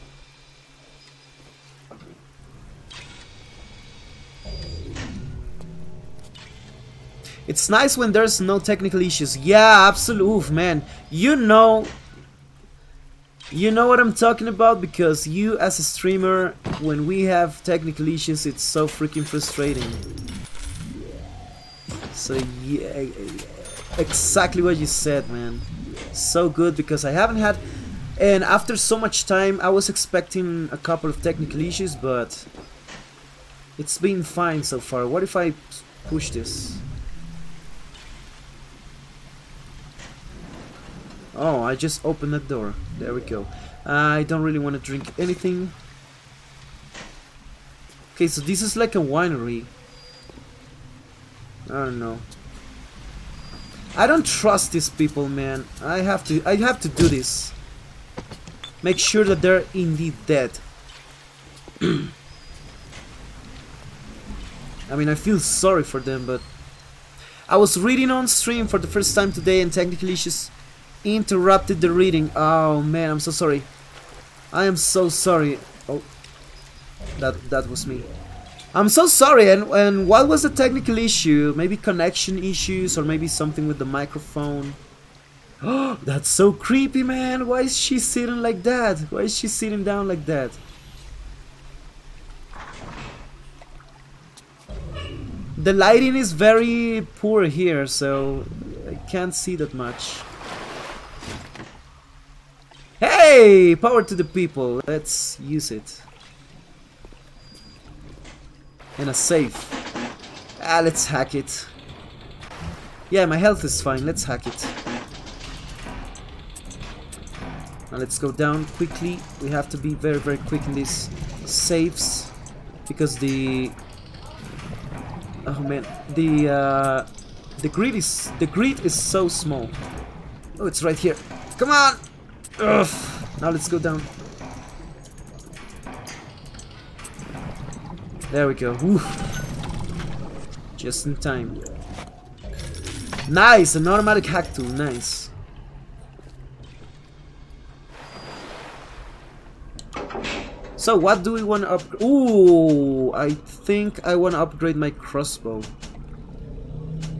It's nice when there's no technical issues. Yeah, absolutely, man. You know, you know what I'm talking about, because you as a streamer, when we have technical issues, it's so freaking frustrating. So yeah, exactly what you said, man. So good, because I haven't had, and after so much time, I was expecting a couple of technical issues, but it's been fine so far. What if I push this? Oh, I just opened that door. There we go. I don't really want to drink anything. Okay, so this is like a winery. I don't know. I don't trust these people, man. I have to I have to do this. Make sure that they're indeed dead. I mean, I feel sorry for them, but I was reading on stream for the first time today, and technical issues interrupted the reading. Oh man, I'm so sorry. I am so sorry. Oh, that that was me. I'm so sorry. And and what was the technical issue? Maybe connection issues, or maybe something with the microphone. Oh, that's so creepy, man. Why is she sitting like that? Why is she sitting down like that? The lighting is very poor here, so I can't see that much. Hey! Power to the people. Let's use it. And a safe. Ah, let's hack it. Yeah, my health is fine. Let's hack it. Now let's go down quickly. We have to be very, very quick in these safes, because the oh man, the uh, the grid is the grid is so small. Oh, it's right here. Come on! Ugh. Now let's go down. There we go. Woo. Just in time. Nice! An automatic hack tool. Nice. So what do we want to upgrade? Ooh, I think I want to upgrade my crossbow.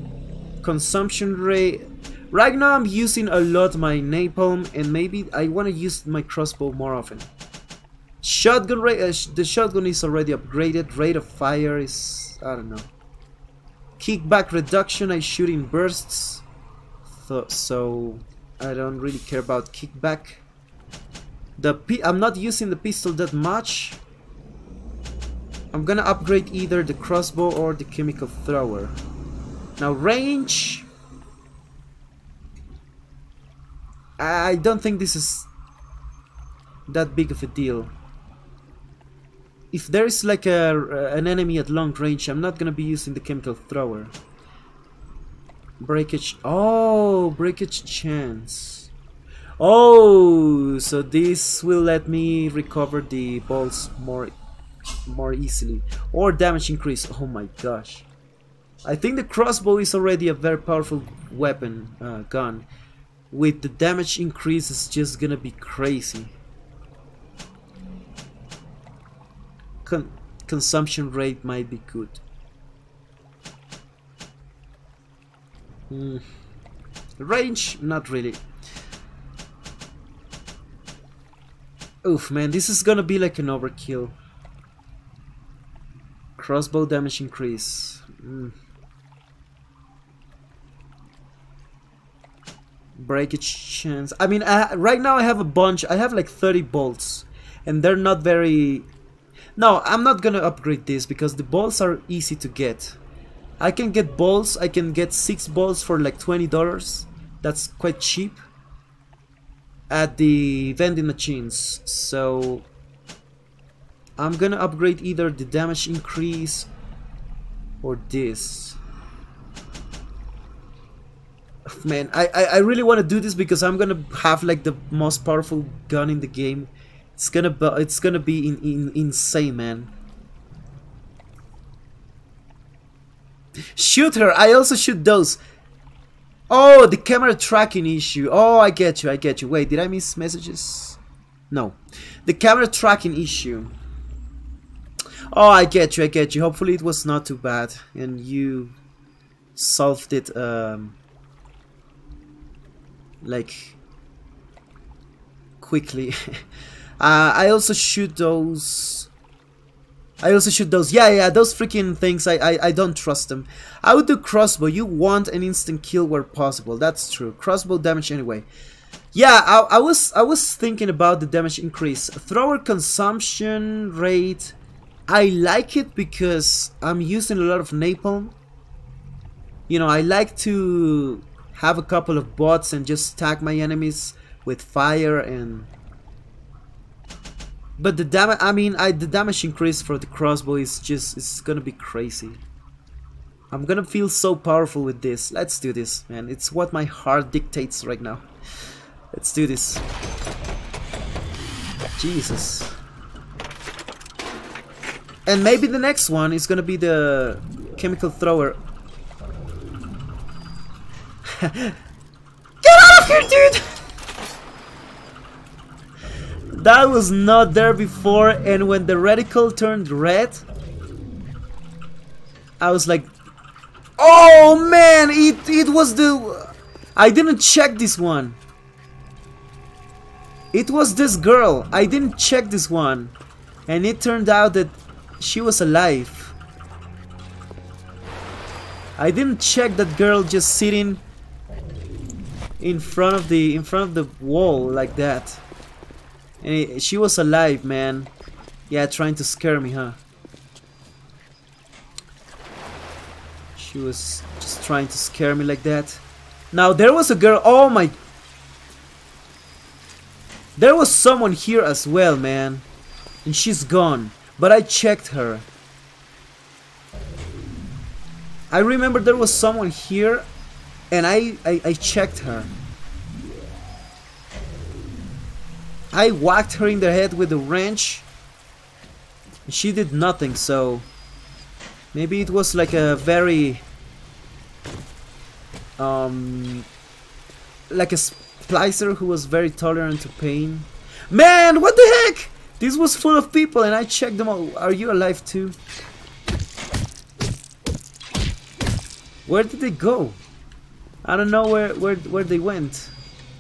consumption rate. Right now I'm using a lot my napalm, and maybe I want to use my crossbow more often. Shotgun rate, uh, sh the shotgun is already upgraded. Rate of fire is, I don't know. Kickback reduction, I shoot in bursts, so, so I don't really care about kickback. The p I'm not using the pistol that much. I'm gonna upgrade either the crossbow or the chemical thrower. Now range, I don't think this is that big of a deal. If there is like a, uh, an enemy at long range, I'm not gonna be using the chemical thrower. Breakage, oh, breakage chance. Oh, so this will let me recover the balls more, more easily. Or damage increase, oh my gosh. I think the crossbow is already a very powerful weapon, uh, gun. With the damage increase, it's just gonna be crazy. Con consumption rate might be good. Mm. Range, not really. Oof, man, this is gonna be like an overkill. Crossbow damage increase. Mm. Breakage chance. I mean, I, right now I have a bunch. I have like thirty bolts, and they're not very. No, I'm not gonna upgrade this because the balls are easy to get. I can get balls. I can get six balls for like twenty dollars. That's quite cheap at the vending machines. So I'm gonna upgrade either the damage increase or this. Man, I, I, I really want to do this because I'm gonna have like the most powerful gun in the game. It's gonna be, it's gonna be in, in, insane, man. Shoot her! I also shoot those. Oh, the camera tracking issue. Oh, I get you, I get you. Wait, did I miss messages? No. The camera tracking issue. Oh, I get you, I get you. Hopefully it was not too bad and you solved it um, like quickly. uh, I also shoot those. I also shoot those. Yeah, yeah, those freaking things. I, I, I don't trust them. I would do crossbow. You want an instant kill where possible. That's true. Crossbow damage anyway. Yeah, I, I was I was thinking about the damage increase. Thrower consumption rate. I like it because I'm using a lot of napalm. You know, I like to have a couple of bots and just tag my enemies with fire and. But the damage, I mean, I the damage increase for the crossbow is just, it's gonna be crazy. I'm gonna feel so powerful with this. Let's do this, man. It's what my heart dictates right now. Let's do this. Jesus. And maybe the next one is gonna be the chemical thrower. Get out of here, dude! That was not there before, and when the reticle turned red, I was like, oh man, it, it was the... I didn't check this one. It was this girl. I didn't check this one. And it turned out that she was alive. I didn't check that girl just sitting in front of the in front of the wall like that. And it, she was alive, man. Yeah, trying to scare me, huh? She was just trying to scare me like that. Now, there was a girl... Oh my... There was someone here as well, man. And she's gone. But I checked her. I remember there was someone here. And I, I, I checked her. I whacked her in the head with a wrench. She did nothing, so maybe it was like a very um like a splicer who was very tolerant to pain. Man, what the heck? This was full of people and I checked them all. Are you alive too? Where did they go? I don't know where where where they went.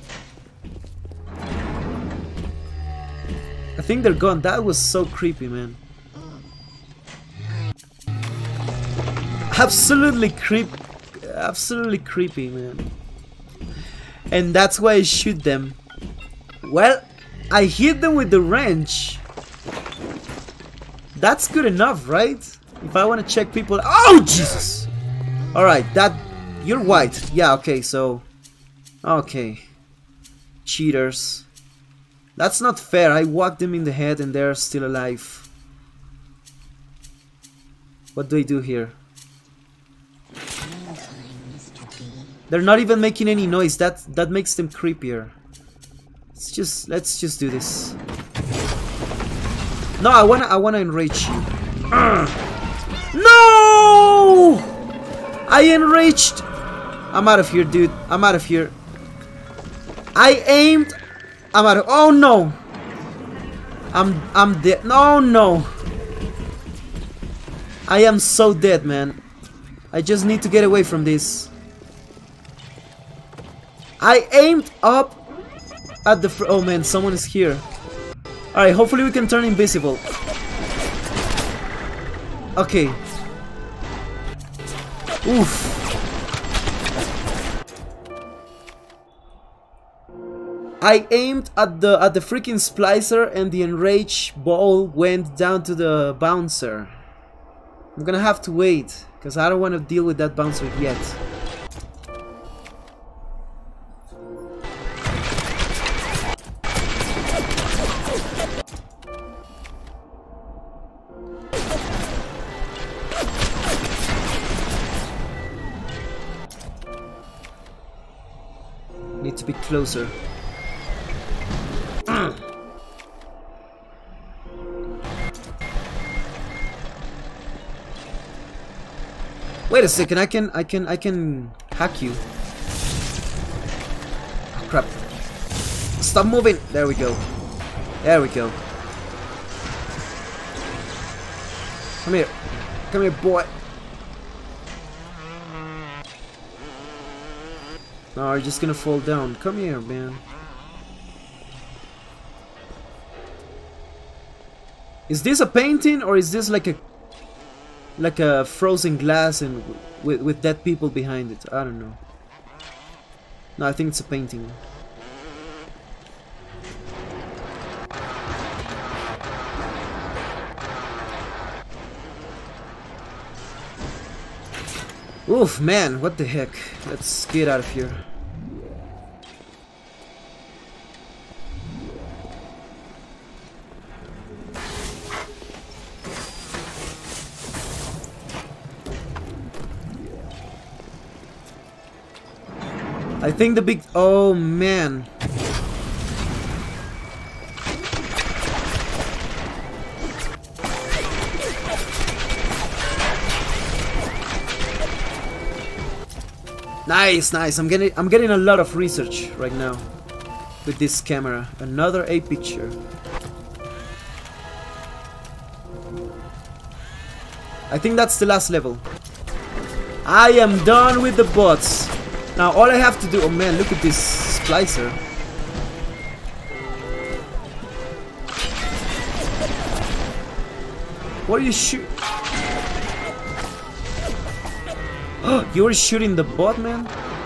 I think they're gone. That was so creepy, man. Absolutely creep, absolutely creepy, man. And that's why I shoot them. Well, I hit them with the wrench. That's good enough, right? If I want to check people. Oh Jesus! All right, that you're white. Yeah, okay. So, okay, cheaters. That's not fair. I whacked them in the head and they're still alive. What do I do here? They're not even making any noise. That that makes them creepier. Let's just let's just do this. No, I wanna I wanna enrage you. Urgh. No! I enraged. I'm out of here, dude. I'm out of here. I aimed. I'm out of. Oh no! I'm I'm dead. No no! I am so dead, man. I just need to get away from this. I aimed up at the fr- oh man, someone is here. Alright, hopefully we can turn invisible. Okay. Oof. I aimed at the at the freaking splicer and the enraged ball went down to the bouncer. I'm gonna have to wait, because I don't want to deal with that bouncer yet. Need to be closer. Wait a second, I can I can I can hack you. Oh, crap. Stop moving. There we go. There we go. Come here. Come here, boy. No, you're just gonna fall down. Come here, man. Is this a painting or is this like a like a frozen glass and with with dead people behind it? I don't know. No, I think it's a painting. Oof, man, what the heck? Let's get out of here. I think the big... Oh, man. Nice, nice. I'm getting I'm getting a lot of research right now with this camera. Another A picture. I think that's the last level. I am done with the bots. Now all I have to do... Oh man, look at this splicer. What are you shoot? You were shooting the bot, man?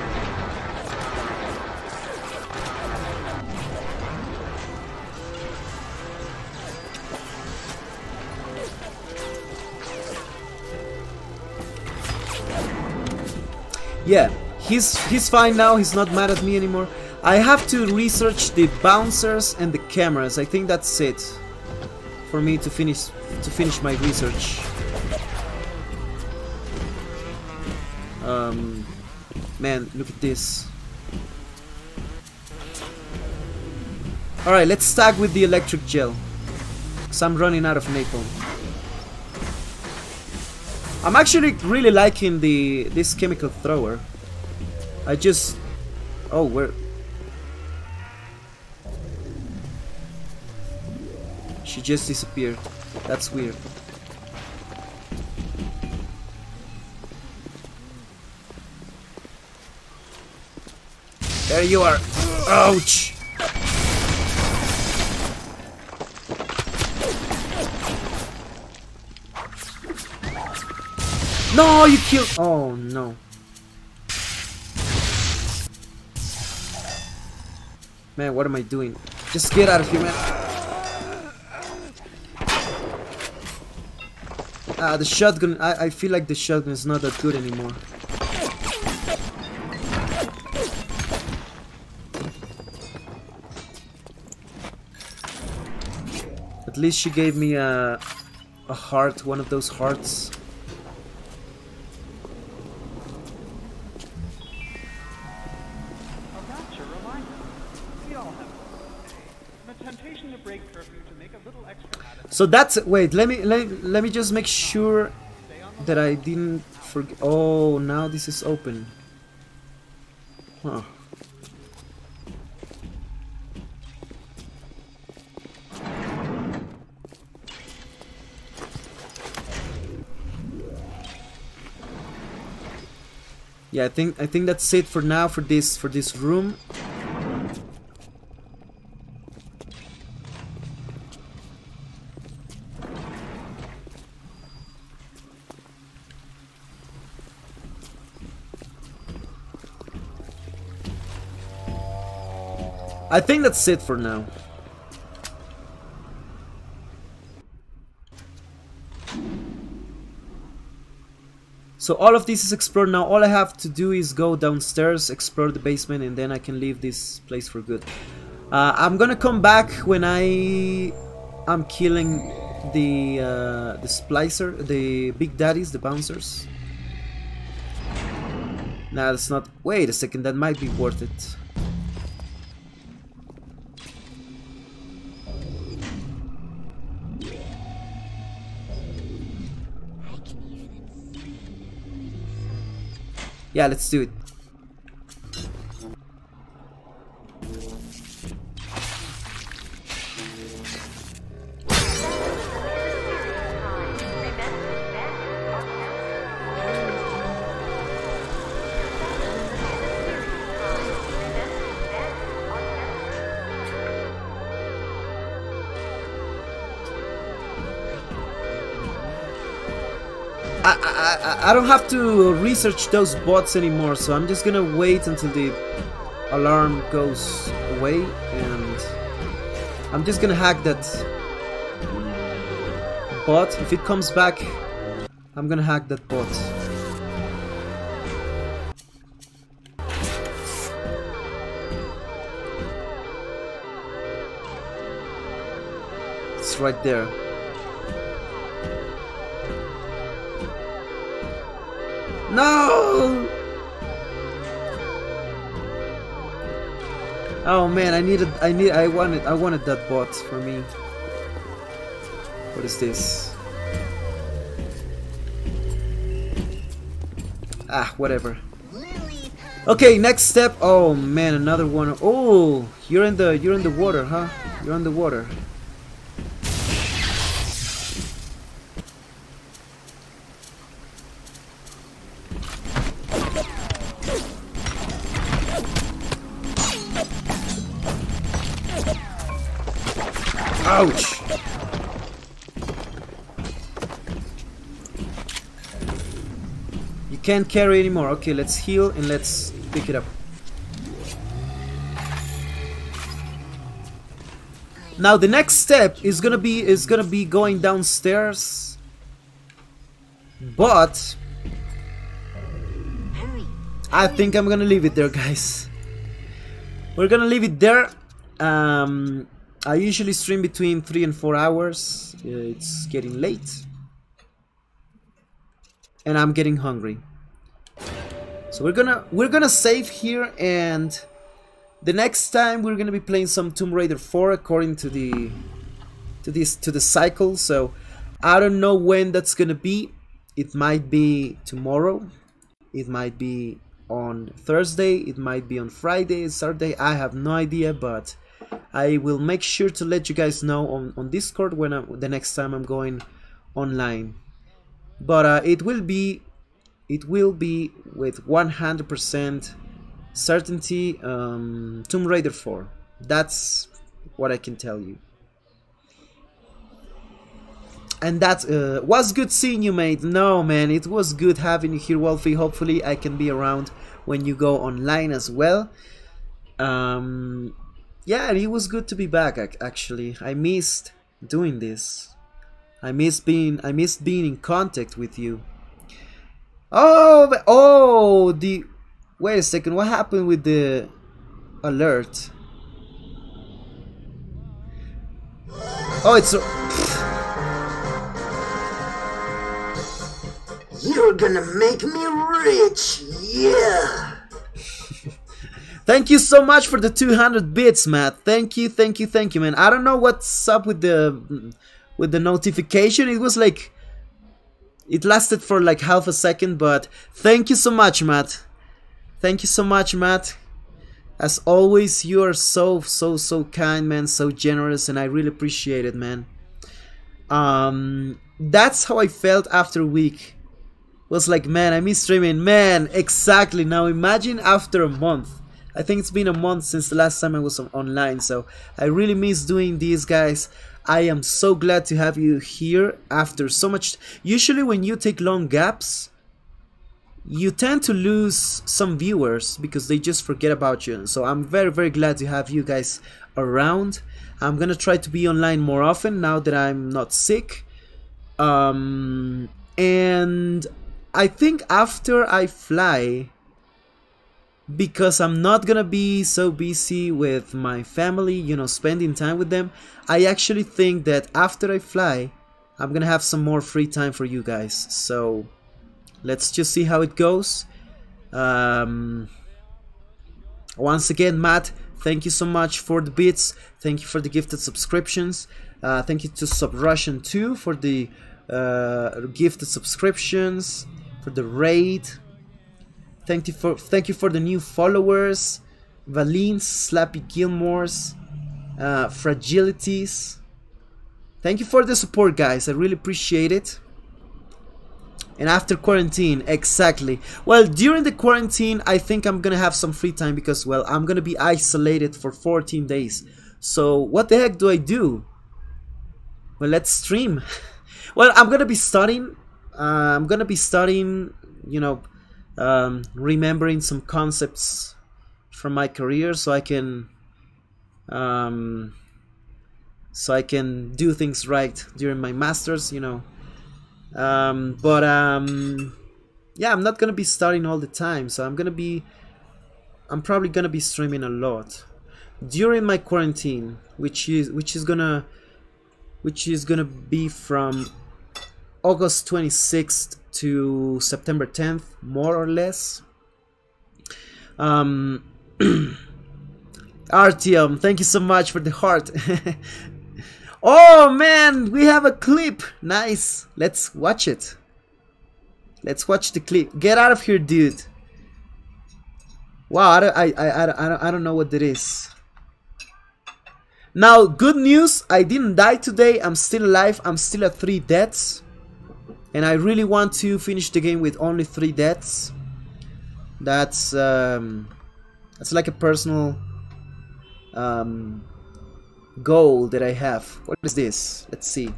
Yeah, he's he's fine now. He's not mad at me anymore. I have to research the bouncers and the cameras. I think that's it for me to finish to finish my research. Um, man, look at this. Alright, let's stack with the electric gel, because I'm running out of napalm. I'm actually really liking the this chemical thrower. I just... Oh, where... She just disappeared. That's weird. There you are. Ouch. No, you killed. Oh no. Man, what am I doing? Just get out of here, man. Ah, the shotgun. I, I feel like the shotgun is not that good anymore. At least she gave me a, a heart, one of those hearts. So that's it. Wait, let me let, let me just make sure that I didn't forget. Oh, now this is open. Huh. Yeah, I think I think that's it for now for this for this room. I think that's it for now. So all of this is explored now. All I have to do is go downstairs, explore the basement, and then I can leave this place for good. Uh, I'm gonna come back when I am killing the uh, the splicer, the big daddies, the bouncers. Nah, that's not. Wait a second, that might be worth it. Yeah, let's do it. I, I, I don't have to research those bots anymore, so I'm just gonna wait until the alarm goes away, and I'm just gonna hack that bot. If it comes back, I'm gonna hack that bot. It's right there. No! Oh man, I needed, I need, I wanted, I wanted that bot for me. What is this? Ah, whatever. Okay, next step. Oh man, another one. Oh, you're in the, you're in the water, huh? You're in the water. Ouch! You can't carry anymore. Okay, let's heal and let's pick it up. Now the next step is gonna be is gonna be going downstairs, but I think I'm gonna leave it there, guys. We're gonna leave it there. Um, I usually stream between three and four hours. Uh, it's getting late, and I'm getting hungry. So we're gonna we're gonna save here, and the next time we're gonna be playing some Tomb Raider four according to the to this to the cycle. So I don't know when that's gonna be. It might be tomorrow. It might be on Thursday. It might be on Friday, Saturday. I have no idea, but I will make sure to let you guys know on, on Discord when I'm, the next time I'm going online. But uh, it will be it will be with one hundred percent certainty, um, Tomb Raider four. That's what I can tell you. And that uh, was good seeing you, mate. No, man, it was good having you here, Wolfie. Hopefully I can be around when you go online as well. Um, yeah, it was good to be back, actually. I missed doing this. I missed being, I missed being in contact with you. Oh, oh, the... Wait a second, what happened with the alert? Oh, it's... You're gonna make me rich, yeah! Thank you so much for the two hundred bits, Matt. Thank you, thank you, thank you, man. I don't know what's up with the with the notification. It was like... It lasted for like half a second, but thank you so much, Matt. Thank you so much, Matt. As always, you are so, so, so kind, man. So generous, and I really appreciate it, man. Um, that's how I felt after a week. Was like, man, I miss streaming. Man, exactly. Now imagine after a month. I think it's been a month since the last time I was on online, so I really miss doing these, guys. I am so glad to have you here after so much. Usually when you take long gaps, you tend to lose some viewers because they just forget about you. So I'm very, very glad to have you guys around. I'm gonna try to be online more often now that I'm not sick. Um, and I think after I fly, because I'm not gonna be so busy with my family, you know, spending time with them, I actually think that after I fly, I'm gonna have some more free time for you guys. So let's just see how it goes. Um, once again, Matt, thank you so much for the bits. Thank you for the gifted subscriptions. Uh, thank you to SubRussian too for the uh, gifted subscriptions, for the raid. Thank you for thank you for the new followers, Valines, Slappy Gilmores, uh, Fragilities. Thank you for the support, guys. I really appreciate it. And after quarantine, exactly. Well, during the quarantine, I think I'm gonna have some free time because, well, I'm gonna be isolated for fourteen days. So what the heck do I do? Well, let's stream. Well, I'm gonna be studying. Uh, I'm gonna be studying. You know. Um, remembering some concepts from my career, so I can, um, so I can do things right during my masters, you know. Um, but um, yeah, I'm not gonna be studying all the time, so I'm gonna be, I'm probably gonna be streaming a lot during my quarantine, which is which is gonna, which is gonna be from August twenty-sixth to September tenth, more or less. Um, Artyom, thank you so much for the heart. Oh man, we have a clip. Nice. Let's watch it. Let's watch the clip. Get out of here, dude. Wow, I don't, I, I, I, I don't, I don't know what that is. Now, good news. I didn't die today. I'm still alive. I'm still at three deaths. And I really want to finish the game with only three deaths. That's um, that's like a personal um, goal that I have. What is this? Let's see.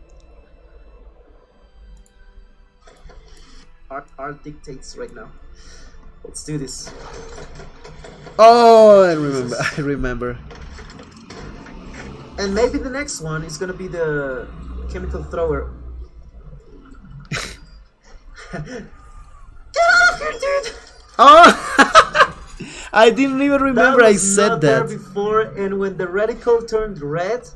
Art, art dictates right now. Let's do this. Oh, I remember. I remember. And maybe the next one is gonna be the chemical thrower. Get out of here, dude! Oh! I didn't even remember I said that. That was not there before, and when the reticle turned red,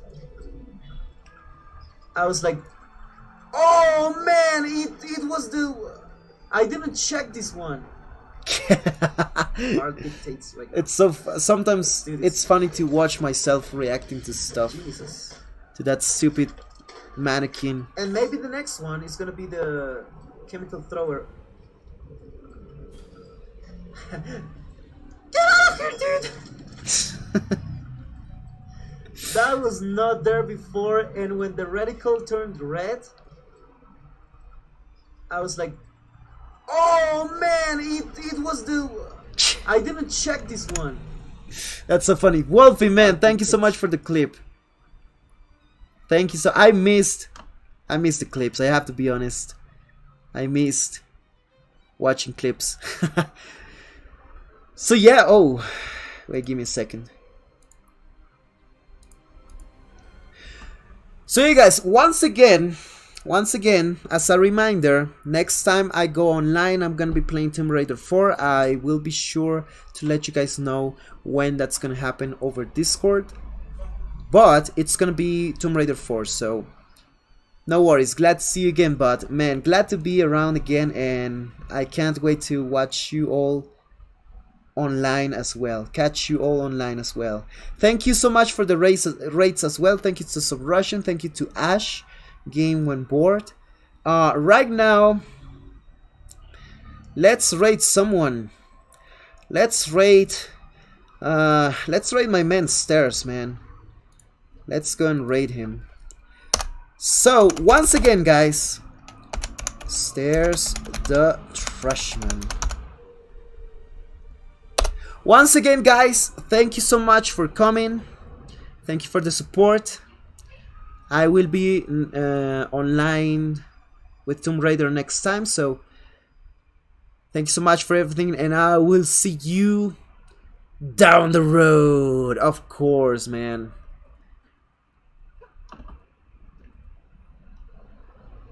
I was like, oh man, it, it was the... I didn't check this one. Art dictates right now. It's so... F sometimes it's funny to watch myself reacting to stuff. Jesus. To that stupid mannequin. And maybe the next one is gonna be the... chemical thrower. Get out of here, dude! That was not there before, and when the reticle turned red, I was like, oh man, it, it was the... I didn't check this one. That's so funny. Wolfie, man, thank you so much for the clip. Thank you so. I missed. I missed the clips. I have to be honest. I missed watching clips. So yeah. Oh, wait. Give me a second. So you guys, once again, once again, as a reminder, next time I go online, I'm gonna be playing Tomb Raider four. I will be sure to let you guys know when that's gonna happen over Discord. But it's gonna be Tomb Raider four, so no worries. Glad to see you again, bud. Man, glad to be around again, and I can't wait to watch you all online as well. Catch you all online as well. Thank you so much for the rates, rates as well. Thank you to Subrussian. Thank you to Ash. Game when bored. Uh, right now, let's rate someone. Let's rate. Uh, let's rate my man Stairs, man. Let's go and rate him. So once again, guys, Stairs the Trashman. Once again, guys, thank you so much for coming. Thank you for the support. I will be uh, online with Tomb Raider next time, so thank you so much for everything, and I will see you down the road, of course, man.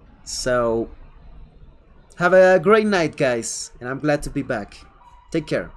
So have a great night, guys, and I'm glad to be back. Take care.